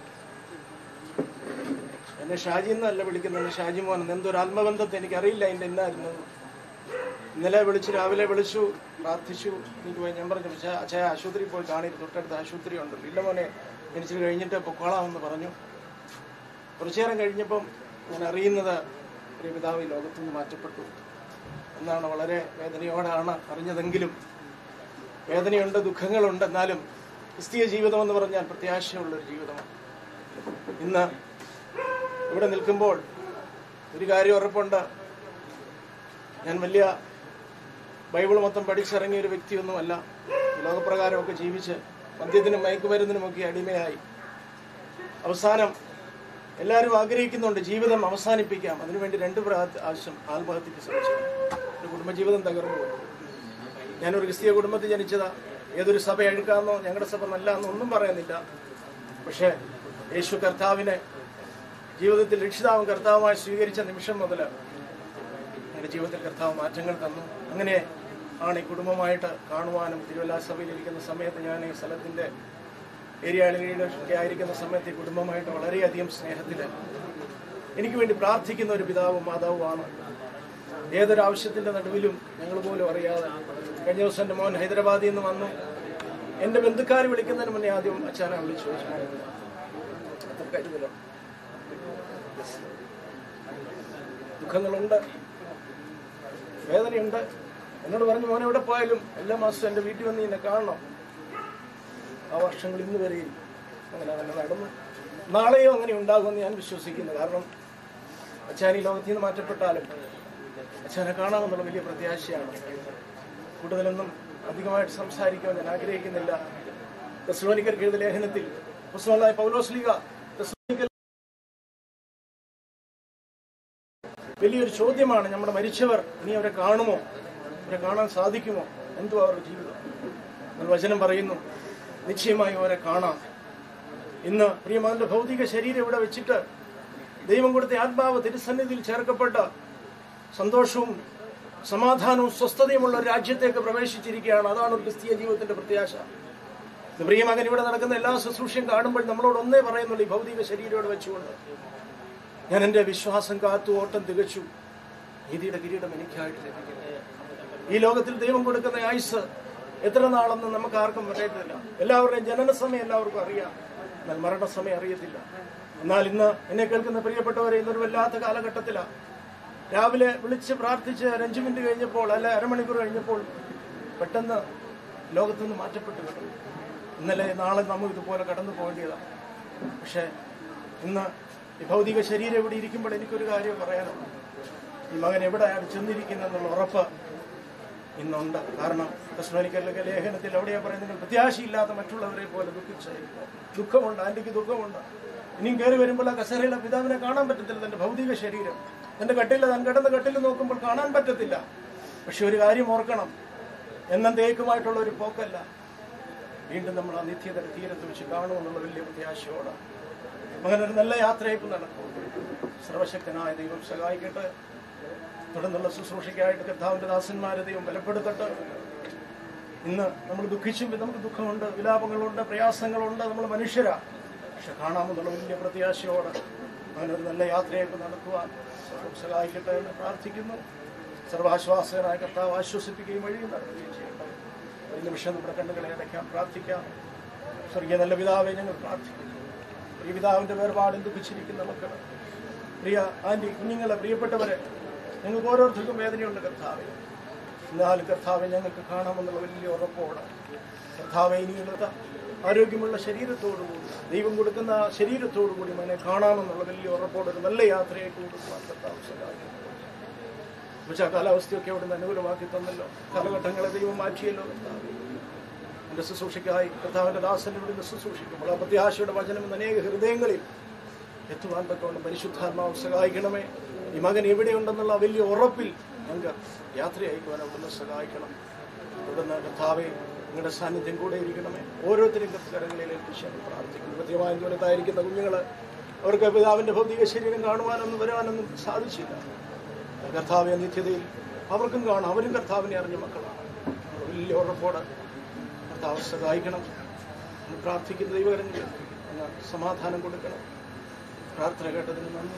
എന്നെ ഷാജി എന്നല്ല വിളിക്കുന്നത്, ഷാജി മോൻ. എന്തൊരു ആത്മബന്ധത്തെ എനിക്കറിയില്ല അതിൻ്റെ എന്നായിരുന്നു. ഇന്നലെ രാവിലെ വിളിച്ചു, പ്രാർത്ഥിച്ചു. എനിക്ക് പോയി ഞാൻ പറഞ്ഞു, അച്ഛായ ആശുപത്രിയിൽ പോയി കാണില്ല, തൊട്ടടുത്ത് ആശുപത്രി ഉണ്ട്, ഇല്ല മോനെ ജനിച്ചിട്ട് കഴിഞ്ഞിട്ട് പൊക്കോളാമെന്ന് പറഞ്ഞു. കുറച്ചു നേരം കഴിഞ്ഞപ്പം ഞാൻ അറിയുന്നത് ഒരു പിതാവ് ഈ ലോകത്തു നിന്ന് മാറ്റപ്പെട്ടു എന്നാണ്. വളരെ വേദനയോടാണ് അറിഞ്ഞതെങ്കിലും, വേദനയുണ്ട്, ദുഃഖങ്ങളുണ്ട്. എന്നാലും ക്രിസ്തീയ ജീവിതം എന്ന് പറഞ്ഞാൽ പ്രത്യാശയുള്ളൊരു ജീവിതമാണ്. ഇന്ന് ഇവിടെ നിൽക്കുമ്പോൾ ഒരു കാര്യം ഉറപ്പുണ്ട്, ഞാൻ വലിയ ബൈബിൾ മൊത്തം പഠിച്ചിറങ്ങിയ ഒരു വ്യക്തിയൊന്നുമല്ല. ലോകപ്രകാരമൊക്കെ ജീവിച്ച് മദ്യത്തിനും മയക്കുമരുന്നിനുമൊക്കെ അടിമയായി അവസാനം എല്ലാവരും ആഗ്രഹിക്കുന്നുണ്ട് ജീവിതം അവസാനിപ്പിക്കാം. അതിനുവേണ്ടി 2 പ്രാവശ്യം ആത്മഹത്യക്ക് ശ്രമിച്ചു. ഒരു കുടുംബജീവിതം തകർന്നു പോയി. ഞാനൊരു ക്രിസ്തീയ കുടുംബത്തിൽ ജനിച്ചതാ. ഏതൊരു സഭ എടുക്കാമെന്നോ ഞങ്ങളുടെ സഭ നല്ല എന്നോ ഒന്നും പറയുന്നില്ല. പക്ഷേ യേശു കർത്താവിനെ ജീവിതത്തിൽ രക്ഷിതാവും കർത്താവുമായി സ്വീകരിച്ച നിമിഷം മുതൽ എൻ്റെ ജീവിതത്തിൽ കർത്താവ് മാറ്റങ്ങൾ തന്നു. അങ്ങനെ ആണ് ഈ കുടുംബമായിട്ട് കാണുവാനും തിരുവല്ല സഭയിലിരിക്കുന്ന സമയത്ത് ഞാൻ ഈ സ്ഥലത്തിൻ്റെ ഏരിയ ലീഡർഷിപ്പ് ആയിരിക്കുന്ന സമയത്ത് ഈ കുടുംബമായിട്ട് വളരെയധികം സ്നേഹത്തിൽ എനിക്ക് വേണ്ടി പ്രാർത്ഥിക്കുന്ന ഒരു പിതാവും മാതാവുമാണ്. ഏതൊരാവശ്യത്തിൻ്റെ നടുവിലും ഞങ്ങൾ പോലും അറിയാതെ കഴിഞ്ഞ ദിവസം എൻ്റെ മോൻ ഹൈദരാബാദിൽ നിന്ന് വന്നു. എൻ്റെ ബന്ധുക്കാർ വിളിക്കുന്നതിന് മുന്നേ ആദ്യം അച്ഛനെ വിളിച്ചു അത്ര കരുതലോ. ദുഃഖങ്ങളുണ്ട്, വേദനയുണ്ട്. എന്നോട് പറഞ്ഞു, മോനെ എവിടെ പോയാലും എല്ലാ മാസവും എൻ്റെ വീട്ടിൽ വന്ന് എന്നെ കാണണം. ആ വർഷങ്ങൾ ഇന്ന് വരെയും അങ്ങനെ തന്നെ നടന്നു. നാളെയോ അങ്ങനെ ഉണ്ടാകുമെന്ന് ഞാൻ വിശ്വസിക്കുന്നു. കാരണം അച്ഛൻ ഈ ലോകത്തിൽ നിന്ന് മാറ്റപ്പെട്ടാലും അച്ഛനെ കാണാമെന്നുള്ള വലിയ പ്രത്യാശയാണ്. കൂടുതലൊന്നും അധികമായിട്ട് സംസാരിക്കാൻ ഞാൻ ആഗ്രഹിക്കുന്നില്ല. തെസ്സലോനിക്കർക്ക് എഴുതിയ ലേഖനത്തിൽ അപ്പോസ്തലനായ പൗലോസ് വലിയൊരു ചോദ്യമാണ്, നമ്മുടെ മരിച്ചവർ ഇനി അവരെ കാണുമോ, അവരെ കാണാൻ സാധിക്കുമോ, എന്തോ അവരുടെ ജീവിതം. വചനം പറയുന്നു നിശ്ചയമായി അവരെ കാണാം. ഇന്ന് പ്രിയമാന്റെ ഭൗതിക ശരീരം ഇവിടെ വെച്ചിട്ട് ദൈവം കൊടുത്ത ആത്മാവ് തിരുസന്നിധിയിൽ ചേർക്കപ്പെട്ട സന്തോഷവും സമാധാനവും സ്വസ്ഥതയുമുള്ള ഒരു രാജ്യത്തേക്ക് പ്രവേശിച്ചിരിക്കുകയാണ്. അതാണ് ഒരു ക്രിസ്തീയ ജീവിതത്തിന്റെ പ്രത്യാശ. പ്രിയമകൻ ഇവിടെ നടക്കുന്ന എല്ലാ ശുശ്രൂഷയും കാണുമ്പോൾ നമ്മളോട് ഒന്നേ പറയുന്നുള്ളൂ, ഈ ഭൗതിക ശരീരം വെച്ചുകൊണ്ട് ഞാൻ എൻ്റെ വിശ്വാസം കാത്തു, ഓട്ടം തികച്ചു, നീതിയുടെ കിരീടം എനിക്കായിട്ട് ലഭിക്കും. ഈ ലോകത്തിൽ ദൈവം കൊടുക്കുന്ന ആയുസ് എത്ര നാളെന്ന് നമുക്ക് ആർക്കും പറയത്തില്ല. എല്ലാവരുടെയും ജനന സമയം എല്ലാവർക്കും അറിയാം, എന്നാൽ മരണസമയം അറിയത്തില്ല. എന്നാൽ ഇന്ന് എന്നെ കേൾക്കുന്ന പ്രിയപ്പെട്ടവരെ, ഇന്നൊരു വല്ലാത്ത കാലഘട്ടത്തിലാണ്. രാവിലെ വിളിച്ച് പ്രാർത്ഥിച്ച് 5 മിനിറ്റ് കഴിഞ്ഞപ്പോൾ അല്ല അരമണിക്കൂർ കഴിഞ്ഞപ്പോൾ പെട്ടെന്ന് ലോകത്തുനിന്ന് മാറ്റപ്പെട്ടു കിട്ടും. ഇന്നലെ നാളെ നമുക്ക് ഇതുപോലെ കടന്നു പോകേണ്ടതാണ്. പക്ഷേ ഇന്ന് ഈ ഭൗതിക ശരീരം ഇവിടെ ഇരിക്കുമ്പോൾ എനിക്കൊരു കാര്യം പറയാനുണ്ട്. ഈ മകൻ എവിടെയാണ് ചെന്നിരിക്കുന്നതെന്നുള്ള ഉറപ്പ് ഇന്നുണ്ട്. കാരണം തെസ്സലോനിക്കരുടെ ലേഖനത്തിൽ എവിടെയാ പറയുന്നത്, പ്രത്യാശയില്ലാത്ത മറ്റുള്ളവരെ പോലെ ദുഃഖമുണ്ട്. ആന്റിക്ക് ദുഃഖമുണ്ട്. ഇനിയും കയറി വരുമ്പോൾ ആ കസേരയിലെ പിതാവിനെ കാണാൻ പറ്റത്തില്ല. തന്റെ ഭൗതിക ശരീരം തന്റെ കട്ടിൽ, താൻ കിടന്ന കട്ടിൽ നോക്കുമ്പോൾ കാണാൻ പറ്റത്തില്ല. പക്ഷെ ഒരു കാര്യം ഓർക്കണം, എന്നേക്കുമായിട്ടുള്ള ഒരു പോക്കല്ല. വീണ്ടും നമ്മൾ ആ നിത്യതയുടെ തീരത്ത് വെച്ച് കാണുമെന്നുള്ള വലിയ പ്രത്യാശയോടെ അങ്ങനെ ഒരു നല്ല യാത്രയപ്പ് നടക്കും. സർവശക്തനായ ദൈവം സഹായിക്കട്ടെ. തുടർന്നുള്ള ശുശ്രൂഷയ്ക്കായിട്ട് കർത്താവിന്റെ ദാസന്മാരെ ദൈവം ബലപ്പെടുത്തട്ടെ. ഇന്ന് നമ്മൾ ദുഃഖിച്ചും നമുക്ക് ദുഃഖമുണ്ട്, വിലാപങ്ങളുണ്ട്, പ്രയാസങ്ങളുണ്ട്. നമ്മൾ മനുഷ്യരാ. പക്ഷെ കാണാമെന്നുള്ള വലിയ പ്രത്യാശയോടെ അങ്ങനെ ഒരു നല്ല യാത്രയൊക്കെ നടത്തുവാൻ സഹായിക്കട്ടെ എന്ന് പ്രാർത്ഥിക്കുന്നു. സർവാശ്വാസകനായ കർത്താവ് ആശ്വസിപ്പിക്കുകയും വഴിയും നടത്തുകയും ചെയ്യട്ടെ. ഒരു നിമിഷം നമ്മുടെ കണ്ണുകളെ അടയ്ക്കാം, പ്രാർത്ഥിക്കാം. സ്വർഗീയ നല്ല പിതാവെ, ഞങ്ങൾ പ്രാർത്ഥിക്കുന്നു. പ്രിയ പിതാവിന്റെ വേർപാട് ദുഃഖിച്ചിരിക്കുന്ന മക്കൾ, പ്രിയ ആന്റി, കുഞ്ഞുങ്ങളെ, പ്രിയപ്പെട്ടവരെ, ഞങ്ങൾക്ക് ഓരോരുത്തർക്കും വേദനയുണ്ട് കർത്താവെ. എന്നാലും കർത്താവെ ഞങ്ങൾക്ക് കാണാമെന്നുള്ള വലിയ ഉറപ്പോടെ കർത്താവെ ഇനിയുള്ള ആരോഗ്യമുള്ള ശരീരത്തോടുകൂടി, ദൈവം കൊടുക്കുന്ന ശരീരത്തോടുകൂടി മനെ കാണാമെന്നുള്ള വലിയ ഉറപ്പോടെ ഒരു നല്ല യാത്രയെ കൊടുക്കുവാൻ കർത്താവ് സഹായിക്കുന്നു. പക്ഷേ കാലാവസ്ഥയൊക്കെ അവിടെ നിന്ന് അനുകൂലമാക്കി തന്നല്ലോ. കാലഘട്ടങ്ങളെ ദൈവം മാറ്റിയല്ലോ കർത്താവ്. എൻ്റെ ശുശ്രൂഷയ്ക്കായി കർത്താവിൻ്റെ ദാസനെ ഇവിടെ ശുശ്രൂഷിക്കുമ്പോൾ ആ പ്രത്യാശയുടെ വചനം അനേക ഹൃദയങ്ങളിൽ എത്തുവാൻ തക്കവണ്ണം പരിശുദ്ധാത്മാവ് സഹായിക്കണമേ. ഈ മകൻ എവിടെയുണ്ടെന്നുള്ള വലിയ ഉറപ്പിൽ ഞങ്ങൾക്ക് യാത്ര അയക്കുവാൻ അവിടുന്ന് സഹായിക്കണം. അവിടുന്ന് കർത്താവെ നിങ്ങളുടെ സാന്നിധ്യം കൂടെ ഇരിക്കണമേ. ഓരോരുത്തരും കർത്തകരങ്ങളിൽ ഏൽപ്പിച്ചാൽ പ്രാർത്ഥിക്കുന്നു. കൃത്യമായ ദൂരത്തായിരിക്കുന്ന കുഞ്ഞുങ്ങൾ, അവർക്ക് പിതാവിൻ്റെ ഭൗതിക ശരീരം കാണുവാനൊന്നും വരാനൊന്നും സാധിച്ചില്ല. കർത്താവിന്റെ നിത്യതയിൽ അവർക്കും കാണാം, അവരും കർത്താവിനെ അറിഞ്ഞ മക്കളാണ്. വലിയ ഉറപ്പോടെ കർത്താവ് സഹായിക്കണം. പ്രാർത്ഥിക്കുന്ന ദൈവകരങ്ങളിൽ അങ്ങ് സമാധാനം കൊടുക്കണം. പ്രാർത്ഥന കേട്ടതിന് നന്ദി.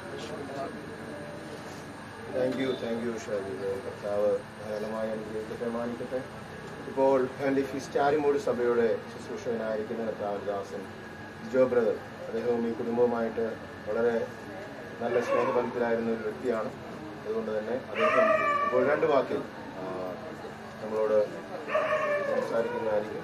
Thank you Shaji. കർത്താവ് ധാരാളമായി അനുഗ്രഹിക്കട്ടെ, മാനിക്കട്ടെ. ഇപ്പോൾ ഫിസ്റ്റാരിമൂട് സഭയുടെ ശുശ്രൂഷകനായിരിക്കുന്ന കർത്താവദാസൻ ജോ ബ്രദർ, അദ്ദേഹവും ഈ കുടുംബവുമായിട്ട് വളരെ നല്ല സ്നേഹബന്ധത്തിലായിരുന്ന ഒരു വ്യക്തിയാണ്. അതുകൊണ്ട് തന്നെ അദ്ദേഹം ഇപ്പോൾ 2 വാക്കിൽ നമ്മളോട് സംസാരിക്കുന്നതായിരിക്കും.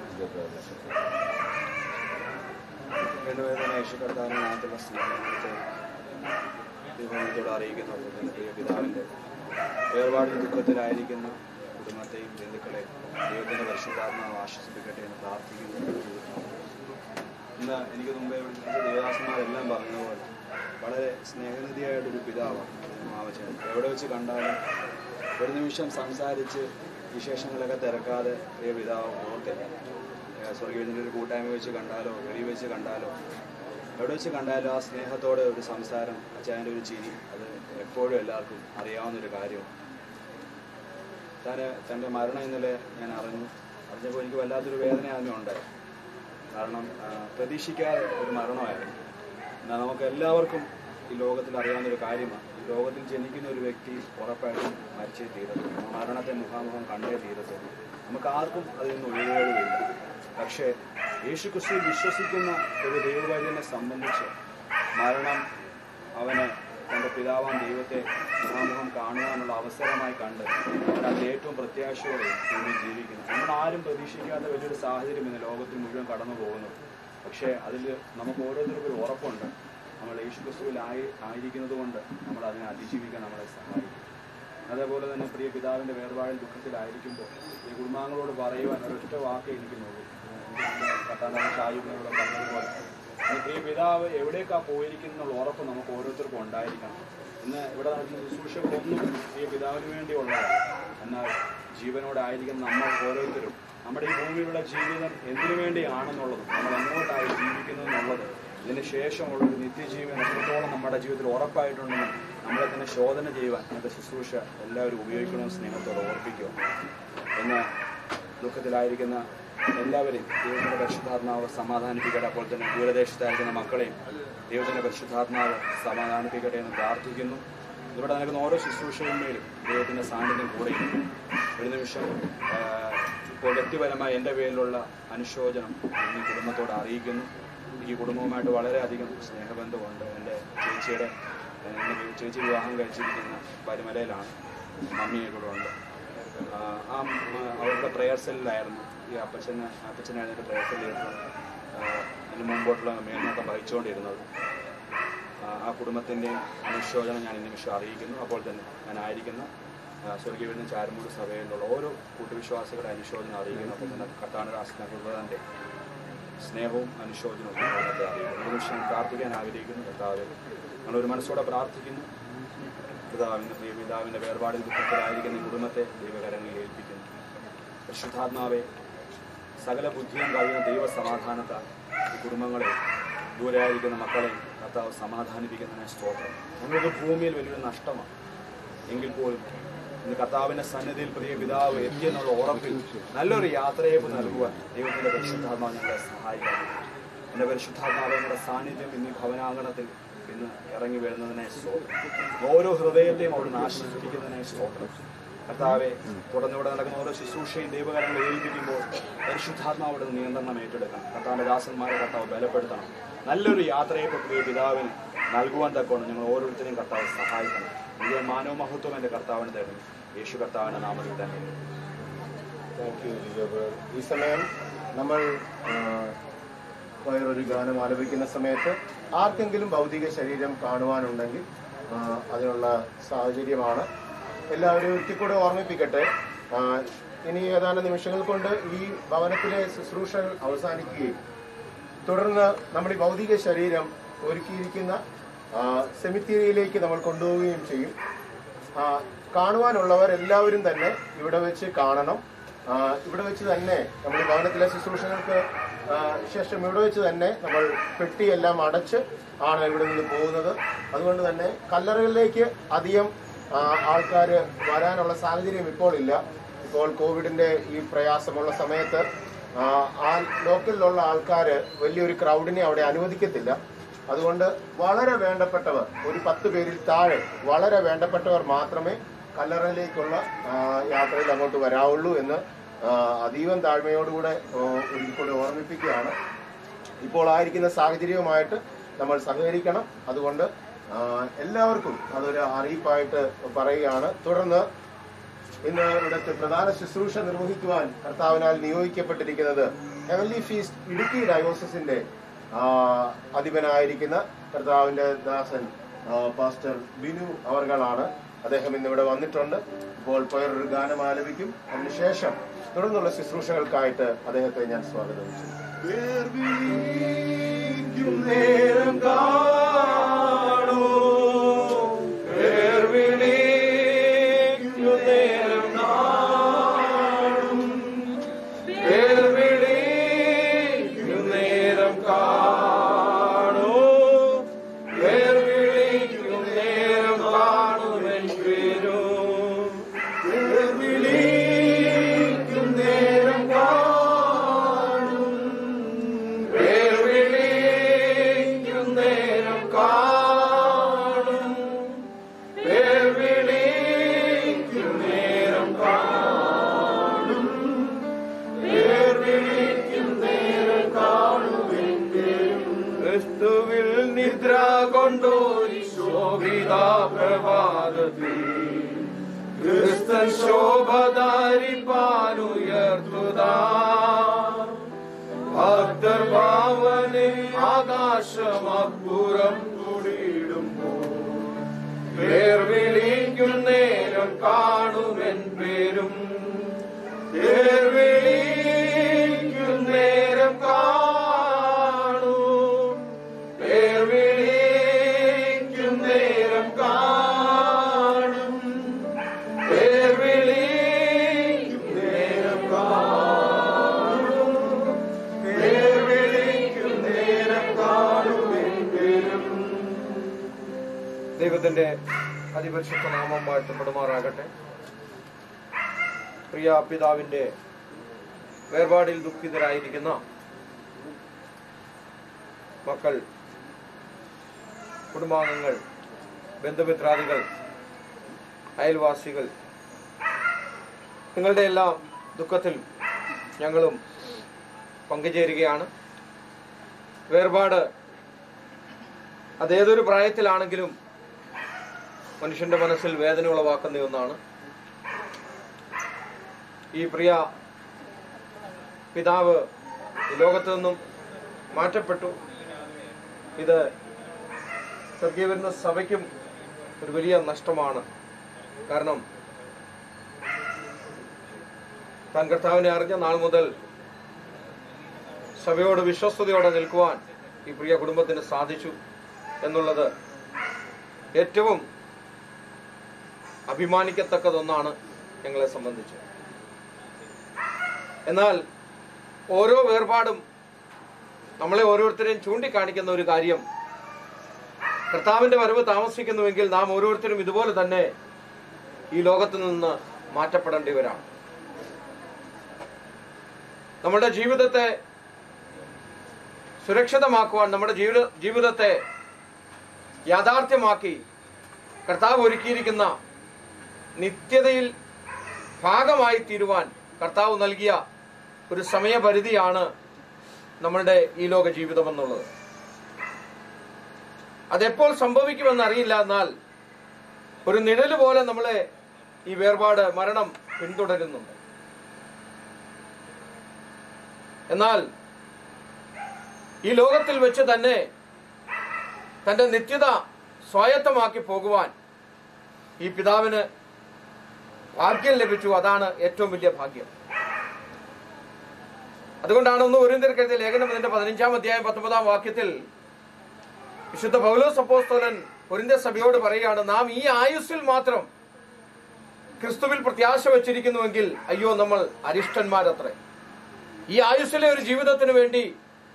യേശുകർത്താവിന്റെ നാമത്തിലുള്ള സ്നേഹത്തെ ദൈവത്തോട് അറിയിക്കുന്നു. പ്രിയ പിതാവിന്റെ വേർപാടിൽ ദുഃഖത്തിലായിരിക്കുന്ന കുടുംബത്തെയും ബന്ധുക്കളെയും ദൈവത്തിന്റെ പരിശുദ്ധാത്മാവ് ആശ്വസിപ്പിക്കട്ടെ എന്ന് പ്രാർത്ഥിക്കുന്നു. ഇന്ന് എനിക്ക് മുമ്പേ ദേവദാസന്മാരെല്ലാം പറഞ്ഞതുപോലെ വളരെ സ്നേഹനിധിയായിട്ടൊരു പിതാവാണ് മാവച്ചൻ. എവിടെ വെച്ച് കണ്ടാലും ഒരു നിമിഷം സംസാരിച്ച് വിശേഷങ്ങളൊക്കെ തിരക്കാതെ പ്രിയ പിതാവ് ഓർത്തില്ല. സ്വർഗീയത്തിൻ്റെ ഒരു കൂട്ടായ്മ വെച്ച് കണ്ടാലോ വെളി വെച്ച് കണ്ടാലോ എവിടെ വെച്ച് കണ്ടാലും ആ സ്നേഹത്തോടെ ഒരു സംസാരം, അച്ചായൻ്റെ ഒരു ചിരി, അത് എപ്പോഴും എല്ലാവർക്കും അറിയാവുന്നൊരു കാര്യമാണ്. തൻ്റെ മരണം ഇന്നലെ ഞാൻ അറിഞ്ഞപ്പോൾ എനിക്ക് വല്ലാത്തൊരു വേദന ആദ്യം ഉണ്ടായി. കാരണം പ്രതീക്ഷിക്കാതെ ഒരു മരണമായിരുന്നു. എന്നാൽ നമുക്ക് എല്ലാവർക്കും ഈ ലോകത്തിൽ അറിയാവുന്നൊരു കാര്യമാണ്, ഈ ലോകത്തിൽ ജനിക്കുന്ന ഒരു വ്യക്തി ഉറപ്പായിട്ടും മരിച്ചേ തീരത്തുള്ളൂ, മരണത്തെ മുഖാമുഖം കണ്ടേ തീരത്തുള്ളൂ. നമുക്ക് ആർക്കും അതിൽ നിന്ന് ഒഴിവുകളില്ല. പക്ഷേ യേശുക്രിസ്തുവിൽ വിശ്വസിക്കുന്ന ഒരു ദൈവവൈദ്യനെ സംബന്ധിച്ച് മരണം അവനെ തൻ്റെ പിതാവാൻ ദൈവത്തെ മുഖാമുഖം കാണുവാനുള്ള അവസരമായി കണ്ട് അവനത് ഏറ്റവും പ്രത്യാശയോടെ കൂടി ജീവിക്കുന്നു. നമ്മളാരും പ്രതീക്ഷിക്കാത്ത വലിയൊരു സാഹചര്യം ഇന്ന് ലോകത്തിൽ മുഴുവൻ കടന്നു പോകുന്നു. പക്ഷേ അതിൽ നമുക്ക് ഓരോരുത്തർക്കും ഒരു ഉറപ്പുണ്ട്, നമ്മൾ യേശുക്രിസ്തുവിൽ ആയിരിക്കുന്നത് കൊണ്ട് നമ്മൾ അതിനെ അതിജീവിക്കാൻ നമ്മളെ സഹായിക്കും. അതേപോലെ തന്നെ പ്രിയ പിതാവിൻ്റെ വേർപാടിൽ ദുഃഖത്തിലായിരിക്കുമ്പോൾ ഈ കുടുംബാംഗങ്ങളോട് പറയുവാൻ ഒരൊറ്റ വാക്ക് എനിക്ക് നോക്കും. ഷായുവിനോട് പറഞ്ഞതുപോലെ പ്രിയ പിതാവ് എവിടേക്കാണ് പോയിരിക്കുന്നുള്ള ഉറപ്പ് നമുക്ക് ഓരോരുത്തർക്കും ഉണ്ടായിരിക്കണം. ഇന്ന് ഇവിടെ നടക്കുന്ന ശുശ്രൂഷകളൊന്നും പ്രിയ പിതാവിന് വേണ്ടിയുള്ളതാണ്. എന്നാൽ ജീവനോടെ ആയിരിക്കുന്ന നമ്മൾ ഓരോരുത്തരും നമ്മുടെ ഈ ഭൂമിയിലുള്ള ജീവിതം എന്തിനു വേണ്ടിയാണെന്നുള്ളതും നമ്മൾ എങ്ങോട്ടായി ജീവിക്കുന്നതെന്നുള്ളത് ഇതിന് ശേഷമുള്ളൊരു നിത്യജീവൻ എത്രത്തോളം നമ്മുടെ ജീവിതത്തിൽ ഉറപ്പായിട്ടുണ്ടെന്നും നമ്മളെ തന്നെ ശോധന ചെയ്യുവാൻ ഇന്നത്തെ ശുശ്രൂഷ എല്ലാവരും ഉപയോഗിക്കണമെന്ന് സ്നേഹത്തോടെ ഓർപ്പിക്കുക. ഇന്ന് ദുഃഖത്തിലായിരിക്കുന്ന എല്ലാവരെയും ദൈവത്തിൻ്റെ പരിശുദ്ധാത്മാവ് സമാധാനിപ്പിക്കട്ടെ. അപ്പോൾ തന്നെ ദൂരദേശത്തായിരിക്കുന്ന മക്കളെയും ദൈവത്തിൻ്റെ പരിശുദ്ധാത്മാവ് സമാധാനിപ്പിക്കട്ടെ എന്ന് പ്രാർത്ഥിക്കുന്നു. ഇവിടെ നടക്കുന്ന ഓരോ ശുശ്രൂഷകളിലും ദൈവത്തിൻ്റെ സാന്നിധ്യം കൂടെയും ഒരു നിമിഷം ഇപ്പോൾ വ്യക്തിപരമായി എൻ്റെ പേരിലുള്ള അനുശോചനം ഈ കുടുംബത്തോട് അറിയിക്കുന്നു. ഈ കുടുംബവുമായിട്ട് വളരെയധികം സ്നേഹബന്ധമുണ്ട്. എൻ്റെ ചേച്ചി വിവാഹം കഴിച്ചിരിക്കുന്ന പരുമലയിലാണ്, മമ്മിയെ കൂടെ ഉണ്ട്. അവരുടെ പ്രയർ സെല്ലിലായിരുന്നു ഈ അപ്പച്ചനായിരുന്നു എൻ്റെ പ്രയർ സെല്ലിരുന്നത്, അതിന് മുമ്പോട്ടുള്ള മേൽനോട്ടം വഹിച്ചുകൊണ്ടിരുന്നത്. ആ കുടുംബത്തിൻ്റെയും അനുശോചനം ഞാൻ ഈ നിമിഷം അറിയിക്കുന്നു. അപ്പോൾ തന്നെ ഞാൻ ആയിരിക്കുന്ന സ്വർഗീയ ചാരമൂട് സഭയിലുള്ള ഓരോ കൂട്ടുവിശ്വാസികളുടെ അനുശോചനം അറിയിക്കുന്നു. അപ്പോൾ തന്നെ കർത്താവിൻ്റെ സ്നേഹവും അനുശോചനവും അവിടുത്തെ അറിയിക്കുന്നു. ഒരു നിമിഷം പ്രാർത്ഥിക്കാൻ ആഗ്രഹിക്കുന്നു. കർത്താവ് ഞങ്ങളൊരു മനസ്സോടെ പ്രാർത്ഥിക്കുന്നു. പിതാവിൻ്റെ പ്രിയ പിതാവിൻ്റെ വേർപാടിൽ ദുഃഖത്തിലായിരിക്കുന്ന ഈ കുടുംബത്തെ ദൈവകരങ്ങളിൽ ഏൽപ്പിക്കുന്നു. പരിശുദ്ധാത്മാവെ, സകല ബുദ്ധിയും കഴിയുന്ന ദൈവസമാധാനത്താൽ ഈ കുടുംബങ്ങളെ, ദൂരെയായിരിക്കുന്ന മക്കളെയും കർത്താവ് സമാധാനിപ്പിക്കുന്നതിനെ സ്തോത്രം. ഞങ്ങൾക്ക് ഭൂമിയിൽ വലിയൊരു നഷ്ടമാണ് എങ്കിൽ പോലും ഇന്ന് കർത്താവിൻ്റെ സന്നിധിയിൽ പ്രിയ പിതാവ് എത്തിയെന്നുള്ള ഉറപ്പിൽ നല്ലൊരു യാത്രയേപ്പ് നൽകുവാൻ ദൈവത്തിൻ്റെ പരിശുദ്ധാത്മാവ് ഞങ്ങളെ സഹായിക്കണം. എൻ്റെ പരിശുദ്ധാത്മാവ് ഞങ്ങളുടെ സാന്നിധ്യം ഇന്ന് ഭവനാങ്കണത്തിൽ ഇന്ന് ഇറങ്ങി വരുന്നതിനെ സ്തോത്രം. ഓരോ ഹൃദയത്തെയും അവിടുന്ന് ആശ്വസിപ്പിക്കുന്നതിനെ സ്തോത്രം. കർത്താവെ, തുടർന്നിവിടെ നടക്കുന്ന ഓരോ ശുശ്രൂഷയും ദൈവകരങ്ങൾ ഏൽപ്പിക്കുമ്പോൾ പരിശുദ്ധാത്മാവിടെ നിയന്ത്രണം ഏറ്റെടുക്കണം. കർത്താവിൻ്റെ ദാസന്മാരെ കർത്താവ് ബലപ്പെടുത്തണം. നല്ലൊരു യാത്രയേപ്പ് പ്രിയ പിതാവിന് നൽകുവാൻ തക്കോണം ഞങ്ങൾ ഓരോരുത്തരെയും കർത്താവ് സഹായിക്കണം. ഇതിന്റെ മാനവ മഹത്വം എൻ്റെ കർത്താവിന് തരുന്നു. യേശു കർത്താവിൻ്റെ നാമത്തിൽ തന്നെ. Thank you. ഈ സമയം നമ്മൾ വേറൊരു ഗാനം ആലപിക്കുന്ന സമയത്ത് ആർക്കെങ്കിലും ഭൗതിക ശരീരം കാണുവാനുണ്ടെങ്കിൽ അതിനുള്ള സാഹചര്യമാണ്. എല്ലാവരും ഒരിക്കൽക്കൂടെ ഓർമ്മിപ്പിക്കട്ടെ, ഇനി ഏതാനും നിമിഷങ്ങൾ കൊണ്ട് ഈ ഭവനത്തിലെ ശുശ്രൂഷകൾ അവസാനിക്കുകയും തുടർന്ന് നമ്മുടെ ഭൗതിക ശരീരം ഒരുക്കിയിരിക്കുന്ന സെമിത്തേരിയിലേക്ക് നമ്മൾ കൊണ്ടുപോവുകയും ചെയ്യും. കാണുവാനുള്ളവർ എല്ലാവരും തന്നെ ഇവിടെ വെച്ച് കാണണം. ഇവിടെ വെച്ച് തന്നെ നമ്മുടെ ഭവനത്തിലെ ശുശ്രൂഷകൾക്ക് ശേഷം ഇവിടെ വെച്ച് തന്നെ നമ്മൾ പെട്ടിയെല്ലാം അടച്ച് ആണ് ഇവിടെ നിന്ന് പോകുന്നത്. അതുകൊണ്ട് തന്നെ കല്ലറകളിലേക്ക് അധികം ആൾക്കാർ വരാനുള്ള സാഹചര്യം ഇപ്പോൾ ഇല്ല. ഇപ്പോൾ കോവിഡിന്റെ ഈ പ്രയാസമുള്ള സമയത്ത് ആ ലോക്കലിലുള്ള ആൾക്കാർ വലിയൊരു ക്രൗഡിനെ അവിടെ അനുവദിക്കത്തില്ല. അതുകൊണ്ട് വളരെ വേണ്ടപ്പെട്ടവർ, ഒരു 10 പേരിൽ താഴെ വളരെ വേണ്ടപ്പെട്ടവർ മാത്രമേ കല്ലറയിലേക്കുള്ള യാത്രയിൽ അങ്ങോട്ട് വരാവുള്ളൂ എന്ന് അതീവം താഴ്മയോടുകൂടെ ഒരിക്കൽ ഓർമ്മിപ്പിക്കുകയാണ്. ഇപ്പോൾ ആയിരിക്കുന്ന സാഹചര്യവുമായിട്ട് നമ്മൾ സഹകരിക്കണം. അതുകൊണ്ട് എല്ലാവർക്കും അതൊരു അറിയിപ്പായിട്ട് പറയുകയാണ്. തുടർന്ന് ഇന്ന് ഇവിടുത്തെ പ്രധാന ശുശ്രൂഷ നിർവഹിക്കുവാൻ കർത്താവിനാൽ നിയോഗിക്കപ്പെട്ടിരിക്കുന്നത് ഹെവൻലി ഫീസ്റ്റ് ഇടുക്കി ഡയോസസിന്റെ അധിപനായിരിക്കുന്ന കർത്താവിന്റെ ദാസൻ പാസ്റ്റർ ബിനു അവർകളാണ്. അദ്ദേഹം ഇന്നിവിടെ വന്നിട്ടുണ്ട്. ഇപ്പോൾ വേറൊരു ഗാനം ആലപിക്കും. അതിനുശേഷം തുടർന്നുള്ള ശുശ്രൂഷകൾക്കായിട്ട് അദ്ദേഹത്തെ ഞാൻ സ്വാഗതം ചെയ്യും. നേരം കാണും കൊണ്ടൊരു ശോഭിത പ്രഭാതത്തിൽ ക്രിസ്തൻ ശോഭധാരിപ്പാനുയർത്തുതാ ഭക്തർ ഭാവനെ ആകാശമപ്പുറം കൂടിയിടുമ്പോൾ പേർ വിളിക്കും നേരം കാണുമെൻ പേരും പേർ വിളിക്കും നേരം കാണും പേർ വിളിക്കും നേരം കാണും പേർ വിളിക്കും നേരം കാണും പേർ വിളിക്കും നേരം കാണുമെൻ പേരും. ദൈവത്തിന്റെ അതിപരിശുദ്ധ നാമം വാഴ്ത്തപ്പെടുമാറാകട്ടെ. പ്രിയ പിതാവിന്റെ വേർപാടിൽ ദുഃഖിതരായിരിക്കുന്ന മക്കൾ, കുടുംബാംഗങ്ങൾ, ബന്ധുമിത്രാദികൾ, അയൽവാസികൾ, നിങ്ങളുടെ എല്ലാം ദുഃഖത്തിൽ ഞങ്ങളും പങ്കുചേരുകയാണ്. വേർപാട് അതേതൊരു പ്രായത്തിലാണെങ്കിലും മനുഷ്യന്റെ മനസ്സിൽ വേദന ഉളവാക്കുന്ന ഒന്നാണ്. ഈ പ്രിയ പിതാവ് ഈ ലോകത്തു നിന്നും മാറ്റപ്പെട്ടു. ഇത് സ്വർഗീയ വരുന്ന സഭയ്ക്കും ഒരു വലിയ നഷ്ടമാണ്. കാരണം താൻ കർത്താവിനെ അറിഞ്ഞ നാൾ മുതൽ സഭയോട് വിശ്വസ്തയോടെ നിൽക്കുവാൻ ഈ പ്രിയ കുടുംബത്തിന് സാധിച്ചു എന്നുള്ളത് ഏറ്റവും അഭിമാനിക്കത്തക്കതൊന്നാണ് ഞങ്ങളെ സംബന്ധിച്ച്. എന്നാൽ ഓരോ വേർപാടും നമ്മളെ ഓരോരുത്തരെയും ചൂണ്ടിക്കാണിക്കുന്ന ഒരു കാര്യം, കർത്താവിന്റെ വരവ് താമസിക്കുന്നുവെങ്കിൽ നാം ഓരോരുത്തരും ഇതുപോലെ തന്നെ ഈ ലോകത്ത് നിന്ന് മാറ്റപ്പെടേണ്ടിവരാണ്. നമ്മുടെ ജീവിതത്തെ സുരക്ഷിതമാക്കുവാൻ, നമ്മുടെ ജീവിതത്തെ യാഥാർത്ഥ്യമാക്കി കർത്താവ് ഒരുക്കിയിരിക്കുന്ന നിത്യതയിൽ ഭാഗമായി തീരുവാൻ കർത്താവ് നൽകിയ ഒരു സമയപരിധിയാണ് നമ്മളുടെ ഈ ലോക ജീവിതം എന്നുള്ളത്. അതെപ്പോൾ സംഭവിക്കുമെന്നറിയില്ല. എന്നാൽ ഒരു നിഴല് പോലെ നമ്മളെ ഈ വേർപാട്, മരണം പിന്തുടരുന്നുണ്ട്. എന്നാൽ ഈ ലോകത്തിൽ വെച്ച് തന്നെ തന്റെ നിത്യത സ്വായത്തമാക്കി പോകുവാൻ ഈ പിതാവിന് ഭാഗ്യം ലഭിച്ചു. അതാണ് ഏറ്റവും വലിയ ഭാഗ്യം. അതുകൊണ്ടാണ് 1 കൊരിന്ത്യർക്ക് എഴുതിയ ലേഖനം അതിന്റെ 15-ാം അധ്യായം 19-ാം വാക്യത്തിൽ വിശുദ്ധ പൗലോസ് അപ്പോസ്തലൻ കൊരിന്ത്യ സഭയോട് പറയുകയാണ്, നാം ഈ ആയുസ്സിൽ മാത്രം ക്രിസ്തുവിൽ പ്രത്യാശ വെച്ചിരിക്കുന്നുവെങ്കിൽ അയ്യോ നമ്മൾ അരിഷ്ടന്മാരത്രേ. ഈ ആയുസ്സിലെ ഒരു ജീവിതത്തിന് വേണ്ടി,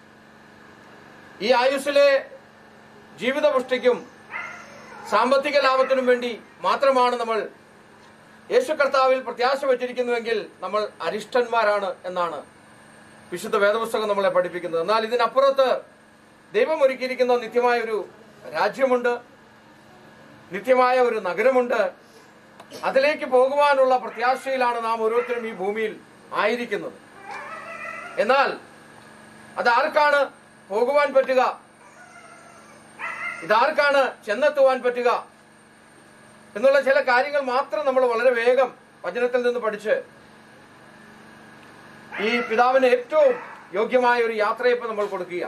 ഈ ആയുസ്സിലെ ജീവിതപുഷ്ടിക്കും സാമ്പത്തിക ലാഭത്തിനും വേണ്ടി മാത്രമാണ് നമ്മൾ യേശു കർത്താവിൽ പ്രത്യാശ വെച്ചിരിക്കുന്നുവെങ്കിൽ നമ്മൾ അരിഷ്ടന്മാരാണ് എന്നാണ് വിശുദ്ധ വേദപുസ്തകം നമ്മളെ പഠിപ്പിക്കുന്നത്. എന്നാൽ ഇതിനപ്പുറത്ത് ദൈവം ഒരുക്കിയിരിക്കുന്ന നിത്യമായ ഒരു രാജ്യമുണ്ട്, നിത്യമായ ഒരു നഗരമുണ്ട്. അതിലേക്ക് പോകുവാനുള്ള പ്രത്യാശയിലാണ് നാം ഓരോരുത്തരും ഈ ഭൂമിയിൽ ആയിരിക്കുന്നത്. എന്നാൽ അതാർക്കാണ് പോകുവാൻ പറ്റുക? ഇതാർക്കാണ് ചെന്നെത്തുവാൻ പറ്റുക എന്നുള്ള ചില കാര്യങ്ങൾ മാത്രം നമ്മൾ വളരെ വേഗം വചനത്തിൽ നിന്ന് പഠിച്ച് ഈ പിതാവിന് ഏറ്റവും യോഗ്യമായ ഒരു യാത്രയപ്പ് നമ്മൾ കൊടുക്കുക.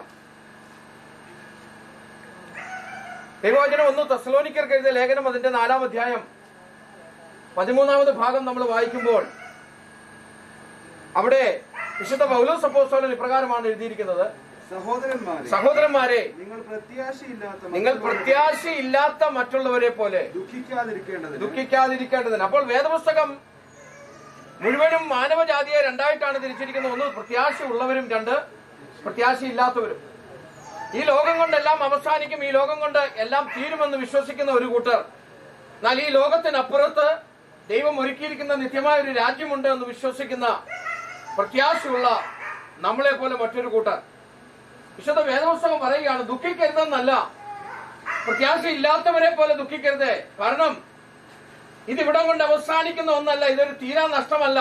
ദൈവവചനം 1 തെസ്സലോനിക്കർക്ക് എഴുതിയ ലേഖനം അതിന്റെ 4-ാം അധ്യായം 13-ാമത് ഭാഗം നമ്മൾ വായിക്കുമ്പോൾ അവിടെ വിശുദ്ധ പൗലോസ് അപ്പോസ്തലൻ ഇപ്രകാരമാണ് എഴുതിയിരിക്കുന്നത്, സഹോദരന്മാരെ നിങ്ങൾ പ്രത്യാശയില്ലാത്ത മറ്റുള്ളവരെ പോലെ ദുഃഖിക്കാതിരിക്കേണ്ടതിന്. അപ്പോൾ വേദപുസ്തകം മുഴുവനും മാനവജാതിയെ രണ്ടായിട്ടാണ് തിരിച്ചിരിക്കുന്നത്. 1 പ്രത്യാശ ഉള്ളവരും, 2 പ്രത്യാശയില്ലാത്തവരും. ഈ ലോകം കൊണ്ടെല്ലാം അവസാനിക്കും, ഈ ലോകം കൊണ്ട് എല്ലാം തീരുമെന്ന് വിശ്വസിക്കുന്ന ഒരു കൂട്ടർ. എന്നാൽ ഈ ലോകത്തിനപ്പുറത്ത് ദൈവം ഒരുക്കിയിരിക്കുന്ന നിത്യമായ ഒരു രാജ്യമുണ്ട് എന്ന് വിശ്വസിക്കുന്ന പ്രത്യാശയുള്ള നമ്മളെ പോലെ മറ്റൊരു കൂട്ടർ. വിശുദ്ധ വേദപുസ്തകം പറയുകയാണ്, ദുഃഖിക്കരുതെന്നല്ല, പ്രത്യാശയില്ലാത്തവരെ പോലെ ദുഃഖിക്കരുത്. കാരണം ഇതിവിടം കൊണ്ട് അവസാനിക്കുന്ന ഒന്നല്ല, ഇതൊരു തീരാ നഷ്ടമല്ല.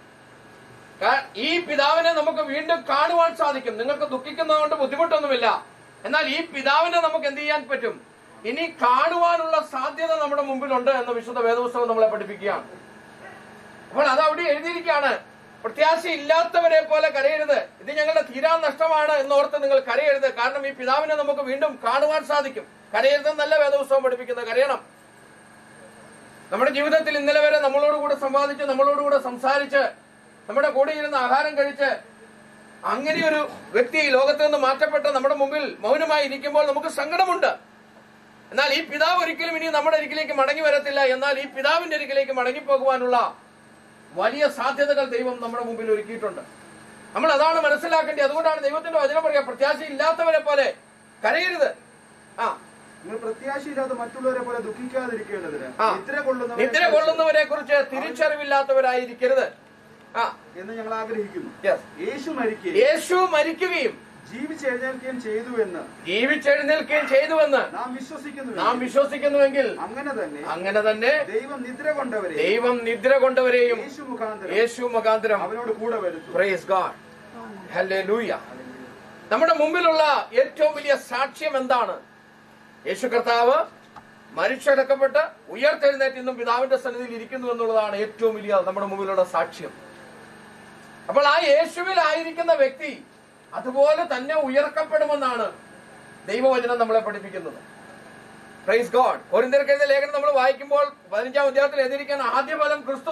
ഈ പിതാവിനെ നമുക്ക് വീണ്ടും കാണുവാൻ സാധിക്കും. നിങ്ങൾക്ക് ദുഃഖിക്കുന്നതുകൊണ്ട് ബുദ്ധിമുട്ടൊന്നുമില്ല. എന്നാൽ ഈ പിതാവിനെ നമുക്ക് എന്ത് ചെയ്യാൻ പറ്റും? ഇനി കാണുവാനുള്ള സാധ്യത നമ്മുടെ മുമ്പിലുണ്ട് എന്ന് വിശുദ്ധ വേദപുസ്തകം നമ്മളെ പഠിപ്പിക്കുകയാണ്. അപ്പോൾ അത് അവിടെ എഴുതിയിരിക്കുകയാണ്, പ്രത്യാശയില്ലാത്തവരെ പോലെ കരയരുത്, ഇത് ഞങ്ങളുടെ തീരാ നഷ്ടമാണ് എന്നോർത്ത് നിങ്ങൾ കരയരുത്, കാരണം ഈ പിതാവിനെ നമുക്ക് വീണ്ടും കാണുവാൻ സാധിക്കും. കരയരുതെന്നല്ല വേദപുസ്തകം പഠിപ്പിക്കുന്നത്, കരയണം. നമ്മുടെ ജീവിതത്തിൽ ഇന്നലെ വരെ നമ്മളോടുകൂടെ സംവാദിച്ച്, നമ്മളോടുകൂടെ സംസാരിച്ച്, നമ്മുടെ കൂടെ ഇരുന്ന് ആഹാരം കഴിച്ച് അങ്ങനെയൊരു വ്യക്തി ലോകത്ത് നിന്ന് മാറ്റപ്പെട്ട് നമ്മുടെ മുമ്പിൽ മൗനമായി ഇരിക്കുമ്പോൾ നമുക്ക് സങ്കടമുണ്ട്. എന്നാൽ ഈ പിതാവ് ഒരിക്കലും ഇനി നമ്മുടെ അരികിലേക്ക് മടങ്ങി വരത്തില്ല. എന്നാൽ ഈ പിതാവിന്റെ അരികിലേക്ക് മടങ്ങിപ്പോകുവാനുള്ള വലിയ സാധ്യതകൾ ദൈവം നമ്മുടെ മുമ്പിൽ ഒരുക്കിയിട്ടുണ്ട്. നമ്മൾ അതാണ് മനസ്സിലാക്കേണ്ടത്. അതുകൊണ്ടാണ് ദൈവത്തിന്റെ വചനം പറയുക, പ്രത്യാശയില്ലാത്തവരെ പോലെ കരയരുത്. നിങ്ങൾ പ്രത്യാശയില്ലാതെ മറ്റുള്ളവരെ പോലെ ദുഃഖിക്കാതിരിക്കേണ്ടതിന് നിദ്ര കൊള്ളുന്നവരെ കുറിച്ച് തിരിച്ചറിവില്ലാത്തവരായിരിക്കരുത് എന്ന് ഞങ്ങൾ ആഗ്രഹിക്കുന്നു. യേശു മരിക്കുകയും ജീവിച്ചെഴുന്നേൽക്കുകയും ചെയ്തുവെന്ന് നാം വിശ്വസിക്കുന്നുവെങ്കിൽ അങ്ങനെ തന്നെ ദൈവം നിദ്ര കൊണ്ടവരെയും യേശു മുഖാന്തരം അവനോട് കൂടെ വരുത്തും. Praise God, hallelujah. നമ്മുടെ മുമ്പിലുള്ള ഏറ്റവും വലിയ സാക്ഷ്യം എന്താണ്? യേശു കർത്താവ് മരിച്ചടക്കപ്പെട്ട് ഉയർത്തെഴുന്നേറ്റ് ഇന്നും പിതാവിന്റെ സന്നിധിയിൽ ഇരിക്കുന്നു എന്നുള്ളതാണ് ഏറ്റവും വലിയ നമ്മുടെ മുമ്പിലുള്ള സാക്ഷ്യം. അപ്പോൾ ആ യേശുവിൽ ആയിരിക്കുന്ന വ്യക്തി അതുപോലെ തന്നെ ഉയർക്കപ്പെടുമെന്നാണ് ദൈവവചനം നമ്മളെ പഠിപ്പിക്കുന്നത്. Praise God. കൊരിന്ത്യർക്ക് എഴുതിയ ലേഖനം നമ്മൾ വായിക്കുമ്പോൾ 15-ാം അധ്യായത്തിൽ എഴുതിയിരിക്കുന്ന ആദ്യ ഫലം ക്രിസ്തു,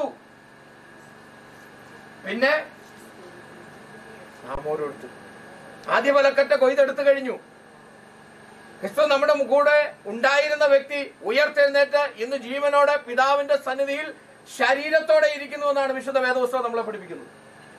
പിന്നെ നാം ഓരോരുത്തർ ആദ്യ ഫലക്കറ്റ കൊയ്തെടുത്തു കഴിഞ്ഞു. ക്രിസ്തു നമ്മുടെ കൂടെ ഉണ്ടായിരുന്ന വ്യക്തി ഉയർത്തെഴുന്നേറ്റ് ഇന്ന് ജീവനോടെ പിതാവിന്റെ സന്നിധിയിൽ ശരീരത്തോടെ ഇരിക്കുന്നു എന്നാണ് വിശുദ്ധ വേദപുസ്തകം നമ്മളെ പഠിപ്പിക്കുന്നത്.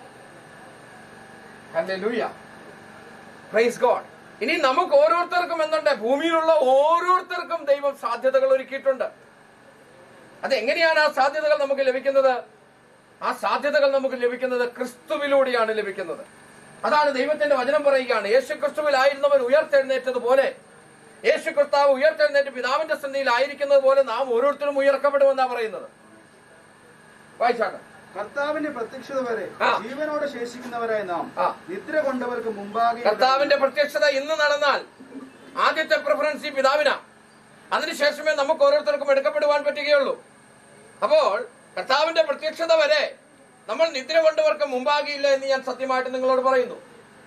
Hallelujah, praise God. ഇനി നമുക്ക് ഓരോരുത്തർക്കും എന്തുണ്ട്? ഭൂമിയിലുള്ള ഓരോരുത്തർക്കും ദൈവം സാധ്യതകൾ ഒരുക്കിയിട്ടുണ്ട്. അതെങ്ങനെയാണ് ആ സാധ്യതകൾ നമുക്ക് ലഭിക്കുന്നത്? ആ സാധ്യതകൾ നമുക്ക് ലഭിക്കുന്നത് ക്രിസ്തുവിലൂടെയാണ് ലഭിക്കുന്നത്. അതാണ് ദൈവത്തിന്റെ വചനം പറയുകയാണ്, യേശു ക്രിസ്തുവിലായിരുന്നവൻ ഉയർത്തെഴുന്നേറ്റതുപോലെ, യേശു കർത്താവ് ഉയർത്തെഴുന്നേറ്റ് പിതാവിന്റെ സന്നിധിയിൽ ആയിരിക്കുന്നത് പോലെ നാം ഓരോരുത്തരും ഉയർക്കപ്പെടുമെന്നാണ് പറയുന്നത്. വായിച്ചാട്ടെ. കർത്താവിന്റെ പ്രത്യക്ഷത വരെ ജീവനോടെ ശേഷിക്കുന്നവരായി നാം നിദ്ര കൊണ്ടവർക്ക് മുമ്പാകെ. കർത്താവിന്റെ പ്രത്യക്ഷത ഇന്ന് നടന്നാൽ ആദ്യത്തെ പ്രിഫറൻസ് ഈ പിതാവിനാ. അതിനുശേഷമേ നമുക്ക് ഓരോരുത്തർക്കും എടുക്കപ്പെടുവാൻ പറ്റുകയുള്ളൂ. അപ്പോൾ കർത്താവിന്റെ പ്രത്യക്ഷത വരെ നമ്മൾ നിദ്ര കൊണ്ടവർക്ക് മുമ്പാകിയില്ല എന്ന് ഞാൻ സത്യമായിട്ട് നിങ്ങളോട് പറയുന്നു.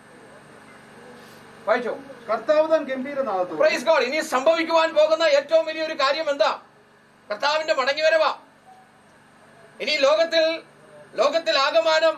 വായിച്ചോ. കർത്താവ് താൻ ഗംഭീരനാഥത്തോടെ. Price God. ഇനി സംഭവിക്കുവാൻ പോകുന്ന ഏറ്റവും വലിയൊരു കാര്യം എന്താ? കർത്താവിന്റെ മടങ്ങിവരവാ. ഇനി ലോകത്തിൽ ആകമാനം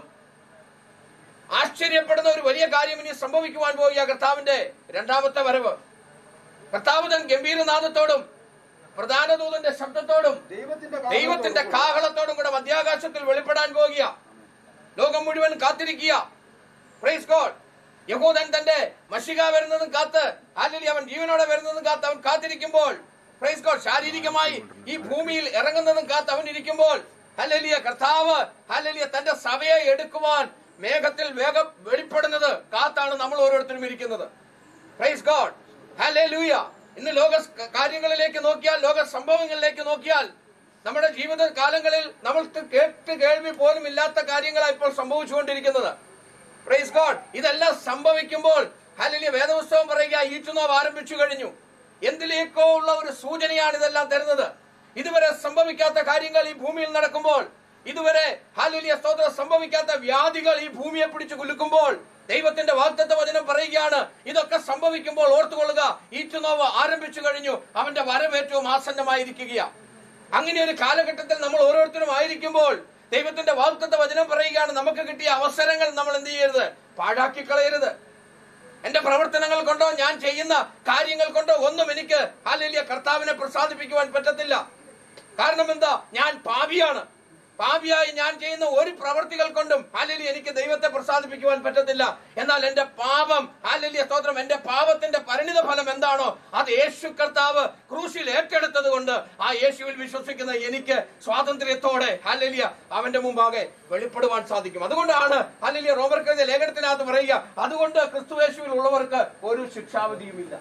ആശ്ചര്യപ്പെടുന്ന ഒരു വലിയ കാര്യം ഇനി സംഭവിക്കുവാൻ പോവുക, കർത്താവിന്റെ രണ്ടാമത്തെ വരവ്. കർത്താവ് തൻ ഗംഭീരനാഥത്തോടും പ്രധാന ദൂതന്റെ ശബ്ദത്തോടും ദൈവത്തിന്റെ കാഹളത്തോടും കൂടെ മധ്യാകാശത്തിൽ വെളിപ്പെടാൻ പോകുക. ലോകം മുഴുവൻ കാത്തിരിക്കുക. Praise God. യഹൂദൻ തന്റെ മശിക വരുന്നതും കാത്ത്, അല്ലെങ്കിൽ അവൻ ജീവനോടെ വരുന്നതും കാത്ത് അവൻ കാത്തിരിക്കുമ്പോൾ, പ്രൈസ് ഗോഡ്, ശാരീരികമായി ഈ ഭൂമിയിൽ ഇറങ്ങുന്നതും കാത്ത് അവൻ ഇരിക്കുമ്പോൾ, ഹല്ലേലൂയ, കർത്താവ് ഹല്ലേലൂയ തന്റെ സഭയെ എടുക്കുവാൻ മേഘത്തിൽ വേഗം വെളിപ്പെടുന്നത് കാത്താണ് നമ്മൾ ഓരോരുത്തരും ഇരിക്കുന്നത്. Praise God, hallelujah. ഇന്ന് ലോക കാര്യങ്ങളിലേക്ക് നോക്കിയാൽ, ലോക സംഭവങ്ങളിലേക്ക് നോക്കിയാൽ, നമ്മുടെ ജീവിത കാലങ്ങളിൽ നമ്മൾക്ക് കേട്ട് കേൾവി പോലും ഇല്ലാത്ത കാര്യങ്ങളാണ് ഇപ്പോൾ സംഭവിച്ചുകൊണ്ടിരിക്കുന്നത്. Praise God. ഇതെല്ലാം സംഭവിക്കുമ്പോൾ ഹല്ലേലൂയ വേദപുസ്തകം പറയുക, ഈറ്റുനോവ് ആരംഭിച്ചു കഴിഞ്ഞു. എന്തിലേക്കോ ഉള്ള ഒരു സൂചനയാണ് ഇതെല്ലാം തരുന്നത്. ഇതുവരെ സംഭവിക്കാത്ത കാര്യങ്ങൾ ഈ ഭൂമിയിൽ നടക്കുമ്പോൾ, ഇതുവരെ ഹല്ലേലൂയ സ്തോത്രം സംഭവിക്കാത്ത വ്യാധികൾ ഈ ഭൂമിയെ പിടിച്ചു കുലുക്കുമ്പോൾ, ദൈവത്തിന്റെ വാഗ്ദത്ത വചനം പറയുകയാണ്, ഇതൊക്കെ സംഭവിക്കുമ്പോൾ ഓർത്തുകൊള്ളുക, ഈറ്റുനോവ് ആരംഭിച്ചു കഴിഞ്ഞു, അവന്റെ വരവ് ഏറ്റവും ആസന്നമായിരിക്കുകയാണ്. അങ്ങനെ ഒരു കാലഘട്ടത്തിൽ നമ്മൾ ഓരോരുത്തരും ആയിരിക്കുമ്പോൾ ദൈവത്തിന്റെ വാഗ്ദത്ത വചനം പറയുകയാണ്, നമുക്ക് കിട്ടിയ അവസരങ്ങൾ നമ്മൾ എന്ത് ചെയ്യരുത്? പാഴാക്കി കളയരുത്. എന്റെ പ്രവർത്തനങ്ങൾ കൊണ്ടോ ഞാൻ ചെയ്യുന്ന കാര്യങ്ങൾ കൊണ്ടോ ഒന്നും എനിക്ക് ഹല്ലേലൂയ കർത്താവിനെ പ്രസാദിപ്പിക്കുവാൻ പറ്റത്തില്ല. കാരണം എന്താ? ഞാൻ പാപിയാണ്. പാപിയായി ഞാൻ ചെയ്യുന്ന ഒരു പ്രവർത്തികൾ കൊണ്ടും ഹല്ലേലൂയ എനിക്ക് ദൈവത്തെ പ്രസാദിപ്പിക്കുവാൻ പറ്റത്തില്ല. എന്നാൽ എന്റെ പാപം, ഹല്ലേലൂയ സ്തോത്രം, എന്റെ പാപത്തിന്റെ പരിണിത ഫലം എന്താണോ അത് യേശു കർത്താവ് ക്രൂശിൽ ഏറ്റെടുത്തത് കൊണ്ട് ആ യേശുവിൽ വിശ്വസിക്കുന്ന എനിക്ക് സ്വാതന്ത്ര്യത്തോടെ ഹല്ലേലൂയ അവന്റെ മുമ്പാകെ വെളിപ്പെടുവാൻ സാധിക്കും. അതുകൊണ്ടാണ് ഹല്ലേലൂയ റോമർക്കെഴുതിയ ലേഖനത്തിനകത്ത് പറയുക, അതുകൊണ്ട് ക്രിസ്തുയേശുവിൽ ഉള്ളവർക്ക് ഒരു ശിക്ഷാവിധിയുമില്ല.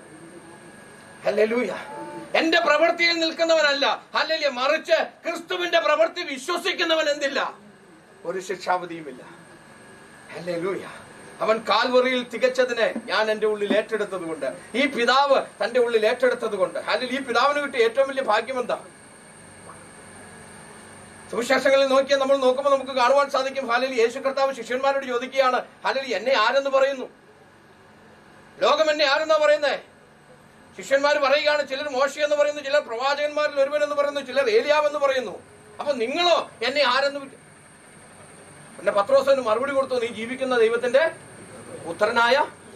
ഹല്ലേലൂയ. എന്റെ പ്രവൃത്തിയിൽ നിൽക്കുന്നവനല്ല, ഹല്ലേലൂയ, മറിച്ച് ക്രിസ്തുവിന്റെ പ്രവൃത്തി വിശ്വസിക്കുന്നവൻ എന്തില്ല? ഒരു ശിക്ഷാവിധിയുമില്ല. ഹല്ലേലൂയ. അവൻ കാൽവറിയിൽ തികച്ചതിനെ ഞാൻ എന്റെ ഉള്ളിൽ ഏറ്റെടുത്തത് കൊണ്ട്, ഈ പിതാവ് തന്റെ ഉള്ളിൽ ഏറ്റെടുത്തത് കൊണ്ട്. അല്ലെങ്കിൽ ഈ പിതാവിന് കിട്ടിയ ഏറ്റവും വലിയ ഭാഗ്യം എന്താ? സുവിശേഷങ്ങളിൽ നോക്കിയാൽ നമ്മൾ നോക്കുമ്പോൾ നമുക്ക് കാണുവാൻ സാധിക്കും, ഹാലലി യേശു കർത്താവ് ശിഷ്യന്മാരോട് ചോദിക്കുകയാണ്, ഹാലലി എന്നെ ആരെന്ന് പറയുന്നു? ലോകം എന്നെ ആരെന്നാ പറയുന്നേ? ശിഷ്യന്മാർ പറയുകയാണ്, ചിലർ മോശ എന്ന് പറയുന്നു, ചിലർ പ്രവാചകന്മാരിൽ ഒരുവൻ എന്ന് പറയുന്നു, ചിലർ ഏലിയാവ് എന്ന് പറയുന്നു. അപ്പൊ നിങ്ങളോ എന്നെ ആരെന്ന്? പിന്നെ പത്രോസിന് മറുപടി കൊടുത്തു, നീ ജീവിക്കുന്ന ദൈവത്തിന്റെ പുത്രനായ.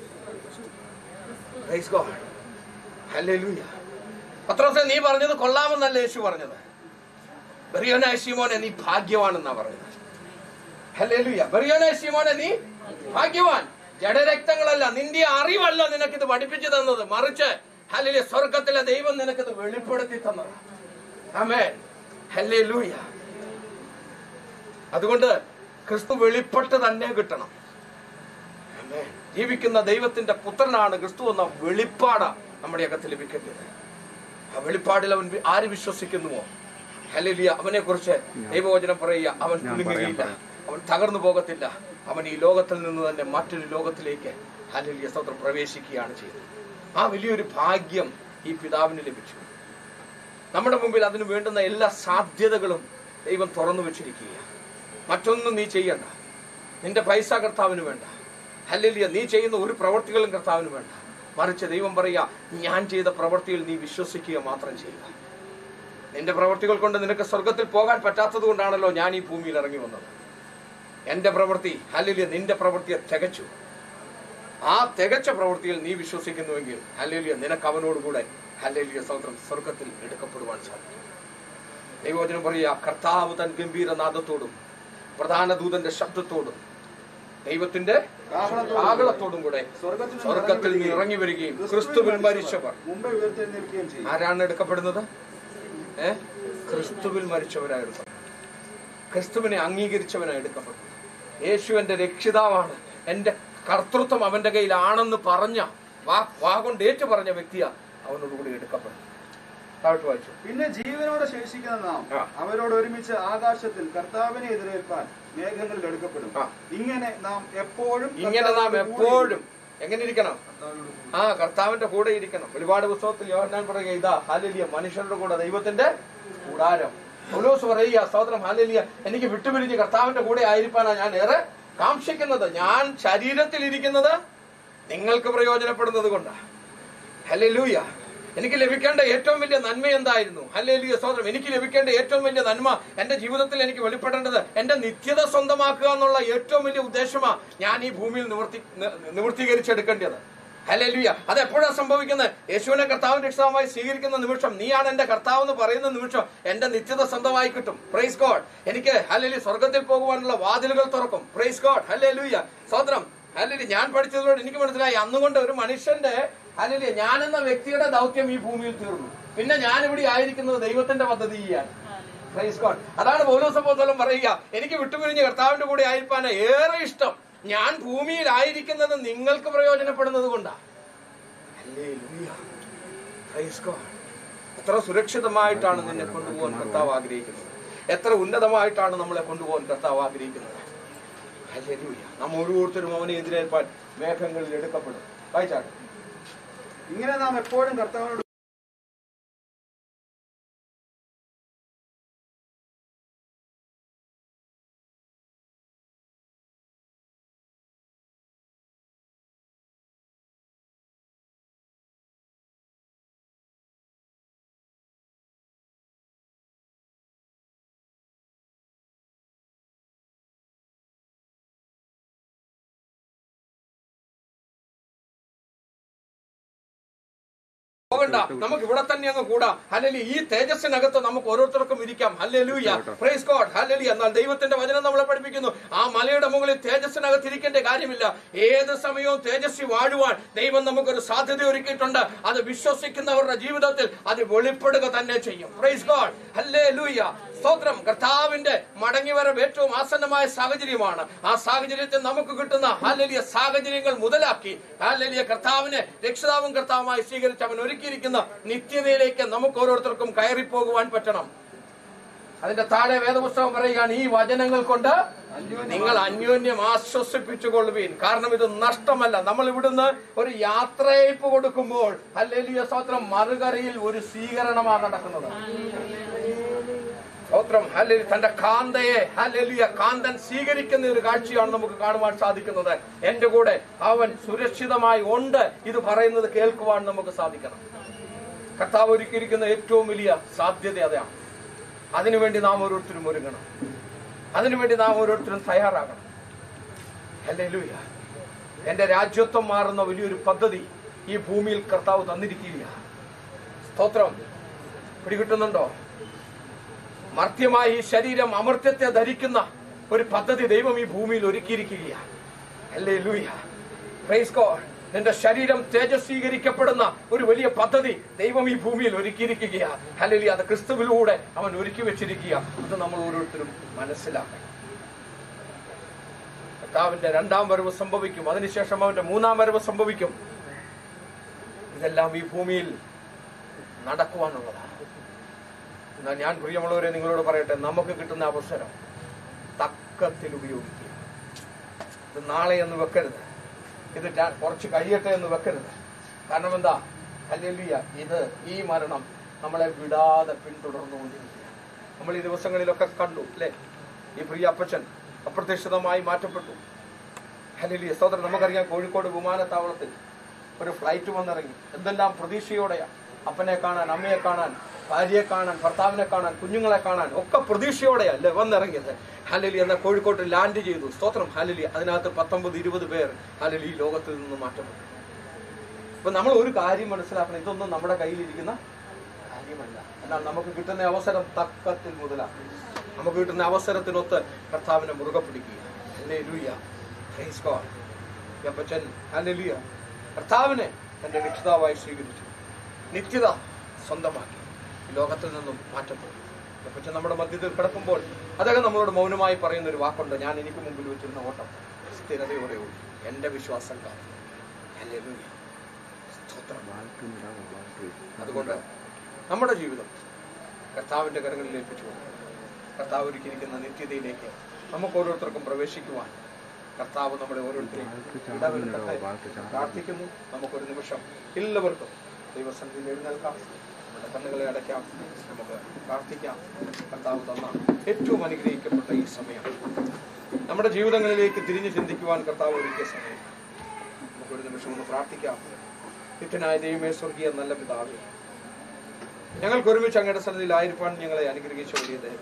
പത്രോസെ, നീ പറഞ്ഞത് കൊള്ളാമെന്നല്ല യേശു പറഞ്ഞത്. ബെറിയോനായ ശീമോനെ, നീ ഭാഗ്യവാനെന്നാ പറഞ്ഞത്. ഹല്ലേലൂയ. ബെറിയോനായ ശീമോനെ, നീ ഭാഗ്യവാൻ. ജഡരക്തങ്ങളല്ല, നിന്റെ അറിവല്ല നിനക്കിത് പഠിപ്പിച്ചു തന്നത്, മറിച്ച് ഹല്ലേലൂയ സ്വർഗത്തിലെ ദൈവം നിനക്കിത് വെളിപ്പെടുത്തി തന്നത്. ആമേൻ. ഹല്ലേലൂയ. അതുകൊണ്ട് ക്രിസ്തു വെളിപ്പെട്ട് തന്നെ കിട്ടണം. ആമേൻ. ജീവിക്കുന്ന ദൈവത്തിന്റെ പുത്രനാണ് ക്രിസ്തു എന്ന വെളിപ്പാട് നമ്മുടെ അകത്ത് ലഭിക്കേണ്ടത്. ആ വെളിപ്പാടിൽ അവൻ ആര് വിശ്വസിക്കുന്നുവോ, ഹല്ലേലൂയ, അവനെ കുറിച്ച് ദൈവവചനം പറയുക, അവൻ കുലുങ്ങുകയില്ല, അവൻ തകർന്നു പോകത്തില്ല, അവൻ ഈ ലോകത്തിൽ നിന്ന് തന്നെ മറ്റൊരു ലോകത്തിലേക്ക് ഹല്ലേലൂയ സ്തോത്രം പ്രവേശിക്കുകയാണ് ചെയ്തത്. ആ വലിയൊരു ഭാഗ്യം ഈ പിതാവിന് ലഭിച്ചു. നമ്മുടെ മുമ്പിൽ അതിന് വേണ്ടുന്ന എല്ലാ സാധ്യതകളും ദൈവം തുറന്നു വെച്ചിരിക്കുകയാണ്. മറ്റൊന്നും നീ ചെയ്യണ്ട. നിന്റെ പൈസ കർത്താവിന് വേണ്ട. ഹല്ലേലൂയ. നീ ചെയ്യുന്ന ഒരു പ്രവൃത്തികളും കർത്താവിന് വേണ്ട. മറിച്ച് ദൈവം പറയുക, ഞാൻ ചെയ്ത പ്രവൃത്തിയിൽ നീ വിശ്വസിക്കുക മാത്രം ചെയ്യുക. നിന്റെ പ്രവൃത്തികൾ കൊണ്ട് നിനക്ക് സ്വർഗത്തിൽ പോകാൻ പറ്റാത്തത് കൊണ്ടാണല്ലോ ഞാൻ ഈ ഭൂമിയിൽ ഇറങ്ങി വന്നത്. എന്റെ പ്രവൃത്തി ഹല്ലേലൂയ നിന്റെ പ്രവൃത്തിയെ തികച്ചു. ആ തികച്ച പ്രവൃത്തിയിൽ നീ വിശ്വസിക്കുന്നുവെങ്കിൽ ഹല്ലേലൂയ നിനക്ക് അവനോടുകൂടെ ഹല്ലേലൂയ സ്തോത്രം സ്വർഗത്തിൽ എടുക്കപ്പെടുവാൻ സാധിക്കും. ദൈവവചനം പറയുക, കർത്താവ് തൻ ഗംഭീരനാദത്തോടും പ്രധാന ദൂതന്റെ ശബ്ദത്തോടും ദൈവത്തിന്റെ കാഹളത്തോടും കൂടെ സ്വർഗത്തിൽ നിന്ന് ഇറങ്ങി വരികയും ക്രിസ്തുവിൽ മരിച്ചവർ ആരാണ് എടുക്കപ്പെടുന്നത്? ക്രിസ്തുവിൽ മരിച്ചവരായി എടുക്കപ്പെടുന്നത്. ക്രിസ്തുവിനെ അംഗീകരിച്ചവനായി എടുക്കപ്പെടുന്നത്. യേശു എന്റെ രക്ഷിതാവാണ്, എന്റെ കർത്തൃത്വം അവന്റെ കയ്യിലാണെന്ന് പറഞ്ഞ വാഗൊണ്ട് ഏറ്റു പറഞ്ഞ വ്യക്തിയാ അവനോടുകൂടി എടുക്കപ്പെടുന്നത്. താഴ്ത്തു വായിച്ചു. പിന്നെ ജീവനോടെ ശേഷിക്കുന്ന നാം അവരോട് ഒരുമിച്ച് ആകാശത്തിൽ കർത്താവിനെ എതിരേൽപ്പാൻ മേഘങ്ങളിൽ എടുക്കപ്പെടും. ഇങ്ങനെ നാം എപ്പോഴും എങ്ങനെ ഇരിക്കണം? കർത്താവിന്റെ കൂടെ ഇരിക്കണം. ഒരുപാട് പുസ്തകത്തിൽ യോഹന്നാൻ പറയുക, ഇതാ ഹല്ലേലൂയ മനുഷ്യരുടെ കൂടെ ദൈവത്തിന്റെ കൂടാരം. പൗലോസ് പറയുക, സ്തോത്രം ഹല്ലേലൂയ, എനിക്ക് വിട്ടുപിരിഞ്ഞ് കർത്താവിന്റെ കൂടെ ആയിരിക്കാനാണ് ഞാൻ ഏറെ കാക്ഷിക്കുന്നത്. ഞാൻ ശരീരത്തിൽ ഇരിക്കുന്നത് നിങ്ങൾക്ക് പ്രയോജനപ്പെടുന്നത് കൊണ്ടാണ്. ഹല്ലേലൂയ. എനിക്ക് ലഭിക്കേണ്ട ഏറ്റവും വലിയ നന്മ എന്തായിരുന്നു? ഹല്ലേലൂയ സ്തോത്രം. എനിക്ക് ലഭിക്കേണ്ട ഏറ്റവും വലിയ നന്മ എന്റെ ജീവിതത്തിൽ എനിക്ക് വെളിപ്പെടേണ്ടത് എന്റെ നിത്യത സ്വന്തമാക്കുക എന്നുള്ള ഏറ്റവും വലിയ ഉദ്ദേശമാണ് ഞാൻ ഈ ഭൂമിയിൽ നിവൃത്തീകരിച്ചെടുക്കേണ്ടത്. ഹല്ലേലൂയ. അത് എപ്പോഴാണ് സംഭവിക്കുന്നത്? യേശുവിനെ കർത്താവിന്റെ രക്ഷിതാവായി സ്വീകരിക്കുന്ന നിമിഷം, നീയാണ് എന്റെ കർത്താവ് എന്ന് പറയുന്ന നിമിഷം എന്റെ നിത്യത സ്വന്തമായി കിട്ടും. Praise God. എനിക്ക് ഹല്ലേലൂയ സ്വർഗത്തിൽ പോകുവാനുള്ള വാതിലുകൾ തുറക്കും. Praise God. ഹല്ലേലൂയ സ്തോത്രം. ഹല്ലേലൂയ. ഞാൻ പഠിച്ചതിലൂടെ എനിക്ക് മനസ്സിലായി, അന്നുകൊണ്ട് ഒരു മനുഷ്യന്റെ ഹല്ലേലൂയ ഞാൻ എന്ന വ്യക്തിയുടെ ദൗത്യം ഈ ഭൂമിയിൽ തീർന്നു. പിന്നെ ഞാൻ ഇവിടെ ആയിരിക്കുന്നത് ദൈവത്തിന്റെ പദ്ധതിയാണ്. Praise God. അതാണ് പൗലോസ് അപ്പോസ്തലൻ പറയുക, എനിക്ക് വിട്ടുപിരിഞ്ഞ് കർത്താവിന്റെ കൂടെ ആയിരിക്കാൻ ഏറെ ഇഷ്ടം. ഞാൻ ഭൂമിയിലായിരിക്കുന്നത് നിങ്ങൾക്ക് പ്രയോജനപ്പെടുന്നത് കൊണ്ടാണ്. എത്ര സുരക്ഷിതമായിട്ടാണ് നിന്നെ കൊണ്ടുപോകാൻ കർത്താവ് ആഗ്രഹിക്കുന്നത്. എത്ര ഉന്നതമായിട്ടാണ് നമ്മളെ കൊണ്ടുപോകാൻ കർത്താവ് ആഗ്രഹിക്കുന്നത്. ഹല്ലേലൂയ. നാം ഓരോരുത്തരും അവനെ എതിരേൽപ്പാൻ മേഘങ്ങളിൽ എടുക്കപ്പെടും. വായിച്ചാട്ടെ. ഇങ്ങനെ നാം എപ്പോഴും കർത്താവിനോട് പോകണ്ട, നമുക്ക് ഇവിടെ തന്നെ അങ്ങ് കൂടാം. ഹല്ലേലൂയ. ഈ തേജസ്സിനകത്ത് നമുക്ക് ഓരോരുത്തർക്കും ഇരിക്കാം. ഹല്ലേലൂയ. Praise God. ഹല്ലേലൂയ. എന്നാൽ ദൈവത്തിന്റെ വചനം നമ്മളെ പഠിപ്പിക്കുന്നു, ആ മലയുടെ മുകളിൽ തേജസ്സിനകത്ത് ഇരിക്കേണ്ട കാര്യമില്ല. ഏത് സമയവും തേജസ്വി വാഴുവാൻ ദൈവം നമുക്കൊരു സാധ്യത ഒരുക്കിയിട്ടുണ്ട്. അത് വിശ്വസിക്കുന്നവരുടെ ജീവിതത്തിൽ അത് വെളിപ്പെടുക തന്നെ ചെയ്യും. Price God. ഹല്ലേലൂയ സ്തോത്രം. കർത്താവിന്റെ മടങ്ങിവരവ് ഏറ്റവും ആസന്നമായ സാഹചര്യമാണ്. ആ സാഹചര്യത്തിൽ നമുക്ക് കിട്ടുന്ന ഹല്ലേലൂയ സാഹചര്യങ്ങൾ മുതലാക്കി ഹല്ലേലൂയ കർത്താവിനെ രക്ഷിതാവും കർത്താവുമായി സ്വീകരിച്ച് അവൻ ഒരുക്കിയിരിക്കുന്ന നിത്യതയിലേക്ക് നമുക്ക് ഓരോരുത്തർക്കും കയറിപ്പോകുവാൻ പറ്റണം. അതിന്റെ താഴെ വേദപുസ്തകം പറയുകയാണ്, ഈ വചനങ്ങൾ കൊണ്ട് നിങ്ങൾ അന്യോന്യം ആശ്വസിപ്പിച്ചുകൊള്ളുവീൻ. കാരണം ഇത് നഷ്ടമല്ല. നമ്മൾ ഇവിടുന്ന് ഒരു യാത്രയയപ്പ് കൊടുക്കുമ്പോൾ ഹല്ലേലൂയ സ്തോത്രം, മറുകരയിൽ ഒരു സ്വീകരണമാണ് നടക്കുന്നത്. സ്തോത്രം, ഹല്ലേലൂയ. തന്റെ കാന്തയെ ഹല്ലേലൂയ കാന്തൻ സ്വീകരിക്കുന്ന ഒരു കാഴ്ചയാണ് നമുക്ക് കാണുവാൻ സാധിക്കുന്നത്. എന്റെ കൂടെ അവൻ സുരക്ഷിതമായി ഉണ്ട്, ഇത് പറയുന്നത് കേൾക്കുവാൻ നമുക്ക് സാധിക്കണം. കർത്താവ് ഒരുക്കിയിരിക്കുന്ന ഏറ്റവും വലിയ സാധ്യത അതാണ്. അതിനുവേണ്ടി നാം ഓരോരുത്തരും ഒരുങ്ങണം. അതിനുവേണ്ടി നാം ഓരോരുത്തരും തയ്യാറാകണം. ഹല്ലേലൂയ. എന്റെ രാജ്യത്വം മാറുന്ന വലിയൊരു പദ്ധതി ഈ ഭൂമിയിൽ കർത്താവ് തന്നിരിക്കുക. സ്തോത്രം, പിടികിട്ടുന്നുണ്ടോ? മർത്യമായ ഈ ശരീരം അമർത്യത്തെ ധരിക്കുന്ന ഒരു പദ്ധതി ദൈവം ഈ ഭൂമിയിൽ ഒരുക്കിയിരിക്കുകയാണ്. Hallelujah, praise God. നിന്റെ ശരീരം തേജസ്വീകരിക്കപ്പെടുന്ന ഒരു വലിയ പദ്ധതി ദൈവം ഈ ഭൂമിയിൽ ഒരുക്കിയിരിക്കുകയാണ്. ഹല്ലേലൂയ. അത് ക്രിസ്തുവിലൂടെ അവൻ ഒരുക്കി വെച്ചിരിക്കുക. അത് നമ്മൾ ഓരോരുത്തരും മനസ്സിലാക്കണം. കർത്താവിന്റെ രണ്ടാം വരവ് സംഭവിക്കും, അതിനുശേഷം അവന്റെ മൂന്നാം വരവ് സംഭവിക്കും. ഇതെല്ലാം ഈ ഭൂമിയിൽ നടക്കുവാനുള്ളതാണ്. എന്നാൽ ഞാൻ പ്രിയമുള്ളവരെ നിങ്ങളോട് പറയട്ടെ, നമുക്ക് കിട്ടുന്ന അവസരം തക്കത്തിൽ ഉപയോഗിക്കുക. ഇത് നാളെ എന്ന് വെക്കരുത്, ഇത് കുറച്ച് കഴിയട്ടെ എന്ന് വെക്കരുത്. കാരണം എന്താ? ഹല്ലേലൂയ, ഇത് ഈ മരണം നമ്മളെ വിടാതെ പിന്തുടർന്നുകൊണ്ടിരിക്കുക. നമ്മൾ ഈ ദിവസങ്ങളിലൊക്കെ കണ്ടു അല്ലെ, ഈ പ്രിയ അപ്പച്ചൻ അപ്രതീക്ഷിതമായി മാറ്റപ്പെട്ടു. ഹല്ലേലൂയ സ്തോത്രം. നമുക്കറിയാം, കോഴിക്കോട് വിമാനത്താവളത്തിൽ ഒരു ഫ്ലൈറ്റ് വന്നിറങ്ങി. എന്തെല്ലാം പ്രതീക്ഷയോടെയാ അപ്പനെ കാണാൻ, അമ്മയെ കാണാൻ, ഭാര്യയെ കാണാൻ, ഭർത്താവിനെ കാണാൻ, കുഞ്ഞുങ്ങളെ കാണാൻ ഒക്കെ പ്രതീക്ഷയോടെയല്ലേ വന്നിറങ്ങിയത്. ഹല്ലേലൂയ. എന്നാൽ കോഴിക്കോട്ട് ലാൻഡ് ചെയ്തു. സ്തോത്രം, ഹല്ലേലൂയ. അതിനകത്ത് 19-20 പേർ ഹല്ലേലൂയ ഈ ലോകത്തിൽ നിന്ന് മാറ്റപ്പെട്ടു. അപ്പൊ നമ്മൾ ഒരു കാര്യം മനസ്സിലാക്കണം, ഇതൊന്നും നമ്മുടെ കയ്യിലിരിക്കുന്ന കാര്യമല്ല. എന്നാൽ നമുക്ക് കിട്ടുന്ന അവസരം തക്കത്തിൽ മുതലാക്കും. നമുക്ക് കിട്ടുന്ന അവസരത്തിനൊത്ത് കർത്താവിനെ മുറുകെ പിടിക്കുക. Hallelujah, praise God. അപ്പച്ചൻ ഹല്ലേലൂയ കർത്താവിനെ തന്റെ രക്ഷിതാവായി സ്വീകരിച്ചു, നിത്യത സ്വന്തമാക്കി, ഈ ലോകത്തിൽ നിന്നും മാറ്റപ്പെട്ടു. പക്ഷെ നമ്മുടെ മധ്യത്തിൽ കിടക്കുമ്പോൾ അദ്ദേഹം നമ്മളോട് മൗനമായി പറയുന്ന ഒരു വാക്കുണ്ട്, ഞാൻ എനിക്ക് മുമ്പിൽ വെച്ചിരുന്ന ഓട്ടം സ്ഥിരതയോടെ ഓടി, എന്റെ വിശ്വാസം കാത്തു. ഹല്ലേലൂയ, സ്തോത്രം. അതുകൊണ്ട് നമ്മുടെ ജീവിതം കർത്താവിന്റെ കരങ്ങളിൽ ഏൽപ്പിച്ചുകൊണ്ട് കർത്താവ് ഒരുക്കിയിരിക്കുന്ന നിത്യതയിലേക്ക് നമുക്ക് ഓരോരുത്തർക്കും പ്രവേശിക്കുവാൻ കർത്താവ് നമ്മളെ ഓരോരുത്തരെയും ഇടവരുത്തട്ടെ പ്രാർത്ഥിക്കുന്നു. നമുക്കൊരു നിമിഷം എല്ലാവർക്കും ദൈവസന്നിധിയിൽ എഴുന്നേൽക്കാം, നമ്മുടെ കണ്ണുകളെ അടയ്ക്കാം, നമുക്ക് പ്രാർത്ഥിക്കാം. കർത്താവ് തന്ന ഏറ്റവും അനുഗ്രഹിക്കപ്പെട്ട ഈ സമയം നമ്മുടെ ജീവിതങ്ങളിലേക്ക് തിരിഞ്ഞു ചിന്തിക്കുവാൻ കർത്താവ് ഒരുക്കിയ സമയം. നമുക്കൊരു നിമിഷം ഒന്ന് പ്രാർത്ഥിക്കാം. നിത്യനായ ദൈവമേ, സ്വർഗീയ നല്ല പിതാവേ, ഞങ്ങൾക്ക് ഒരുമിച്ച് അങ്ങയുടെ സന്നിധിയിലായിരിക്കാൻ ഞങ്ങളെ അനുഗ്രഹിച്ച വലിയ ദൈവം,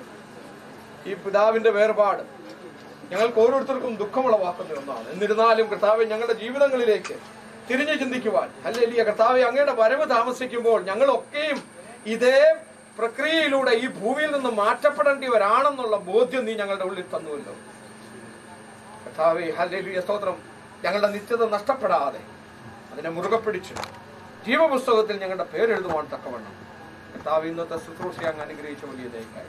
ഈ പിതാവിന്റെ വേർപാട് ഞങ്ങൾക്ക് ഓരോരുത്തർക്കും ദുഃഖമുളവാക്കുന്ന ഒന്നാണ്. എന്നിരുന്നാലും കർത്താവെ, ഞങ്ങളുടെ ജീവിതങ്ങളിലേക്ക് തിരിഞ്ഞു ചിന്തിക്കുവാൻ, ഹല്ലേലൂയ കർത്താവെ, അങ്ങയുടെ വരവ് താമസിക്കുമ്പോൾ ഞങ്ങളൊക്കെയും ഇതേ പ്രക്രിയയിലൂടെ ഈ ഭൂമിയിൽ നിന്ന് മാറ്റപ്പെടേണ്ടിവരാണെന്നുള്ള ബോധ്യം നീ ഞങ്ങളുടെ ഉള്ളിൽ തന്നുവല്ലോ കർത്താവെ. ഹല്ലേലൂയ സ്തോത്രം. ഞങ്ങളുടെ നിത്യത നഷ്ടപ്പെടാതെ അതിനെ മുറുകെ പിടിച്ച് ജീവപുസ്തകത്തിൽ ഞങ്ങളുടെ പേരെഴുതുവാൻ തക്കവണ്ണം കർത്താവ് ഇന്നത്തെ ശുശ്രൂഷ അങ്ങ് അനുഗ്രഹിച്ച വലിയ ദയക്കായി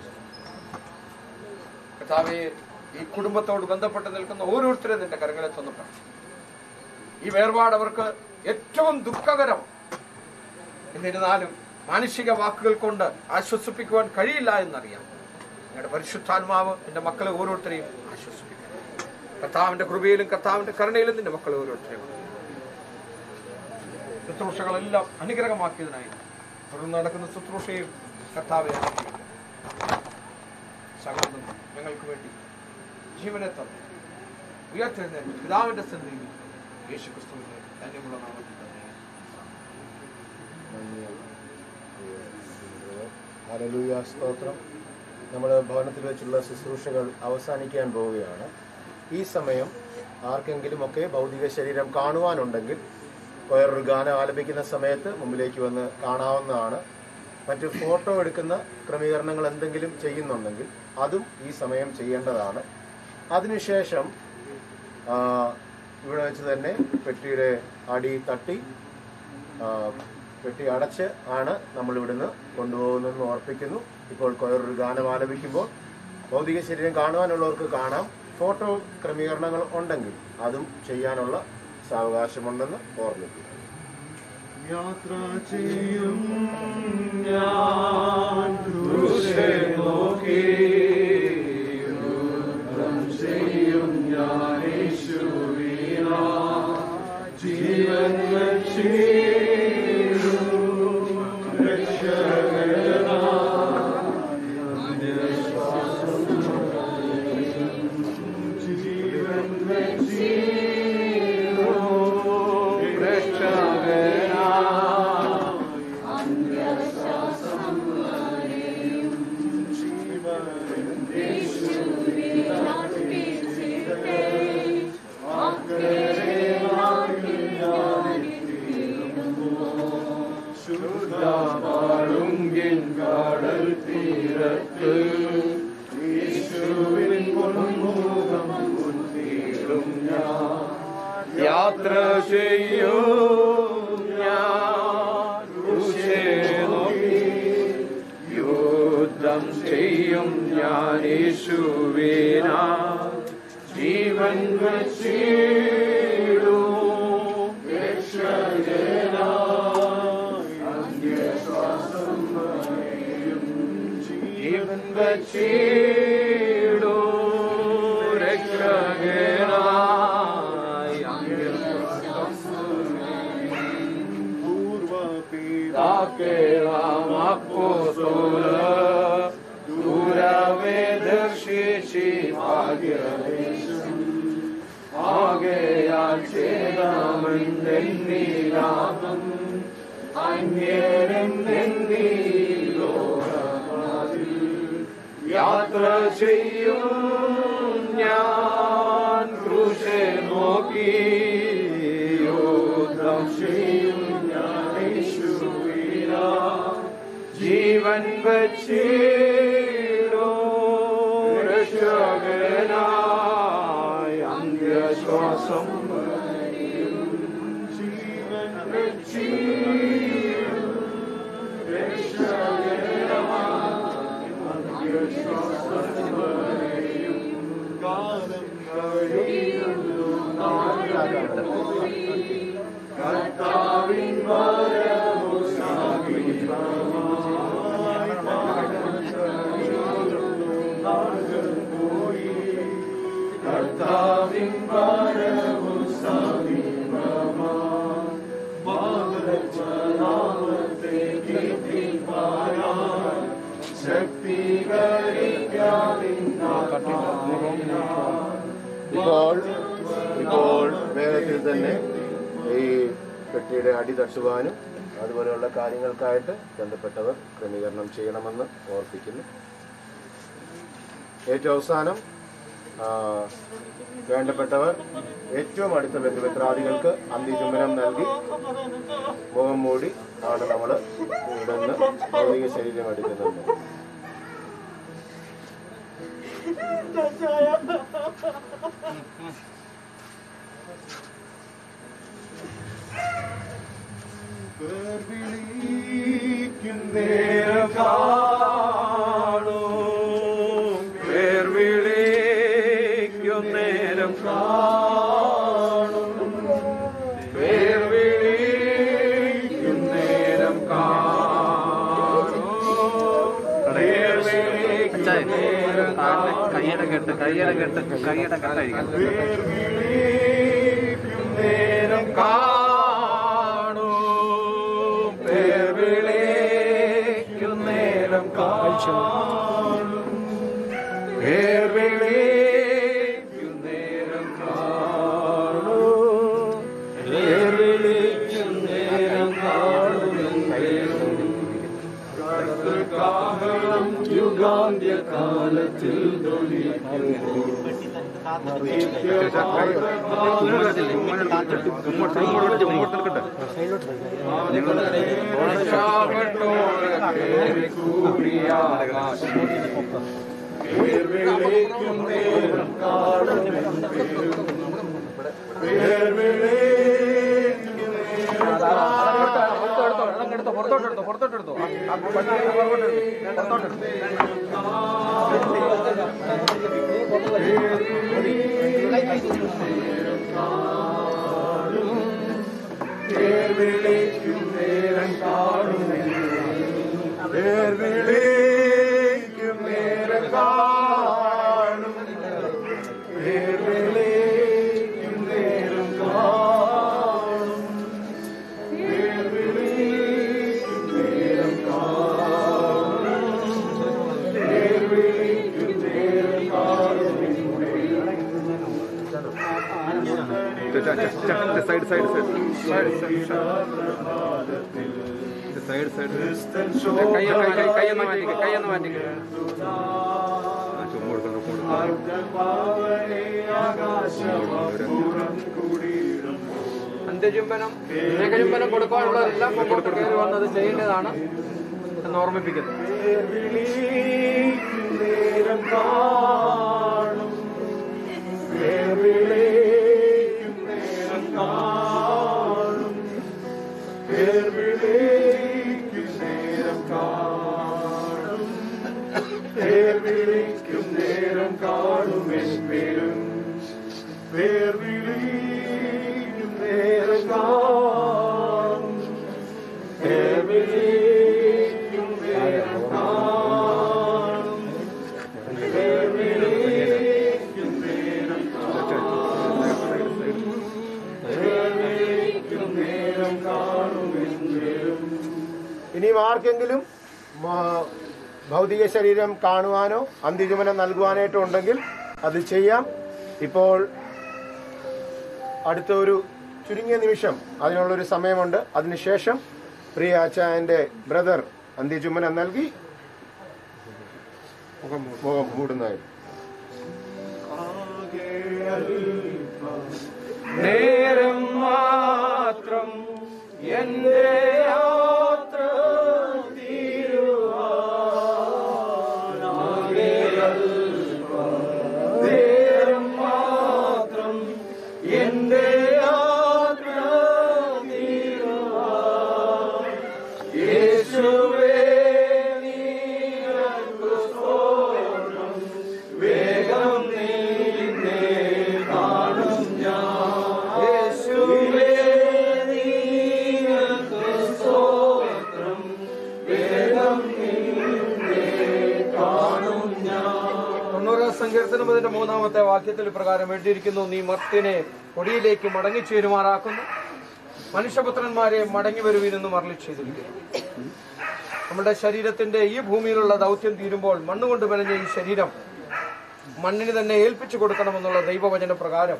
കർത്താവെ, ഈ കുടുംബത്തോട് ബന്ധപ്പെട്ട് നിൽക്കുന്ന ഓരോരുത്തരും നിന്റെ കരങ്ങളെ തന്നിട്ടുണ്ട്. ഈ വേർപാട് അവർക്ക് ഏറ്റവും ദുഃഖകരം. എന്നിരുന്നാലും മാനുഷിക വാക്കുകൾ കൊണ്ട് ആശ്വസിപ്പിക്കുവാൻ കഴിയില്ല എന്നറിയാം. ഞങ്ങളുടെ പരിശുദ്ധാത്മാവ് നിന്റെ മക്കളെ ഓരോരുത്തരെയും ആശ്വസിപ്പിക്കണം. കർത്താവിന്റെ കൃപയിലും കർത്താവിന്റെ കരുണയിലും നിന്റെ മക്കളെ ഓരോരുത്തരെയും ശുശ്രൂഷകളെല്ലാം അനുഗ്രഹമാക്കിയതിനായി തുടർന്ന് നടക്കുന്ന ശുശ്രൂഷയും കർത്താവെ സകലതും ഞങ്ങൾക്ക് വേണ്ടി ജീവനെ തന്നു ഉയർത്തെഴുന്നേറ്റ് പിതാവിന്റെ സന്നിധിയിൽ യേശു ക്രിസ്തുവിന്റെ ധന്യമുള്ള നാമത്തിൽ തന്നെ. ഹല്ലേലൂയ സ്തോത്രം. നമ്മൾ ഭവനത്തിൽ വെച്ചുള്ള ശുശ്രൂഷകൾ അവസാനിക്കാൻ പോവുകയാണ്. ഈ സമയം ആർക്കെങ്കിലുമൊക്കെ ഭൗതിക ശരീരം കാണുവാനുണ്ടെങ്കിൽ വേറൊരു ഗാനം ആലപിക്കുന്ന സമയത്ത് മുമ്പിലേക്ക് വന്ന് കാണാവുന്നതാണ്. മറ്റ് ഫോട്ടോ എടുക്കുന്ന ക്രമീകരണങ്ങൾ എന്തെങ്കിലും ചെയ്യുന്നുണ്ടെങ്കിൽ അതും ഈ സമയം ചെയ്യേണ്ടതാണ്. അതിനുശേഷം ഇവിടെ വെച്ച് തന്നെ പെട്ടിയുടെ അടി തട്ടി പെട്ടി അടച്ച് ആണ് നമ്മൾ ഇവിടുന്ന് കൊണ്ടുപോകുന്നതെന്ന് ഓർപ്പിക്കുന്നു. ഇപ്പോൾ വേറൊരു ഗാനം ആലപിക്കുമ്പോൾ ഭൗതിക ശരീരം കാണുവാനുള്ളവർക്ക് കാണാം. ഫോട്ടോ ക്രമീകരണങ്ങൾ ഉണ്ടെങ്കിൽ അതും ചെയ്യാനുള്ള സാവകാശമുണ്ടെന്ന് ഓർമ്മിക്കുക. യാത്ര ചെയ്യും ഞാൻ ക്രൂശെ നോക്കി നേരത്ത് യേശുവിൻ മുൻമുഖം മുൻപിടും ഞാൻ യാത്ര ചെയ്യും ഞാൻ ക്രൂശെ നോക്കി യുദ്ധം ചെയ്യും ഞാൻ യേശുവിനാ ജീവൻ വച്ചിടും ജീവൻ വച്ചിടും രക്ഷകനായി പൂർവപിതാക്കളാം അപ്പോസ്തല ദൂരമേ ദർശിച്ചി ഭാഗ്യദേശം ആകയാൽ ചേരാമെന്നെന്നിലാപം അന്യനെന്നീ ലോകമാതിൽ യാത്ര ചെയ്യും ഞാൻ ക്രൂശെ നോക്കി യുദ്ധം ചെയ്യും ഞാൻ യേശുവിനാ ജീവൻ വച്ചിടും രക്ഷകനായി അന്ത്യശ്വാസം ജീവൻ വച്ചിടും രക്ഷകനായി അന്ത്യശ്വാസം കാലം കഴിയുന്നു കർത്താവിൻ വരവു കർത്താവിൻ വരവു സമീപമാത്തെ കീർത്തിപ്പാനാൻ ഇപ്പോൾ വേഗത്തിൽ തന്നെ ഈ പെട്ടിയുടെ അടി തട്ടുവാനും അതുപോലെയുള്ള കാര്യങ്ങൾക്കായിട്ട് ബന്ധപ്പെട്ടവർ ക്രമീകരണം ചെയ്യണമെന്ന് ഓർപ്പിക്കുന്നു. ഏറ്റവും അവസാനം വേണ്ടപ്പെട്ടവർ ഏറ്റവും അടുത്ത ബന്ധുമിത്രാദികൾക്ക് അന്ത്യചുംബനം നൽകി മുഖം മൂടി ആണ് നമ്മൾ ഇവിടുന്ന് ഭൗതിക ശരീരം എടുക്കുന്നത്. പേർവിളിക്കും നേരം കാണും പേർവിളിക്കും നേരം കാണും പേർവിളിക്കും നേരം കാണും പേർവിളിക്കും നേരം കയ്യുടെ കെട്ട് കെട്ടായിരിക്കും. പേർവിളിക്കും നേരം കാണും പേർവിളിക്കും നേരം കാണും പേർവിളിക്കും നേരം കാണും പേർവിളിക്കും നേരം കാണും കാഹളം യുഗാന്ത്യകാലത്തിൽ പുറത്തോട്ടെടുത്തോ പേർവിളിക്കും നേരം കാണും പേർവിളിക്കും നേരം കാണും പേർവിളിക്കും നേരം കാണും പേർവിളിക്കും നേരം കാണും പേർവിളിക്കും നേരം കാണും കൈയൊന്ന് മാറ്റിക്ക അന്ത്യചുംബനം ഏകചുംബനം കൊടുക്കാനുള്ളതെല്ലാം മുമ്പോട്ട് കയറി വന്നത് ചെയ്യേണ്ടതാണ്. എന്ന് ഓർമ്മിപ്പിക്കുന്നു. നേരം കാണും നേരം കാണും നേരം കാണും നേരം കാണും എന്നും വിളിക്കും നേരം കാണും വിളിക്കും നേരം കാണും വിളിക്കും നേരം നേരം കാണും എന്നും. ഇനിയും ആർക്കെങ്കിലും ഭൗതിക ശരീരം കാണുവാനോ അന്ത്യചുമനം നൽകുവാനായിട്ടോ ഉണ്ടെങ്കിൽ അത് ചെയ്യാം. ഇപ്പോൾ അടുത്ത ഒരു ചുരുങ്ങിയ നിമിഷം അതിനുള്ളൊരു സമയമുണ്ട്. അതിനുശേഷം പ്രിയ അച്ചായന്റെ ബ്രദർ അന്ത്യചുമനം നൽകി മുഖം മൂടുന്നതായിരുന്നു. നേരം മാത്രം എന്റെ യാത്ര നേരം മാത്രം എന്റെ യാത്ര യേശുവേ നിനക്കു സ്തോത്രം വേഗം നിന്നെ കാണും ഞാൻ യേശുവേ നിനക്കു സ്തോത്രം വേഗം നിന്നെ കാണും ഞാൻ. 90 സങ്കീർത്തനം അതിന്റെ 3-ാമത്തെ വാക്യത്തിൽ പ്രകാരം എഴുതിയിരിക്കുന്നു, നീ മർത്യനെ പൊടിയിലേക്ക് മടങ്ങിച്ചേരുമാറാക്കുന്നു, മനുഷ്യപുത്രന്മാരെ മടങ്ങി വരുവീനെന്നും അരുളി ചെയ്തിരിക്കുന്നു. നമ്മുടെ ശരീരത്തിന്റെ ഈ ഭൂമിയിലുള്ള ദൗത്യം തീരുമ്പോൾ മണ്ണുകൊണ്ട് മെനഞ്ഞ ഈ ശരീരം മണ്ണിന് തന്നെ ഏൽപ്പിച്ചു കൊടുക്കണമെന്നുള്ള ദൈവവചന പ്രകാരം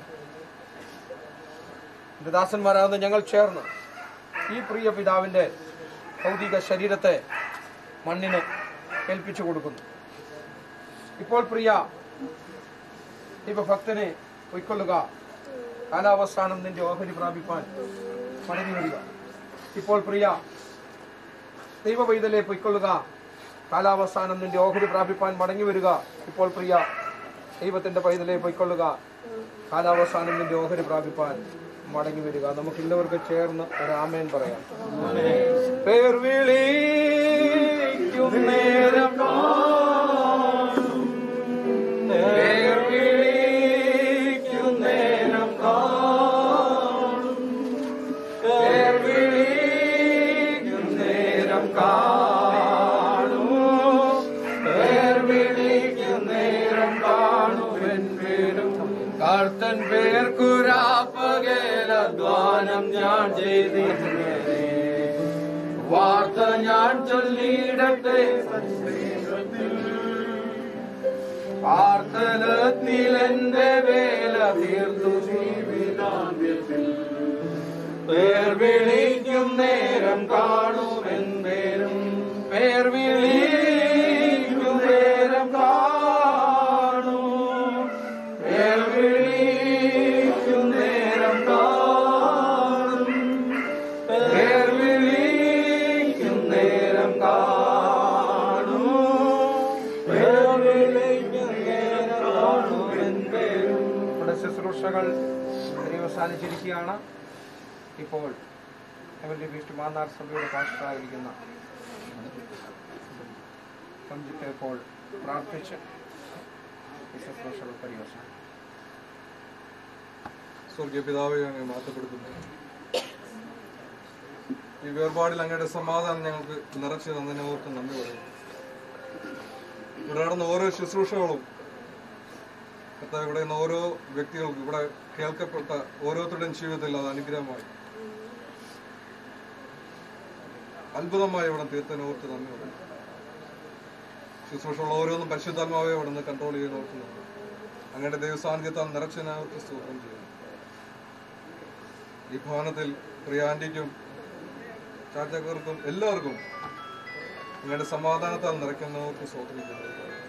ദാസന്മാരാകുന്ന ഞങ്ങൾ ചേർന്ന് ഈ പ്രിയ പിതാവിന്റെ ഭൗതിക ശരീരത്തെ മണ്ണിന് ഏൽപ്പിച്ചു കൊടുക്കുന്നു. ഇപ്പോൾ പ്രിയ ദൈവഭക്തനെ പൊയ്ക്കൊള്ളുക, കാലാവസ്ഥാനം നിന്റെ ഓഹരി പ്രാപിപ്പാൻ മടങ്ങി വരിക. ഇപ്പോൾ പ്രിയ ദൈവ പൈതലെ പൊയ്ക്കൊള്ളുക, കാലാവസ്ഥാനം നിന്റെ ഓഹരി പ്രാപിപ്പാൻ മടങ്ങി വരിക. ഇപ്പോൾ പ്രിയ ദൈവത്തിന്റെ പൈതലെ പൊയ്ക്കൊള്ളുക, കാലാവസ്ഥാനം നിന്റെ ഓഹരി പ്രാപിപ്പാൻ മടങ്ങി വരിക. നമുക്ക് എല്ലാവർക്കും ചേർന്ന് ഒരു ആമേൻ പറയാം. പേർ വിളിക്കും നേരം പേർ വിളിക്കും നേരം കാണും പേർ വിളിക്കും നേരം കാണും പേർ വിളിക്കും നേരം കാണും എന്നും കർത്തൻ പേർക്കുരാപ്പകേലധ്വാനം ഞാൻ ചെയ്തിരുന്നേ വാർത്ത ഞാൻ ചൊല്ലിയിടട്ടെ പ്രാർത്ഥനത്തിൽ എന്റെ വേല തീർത്തു ജീവിതാന്ത്യത്തിൽ പേർ വിളിക്കും നേരം കാണുമെന്തേരും പേർ വിളിക്കും നേരം കാണും പേർ വിളിക്കും നേരം കാണും പേർ വിളിക്കും നേരം കാണും പേർ വിളിക്കും നേരം കാണുമെന്തേരും. നമ്മുടെ ശുശ്രൂഷകൾ അവസാനിച്ചിരിക്കുകയാണ്. ഇപ്പോൾ എവന്റെ ബീസ്റ്റ് മാന്നാർ സഭയുടെ പാസ്റ്ററായിരിക്കുന്ന സഞ്ജിത്ത് ഇപ്പോൾ പ്രാർത്ഥിച്ച് ശുശ്രൂഷകൾ പരിവസാനം. സ്വർഗീയ പിതാവെ അങ്ങ് മാറ്റപ്പെടുത്തുന്നു. ഈ വേർപാടിൽ അങ്ങയുടെ സമാധാനം ഞങ്ങൾക്ക് നിറച്ചു തന്നതിനെ ഓർത്ത് നന്ദി പറയുന്നു. ഇവിടെ നടന്ന ഓരോ ശുശ്രൂഷകളും കർത്താവ്, ഇവിടെ നിന്ന് ഓരോ വ്യക്തികൾക്കും ഇവിടെ കേൾക്കപ്പെട്ട ഓരോരുത്തരുടെയും ജീവിതത്തിൽ അത് അനുഗ്രഹമായി അത്ഭുതമായി ഇവിടെ തീർത്തതിനെ ഓർത്ത് നന്ദി പറയുന്നു. ശുശ്രൂഷകൾ ഓരോന്നും പരിശുദ്ധാത്മാവെ അവിടെ നിന്ന് കൺട്രോൾ ചെയ്യാൻ ഓർക്കുന്നുണ്ട്. അങ്ങയുടെ ദൈവസാന്നിധ്യത്താൽ നിറച്ചതിനകത്ത് സ്തോത്രം ചെയ്യുന്നു. ഈ ഭവനത്തിൽ പ്രിയ ആന്റിക്കും ചാച്ചക്കർക്കും എല്ലാവർക്കും അങ്ങയുടെ സമാധാനത്താൽ നിറയ്ക്കുന്നവർക്ക് സ്തോത്രം ചെയ്യുന്നു.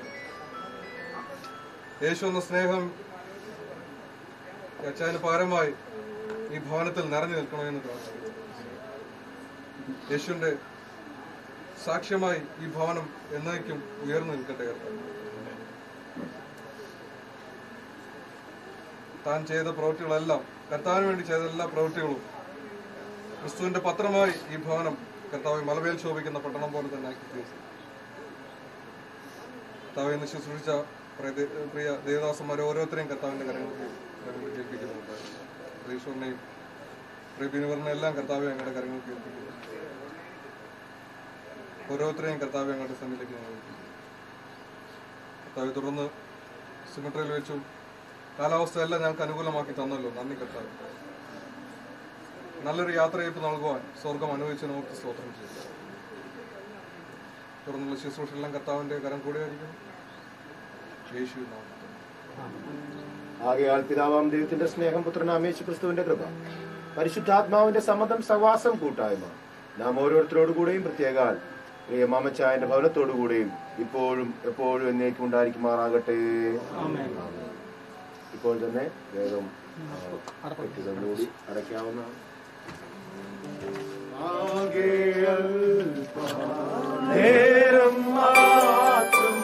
യേശു എന്ന സ്നേഹം അച്ചായന് പാരമായി ഈ ഭവനത്തിൽ നിറഞ്ഞു നിൽക്കണമെന്ന് പ്രാർത്ഥിക്കുന്നു. യേശുവിന്റെ സാക്ഷ്യമായി ഈ ഭവനം എന്നേക്കും ഉയർന്നു നിൽക്കട്ടെ. താൻ ചെയ്ത പ്രവൃത്തികളെല്ലാം, കർത്താവിന് വേണ്ടി ചെയ്ത എല്ലാ പ്രവൃത്തികളും ക്രിസ്തുവിന്റെ പത്രമായി ഈ ഭവനം കർത്താവ് മലവേൽ ശോഭിക്കുന്ന പട്ടണം പോലെ തന്നെ ആക്കി തീർച്ചു. കർത്താവ് എന്ന് ശുശ്രൂഷിച്ച പ്രിയ ദേവദാസന്മാരെ ഓരോരുത്തരെയും കർത്താവിന്റെ കരങ്ങൾക്ക് ഏൽപ്പിക്കുന്നുണ്ട്. ഈശ്വരനെയും പ്രിയബിനുവറിനെ എല്ലാം കർത്താവ് ഞങ്ങളുടെ കരങ്ങൾക്ക് ഏൽപ്പിക്കുന്നു. ഓരോരുത്തരെയും കർത്താവ് ഞങ്ങളുടെ സന്നിധിയിലേക്ക് ഞങ്ങൾ കർത്താവ് തുടർന്ന് സിമിട്രിയിൽ വെച്ചും കാലാവസ്ഥയെല്ലാം ഞങ്ങൾക്ക് അനുകൂലമാക്കി തന്നല്ലോ. നന്ദി കർത്താവ്. നല്ലൊരു യാത്രയപ്പ് നൽകുവാൻ സ്വർഗം അനുവദിച്ച് നമുക്ക് സ്തോത്രം ചെയ്തു. തുടർന്നുള്ള ശുശ്രൂഷയെല്ലാം കർത്താവിന്റെ കരം കൂടെയായിരിക്കും. യേശുവിൻ നാമത്തിൽ. ആകയാൽ പിതാവാം ദൈവത്തിന്റെ സ്നേഹം, പുത്രനാം യേശു ക്രിസ്തുവിന്റെ കൃപ, പരിശുദ്ധാത്മാവിന്റെ സമ്മതം, സഹവാസം, കൂട്ടായ്മ നാം ഓരോരുത്തരോടുകൂടെയും പ്രത്യേകാൽ പ്രിയ മാമച്ചായന്റെ ഭവനത്തോടുകൂടെയും ഇപ്പോഴും എപ്പോഴും എന്നേക്കും ഉണ്ടായിരിക്കുമാറാകട്ടെ. ഇപ്പോൾ തന്നെ വേഗം കെട്ടുകളിലൂടി അടയ്ക്കാവുന്നതാണ്. നേരം മാത്രം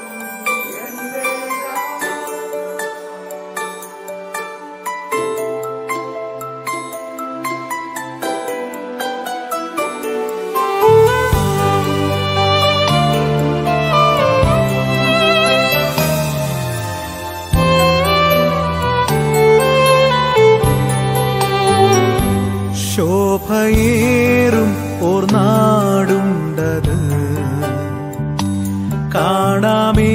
ശോഭയേറും ഓർ നാടുണ്ടത് കാണാമേ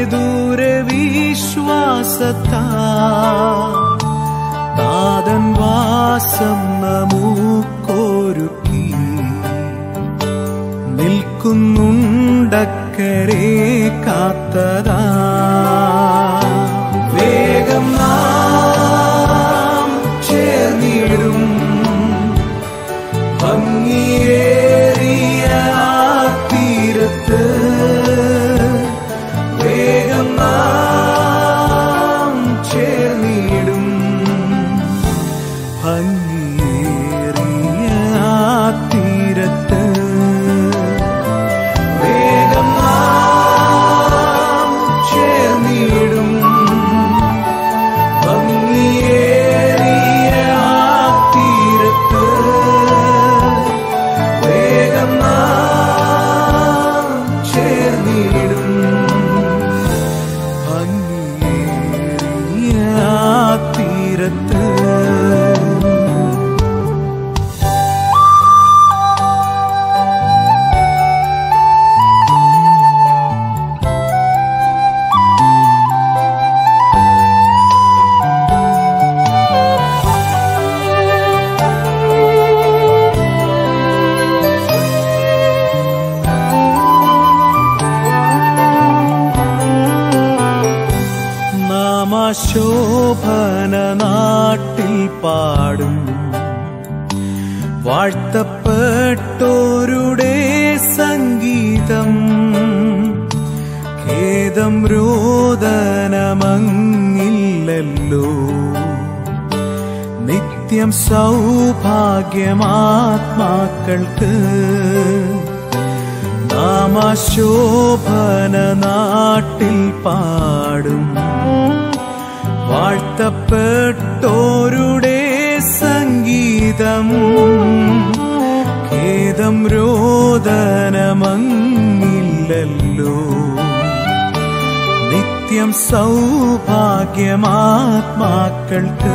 ദൂരവിശ്വാസത്താ നാദൻ വാസം നമുക്കൊരുക്കി നിൽക്കുന്നുണ്ടക്കരെ കാത്തതാ വേഗം നാം ചേർന്നിടും ഭംഗിയേറിയ തീരത്ത് വേഗം നാം ചേർന്നിടും ഭംഗിയേറിയ തീരത്ത് വേഗം നാം ചേർന്നിടും ഭംഗിയേറിയ തീരത്ത് വേഗം നാം ചേർന്നിടും ഭംഗിയേറിയ തീരത്ത്. ശോഭന നാട്ടിൽ പാടും വാഴ്ത്തപ്പെട്ടോരുടെ സംഗീതം ഖേദം രോദനമങ്ങില്ലല്ലോ നിത്യം സൗഭാഗ്യമാത്മാക്കൾക്ക് നാമശോഭന നാട്ടിൽ പാടും വാഴ്ത്തപ്പെട്ടോരുടെ സംഗീതം ഖേദം രോദനമങ്ങില്ലല്ലോ നിത്യം സൗഭാഗ്യമാത്മാക്കൾക്ക്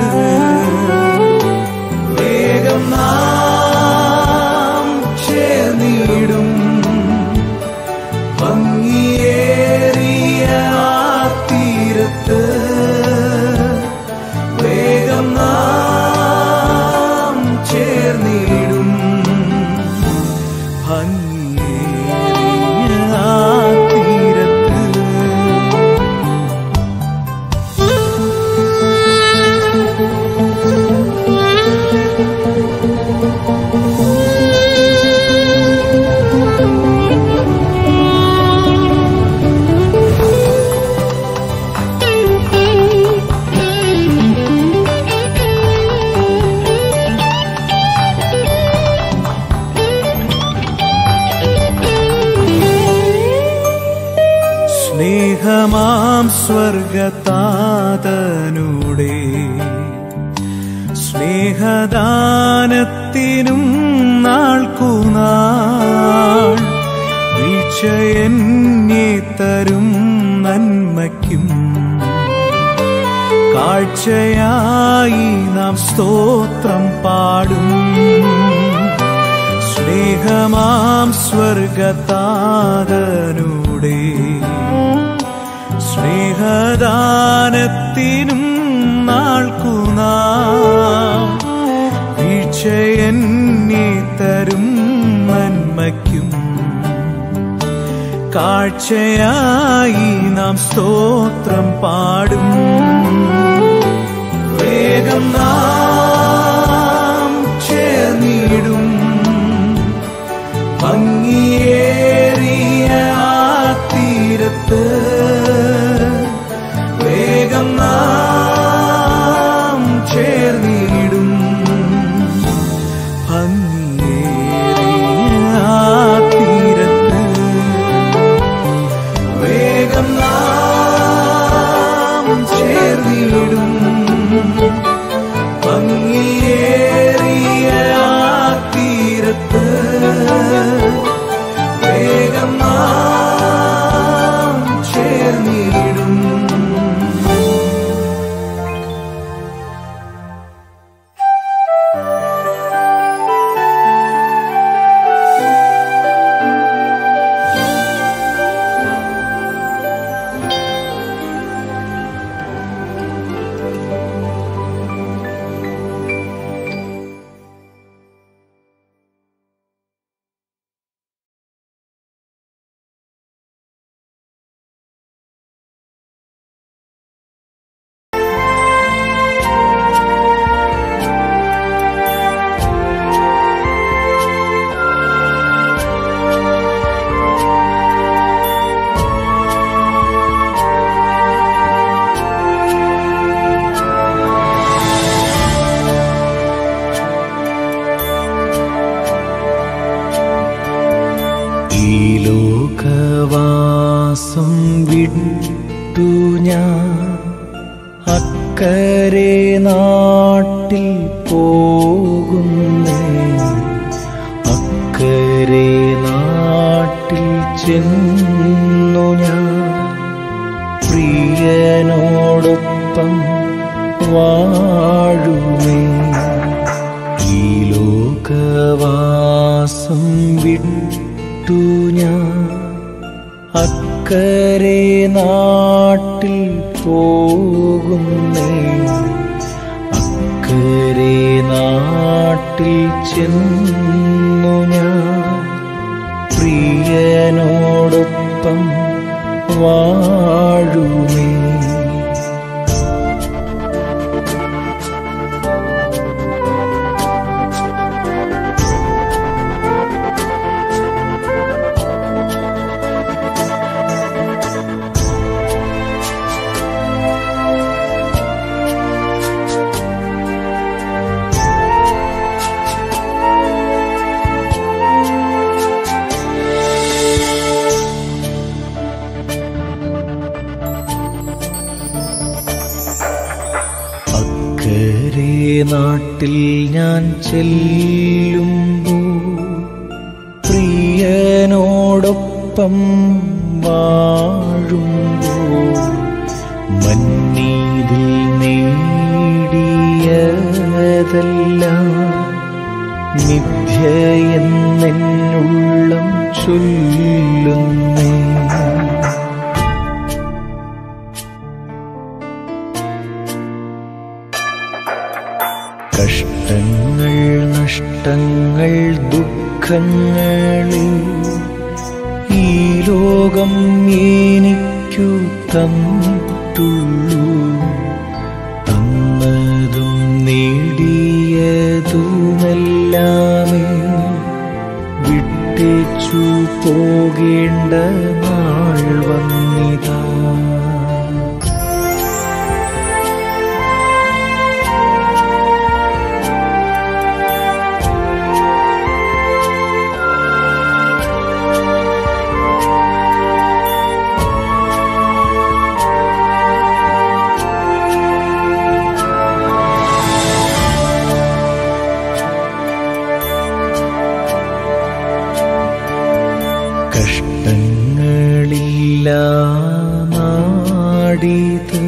വേഗം നാം ചേർന്നിടും ഭംഗിയേറിയ തീരത്ത് വേഗം നാം ചേർന്നിടും ഭംഗിയേറിയ തീരത്ത്. സ്നേഹമാം സ്വർഗതാതനുടെ സ്നേഹദാനത്തിനും നാൾക്കുനാൾ വീഴ്ചയെന്നെ തരും നന്മയ്ക്കും കാഴ്ചയായി നാം സ്തോത്രം പാടും. സ്നേഹമാം സ്വർഗതാതനുടെ സ്നേഹദാനത്തിനും നാൾക്കുനാൾ വീഴ്ചയെന്നെ തരും നന്മയ്ക്കും കാഴ്ചയായി നാം സ്തോത്രം പാടും. വേഗം നാം ചേർന്നിടും ഭംഗിയേറിയ ആ തീരത്ത്. വേഗം നാം ചേർന്നിടും ഭംഗിയേറിയ ആ തീരത്ത്. വേഗം നാം ചേർന്നിടും ഭംഗിയേറിയ ആ തീരത്ത്. വേഗം നാം ചേർന്നിടും. ലോകവാസം വിട്ടു ഞാൻ അക്കരെ നാട്ടിൽ പോകുന്നേ. അക്കരെ നാട്ടിൽ ചെന്നു ഞാൻ പ്രിയനോടൊപ്പം വാഴുമേ. ഈ ലോകവാസം വിട്ടു ഞാൻ അക്കരെ നാട്ടിൽ പോകുന്നേ. അക്കരെ നാട്ടിൽ ചെന്നു ഞാൻ പ്രിയനോടൊപ്പം വാഴുമേ. നാട്ടിൽ ഞാൻ ചെല്ലുമ്പോൾ പ്രിയനോടൊപ്പം വാഴുമ്പോൾ മന്നീതിൽ നേടിയതെല്ലാം മിഥ്യയെന്നുള്ളം ചൊല്ലുന്നേ. കഷ്ടങ്ങൾ നഷ്ടങ്ങൾ ദുഃഖങ്ങളിൽ ഈ ലോകം എനിക്കു തന്നിട്ടുള്ളൂ. തന്നതും നേടിയതുമെല്ലാമേ വിട്ടേച്ചു പോകേണ്ട നാൾ വന്നിതാ. നാടിത്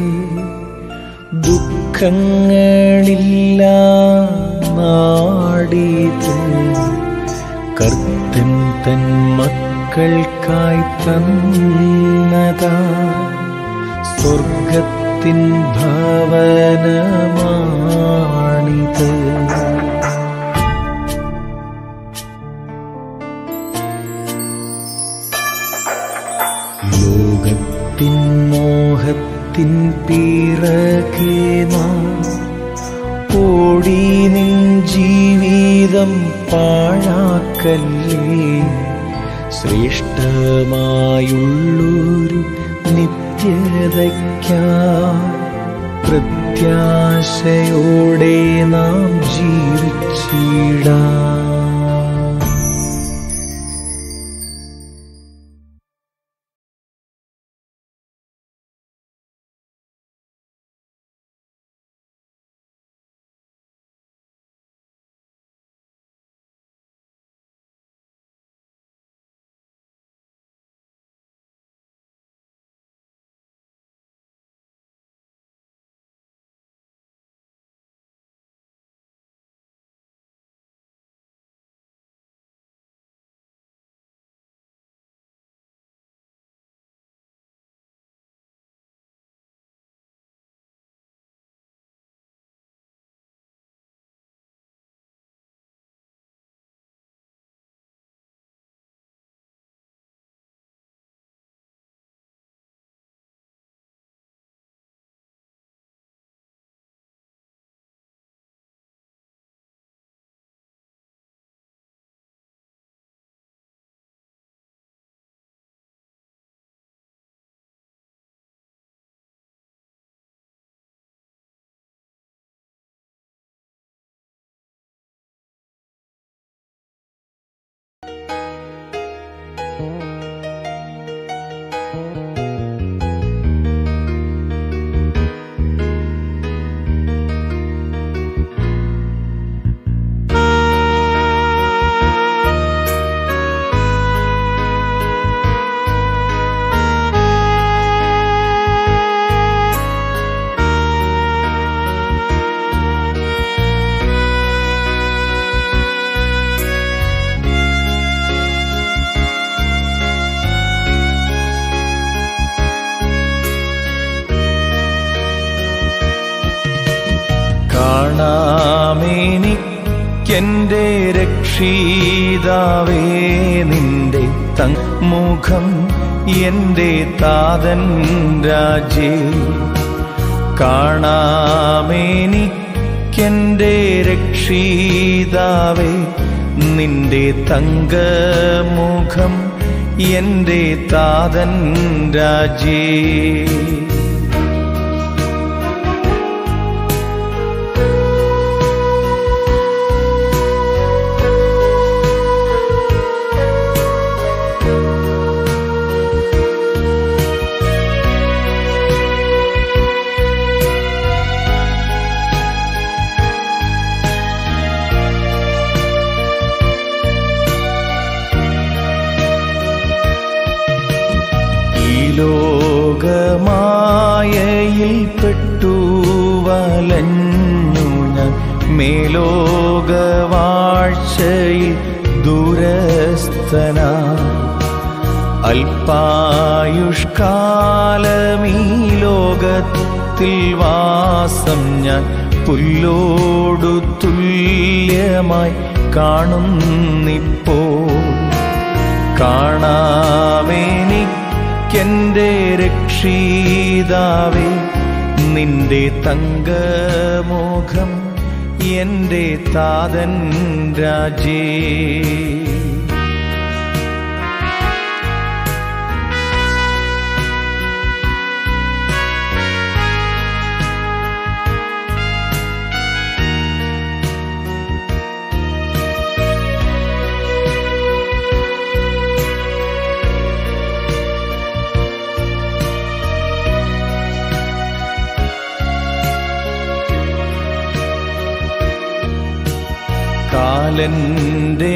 ദുഃഖങ്ങളില്ല നാടിത് കർത്തൻ തൻ മക്കൾക്കായി തന്നതാ സ്വർഗത്തിൻ ഭവനമാണിത്. ലോകത്തിൻ മോഹത്തിൻ പിറകെ നാം ഓടി നിൻ ജീവിതം പാഴാക്കല്ലേ. ശ്രേഷ്ഠമായുള്ളൊരു നിത്യതയ്ക്കായി പ്രത്യാശയോടെ നാം ജീവിച്ചിടാം. കാണാമെനിക്കെന്റെ രക്ഷിതാവേ നിന്റെ മുഖം എന്റെ താതൻ രാജേ. കാണാമെനിക്കെന്റെ രക്ഷിതാവേ നിന്റെ തങ്കമുഖം എന്റെ താതൻ രാജേ. ലോകമായയിൽപ്പെട്ടു വലഞ്ഞു ഞാൻ മേലോകവാഴ്ചയിൽ ദൂരസ്ഥനായി. അല്പായുഷ്കാലമീ ലോകത്തിൽ വാസം ഞാൻ പുല്ലോടു തുല്യമായി കാണുന്നിപ്പോൾ. കാണാമെനിക്കെന്റെ രക്ഷിതാവേ നിന്റെ തങ്കമുഖം എന്റെ താതൻ രാജേ. കാലന്റെ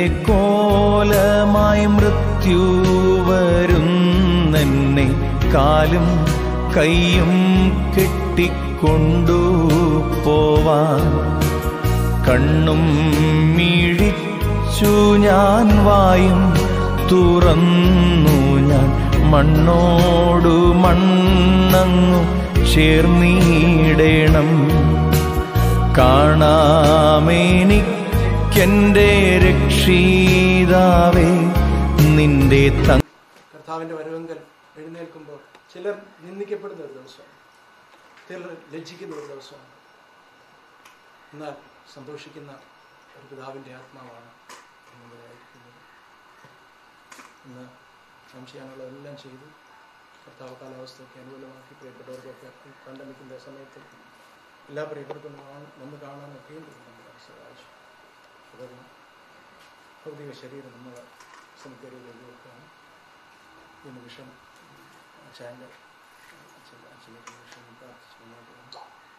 കോലമായി മൃത്യു വരുന്നെന്നെ കാലും കൈയും കെട്ടിക്കൊണ്ടു പോവാൻ കണ്ണും മിഴിച്ചു ഞാൻ വായും തുറന്നു ഞാൻ മണ്ണോടു മണ്ണങ്ങു ചേർന്നിടണം കാണാമെനിക്കെന്റെ രക്ഷിതാവേ നിന്റെ കർത്താവിന്റെ വരവെങ്കിൽ എഴുന്നേൽക്കുമ്പോൾ ചിലർ നിന്ദിക്കപ്പെടുന്ന ഒരു ദിവസമാണ്, ചിലർ ലജ്ജിക്കുന്ന ഒരു ദിവസമാണ്. എന്നാൽ സന്തോഷിക്കുന്ന ഒരു പിതാവിൻ്റെ ആത്മാവാണ് നമ്മളിലായിരിക്കുന്നത്. ഇന്ന് നാം ചെയ്യാനുള്ളതെല്ലാം ചെയ്തു. കർത്താവ് കാലാവസ്ഥയൊക്കെ അനുകൂലമാക്കി പ്രിയപ്പെട്ടവർക്കൊക്കെ പാൻഡമിക്കിൻ്റെ സമയത്ത് എല്ലാ പ്രിയപ്പെട്ടതും വന്ന് കാണാനൊക്കെയും നമ്മളെ സഹായിച്ചു. തുടർന്ന് ഭൗതിക ശരീരം നമ്മൾ സെമിത്തേരിയിലേക്ക് വെക്കുകയാണ്. ഈ നിമിഷം അച്ഛൻ്റെ നിമിഷം പ്രാർത്ഥിച്ചു മുന്നോട്ട് പോകുന്നു.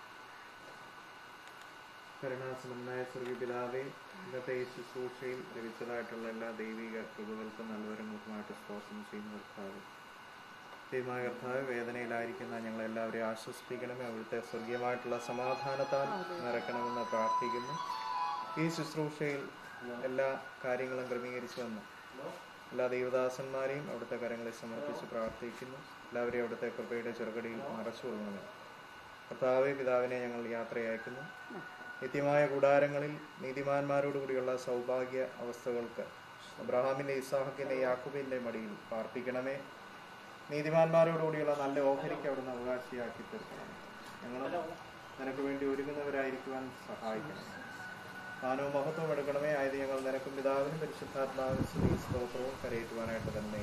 കരുണാസമ്പന്നനായ സ്വർഗീയപിതാവേ, ഇന്നത്തെ ഈ ശുശ്രൂഷയിൽ ലഭിച്ചതായിട്ടുള്ള എല്ലാ ദൈവിക കൃപകൾക്കും നല്ലവരങ്ങൾക്കുമായിട്ട് സ്തോത്രം ചെയ്യുന്ന കർത്താവ്. ദൈവമായ കർത്താവ്, വേദനയിലായിരിക്കുന്ന ഞങ്ങളെല്ലാവരെയും ആശ്വസിപ്പിക്കണമേ, അവിടുത്തെ സ്വർഗീയമായിട്ടുള്ള സമാധാനത്താൽ നിറയ്ക്കണമെന്ന് പ്രാർത്ഥിക്കുന്നു. ഈ ശുശ്രൂഷയിൽ എല്ലാ കാര്യങ്ങളും ക്രമീകരിച്ചു വന്നു എല്ലാ ദൈവദാസന്മാരെയും അവിടുത്തെ കരങ്ങളിൽ സമർപ്പിച്ച് പ്രാർത്ഥിക്കുന്നു. എല്ലാവരെയും അവിടുത്തെ കൃപയുടെ ചെറുകടിയിൽ മറച്ചു കൊള്ളണമേ. കർത്താവേ, പിതാവിനെ ഞങ്ങൾ യാത്രയയക്കുന്നു. നിത്യമായ കൂടാരങ്ങളിൽ നീതിമാന്മാരോടുകൂടിയുള്ള സൗഭാഗ്യ അവസ്ഥകൾക്ക് അബ്രഹാമിൻ്റെ, ഇസ്ഹാക്കിൻ്റെ, യാക്കൂബിൻ്റെ മടിയിൽ പാർപ്പിക്കണമേ. നീതിമാന്മാരോടുകൂടിയുള്ള നല്ല ഓഹരിക്ക് അവിടുന്ന് അവകാശിയാക്കി തീർക്കണമേ. ഞങ്ങൾ നിനക്ക് വേണ്ടി ഒരുങ്ങുന്നവരായിരിക്കുവാൻ സഹായിക്കണം. സ്ഥാനവും മഹത്വവും എടുക്കണമേ. ആയത് ഞങ്ങൾ നിനക്കും പിതാവിനും പരിശുദ്ധാത്മാവിനും സ്തുതി സ്തോത്രവും കരയേറ്റുവാനായിട്ട് തന്നെ.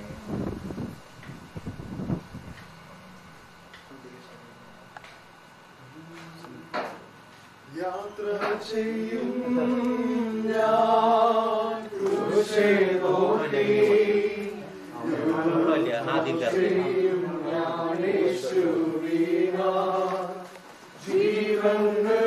യാത്ര ചെയ്യും ഞാൻ ക്രൂശേതോടെ ജീവൻ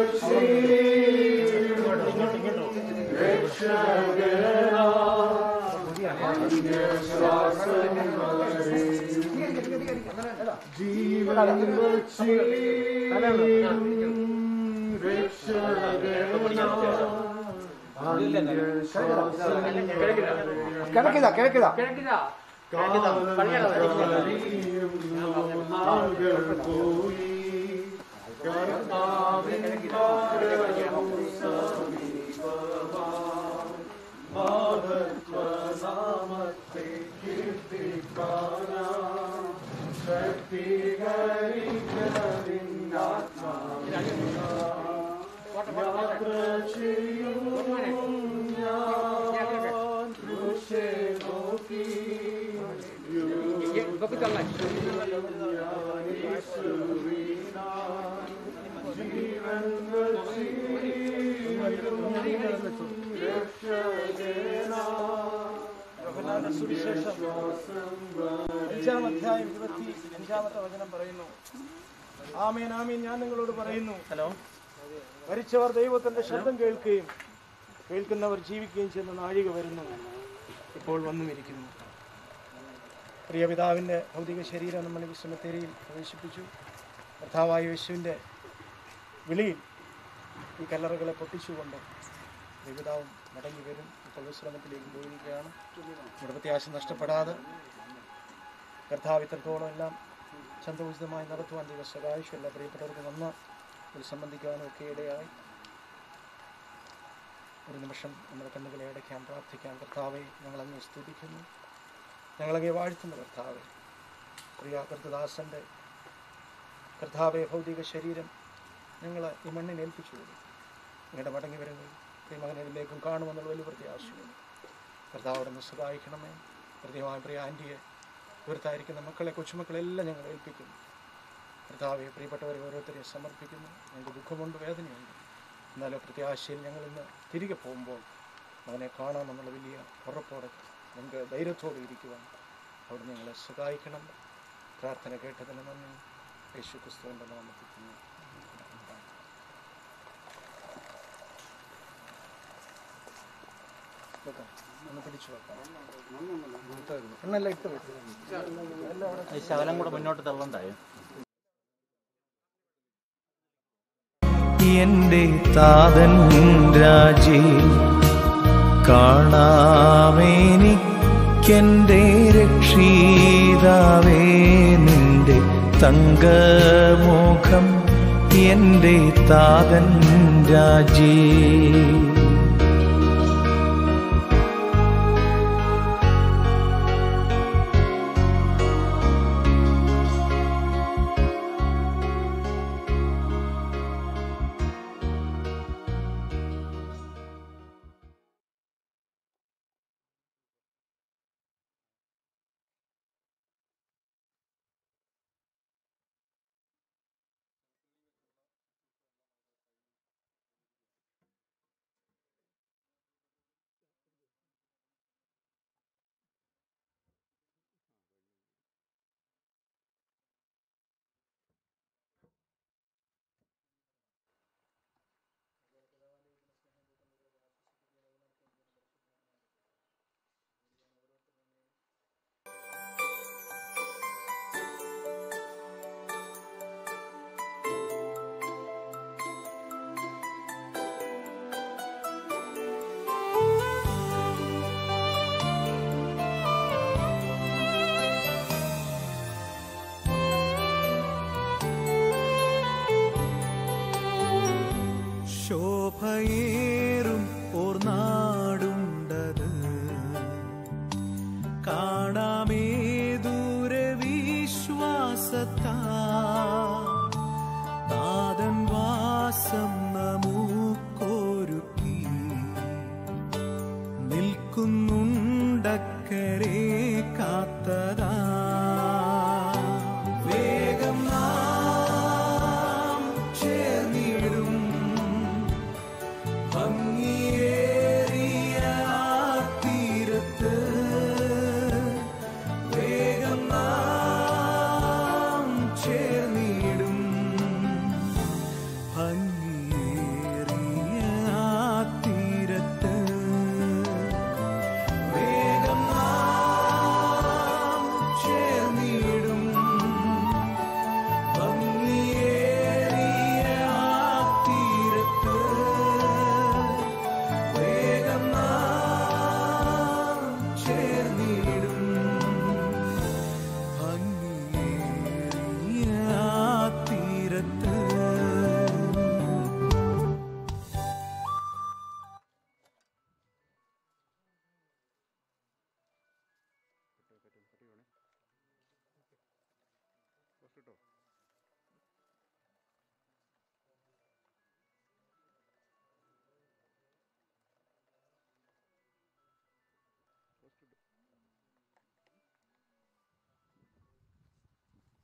സുവിശേഷം 5-ാം അധ്യായം 25-ാമത്തെ വചനം പറയുന്നു, ആമേൻ ആമേൻ ഞാൻ നിങ്ങളോട് പറയുന്നു, മരിച്ചവർ ദൈവത്തിന്റെ ശബ്ദം കേൾക്കുകയും കേൾക്കുന്നവർ ജീവിക്കുകയും ചെയ്യുന്ന നാഴിക വരുന്നു, ഇപ്പോൾ വന്നുമിരിക്കുന്നു. പ്രിയ പിതാവിൻ്റെ ഭൗതിക ശരീരം നമ്മൾ ഈ സെമിത്തേരിയിൽ പ്രവേശിപ്പിച്ചു. കർത്താവായ യേശുവിൻ്റെ വിളിയിൽ ഈ കല്ലറകളെ പൊട്ടിച്ചുകൊണ്ട് പിതാവും മടങ്ങി വരും. ഇപ്പോൾ വിശ്രമത്തിലേക്ക് പോയിരിക്കുകയാണ്. നമ്മുടെ പ്രത്യാശ നഷ്ടപ്പെടാതെ കർത്താവ് ഇത്രത്തോളം എല്ലാം ചന്തോചിതമായി നടത്തുവാൻ ദൈവം സഹായിച്ചു. എല്ലാ പ്രിയപ്പെട്ടവർക്ക് വന്ന് ഇതിൽ സംബന്ധിക്കുവാനും ഒക്കെ ഇടയായി. ഒരു നിമിഷം നമ്മുടെ കണ്ണുകളെ അടയ്ക്കാൻ പ്രാർത്ഥിക്കാൻ. കർത്താവെ, ഞങ്ങളങ്ങ് സ്തുതിക്കുന്നു, ഞങ്ങളങ്ങെ വാഴ്ത്തുന്നു. കർത്താവെ, പ്രിയ കർത്തദാസൻ്റെ കർത്താവെ ഭൗതിക ശരീരം ഞങ്ങൾ ഈ മണ്ണിനെ ഏൽപ്പിച്ചു കൊടുക്കും. നിങ്ങളുടെ മടങ്ങി വരുന്നത് ഈ മകനിലേക്കും കാണുമെന്നുള്ള വലിയ പ്രത്യാശയുണ്ട്. കർത്താവോടെ ഒന്ന് സഹായിക്കണമേ. കൃത്യമായ പ്രിയ ആൻറ്റിയെ ഇവർത്തായിരിക്കുന്ന മക്കളെ, കൊച്ചുമക്കളെല്ലാം ഞങ്ങൾ ഏൽപ്പിക്കുന്നു. കർത്താവെ, പ്രിയപ്പെട്ടവരെ ഓരോരുത്തരെയും സമർപ്പിക്കുന്നു. ഞങ്ങൾക്ക് ദുഃഖമുണ്ട്, വേദനയുണ്ട്. എന്നാലും പ്രത്യാശയിൽ ഞങ്ങൾ ഇന്ന് തിരികെ പോകുമ്പോൾ അവനെ കാണാമെന്നുള്ള വലിയ ഉറപ്പോടെ ഞങ്ങൾക്ക് ധൈര്യത്തോടെ ഇരിക്കുവാൻ അവിടെ ഞങ്ങളെ സഹായിക്കണം. പ്രാർത്ഥന കേട്ടതിന് നന്ദി. യേശു ക്രിസ്തുവിൻ്റെ നാമത്തിൽ തന്നെ. ഒന്ന് പിടിച്ചു വെക്കാം. എന്നെല്ലാം ഇട്ട് വെക്കും. ശകലം കൂടെ മുന്നോട്ട് തള്ളണ്ടായോ? എന്റെ താതൻ രാജേ. കാണാമെനിക്കെന്റെ രക്ഷിതാവേ നിന്റെ തങ്കമുഖം എന്റെ താതൻ രാജേ. ശോഭയേറും ഓർ നാടുണ്ടത് കാണാമേ ദൂരവിശ്വാസത്താ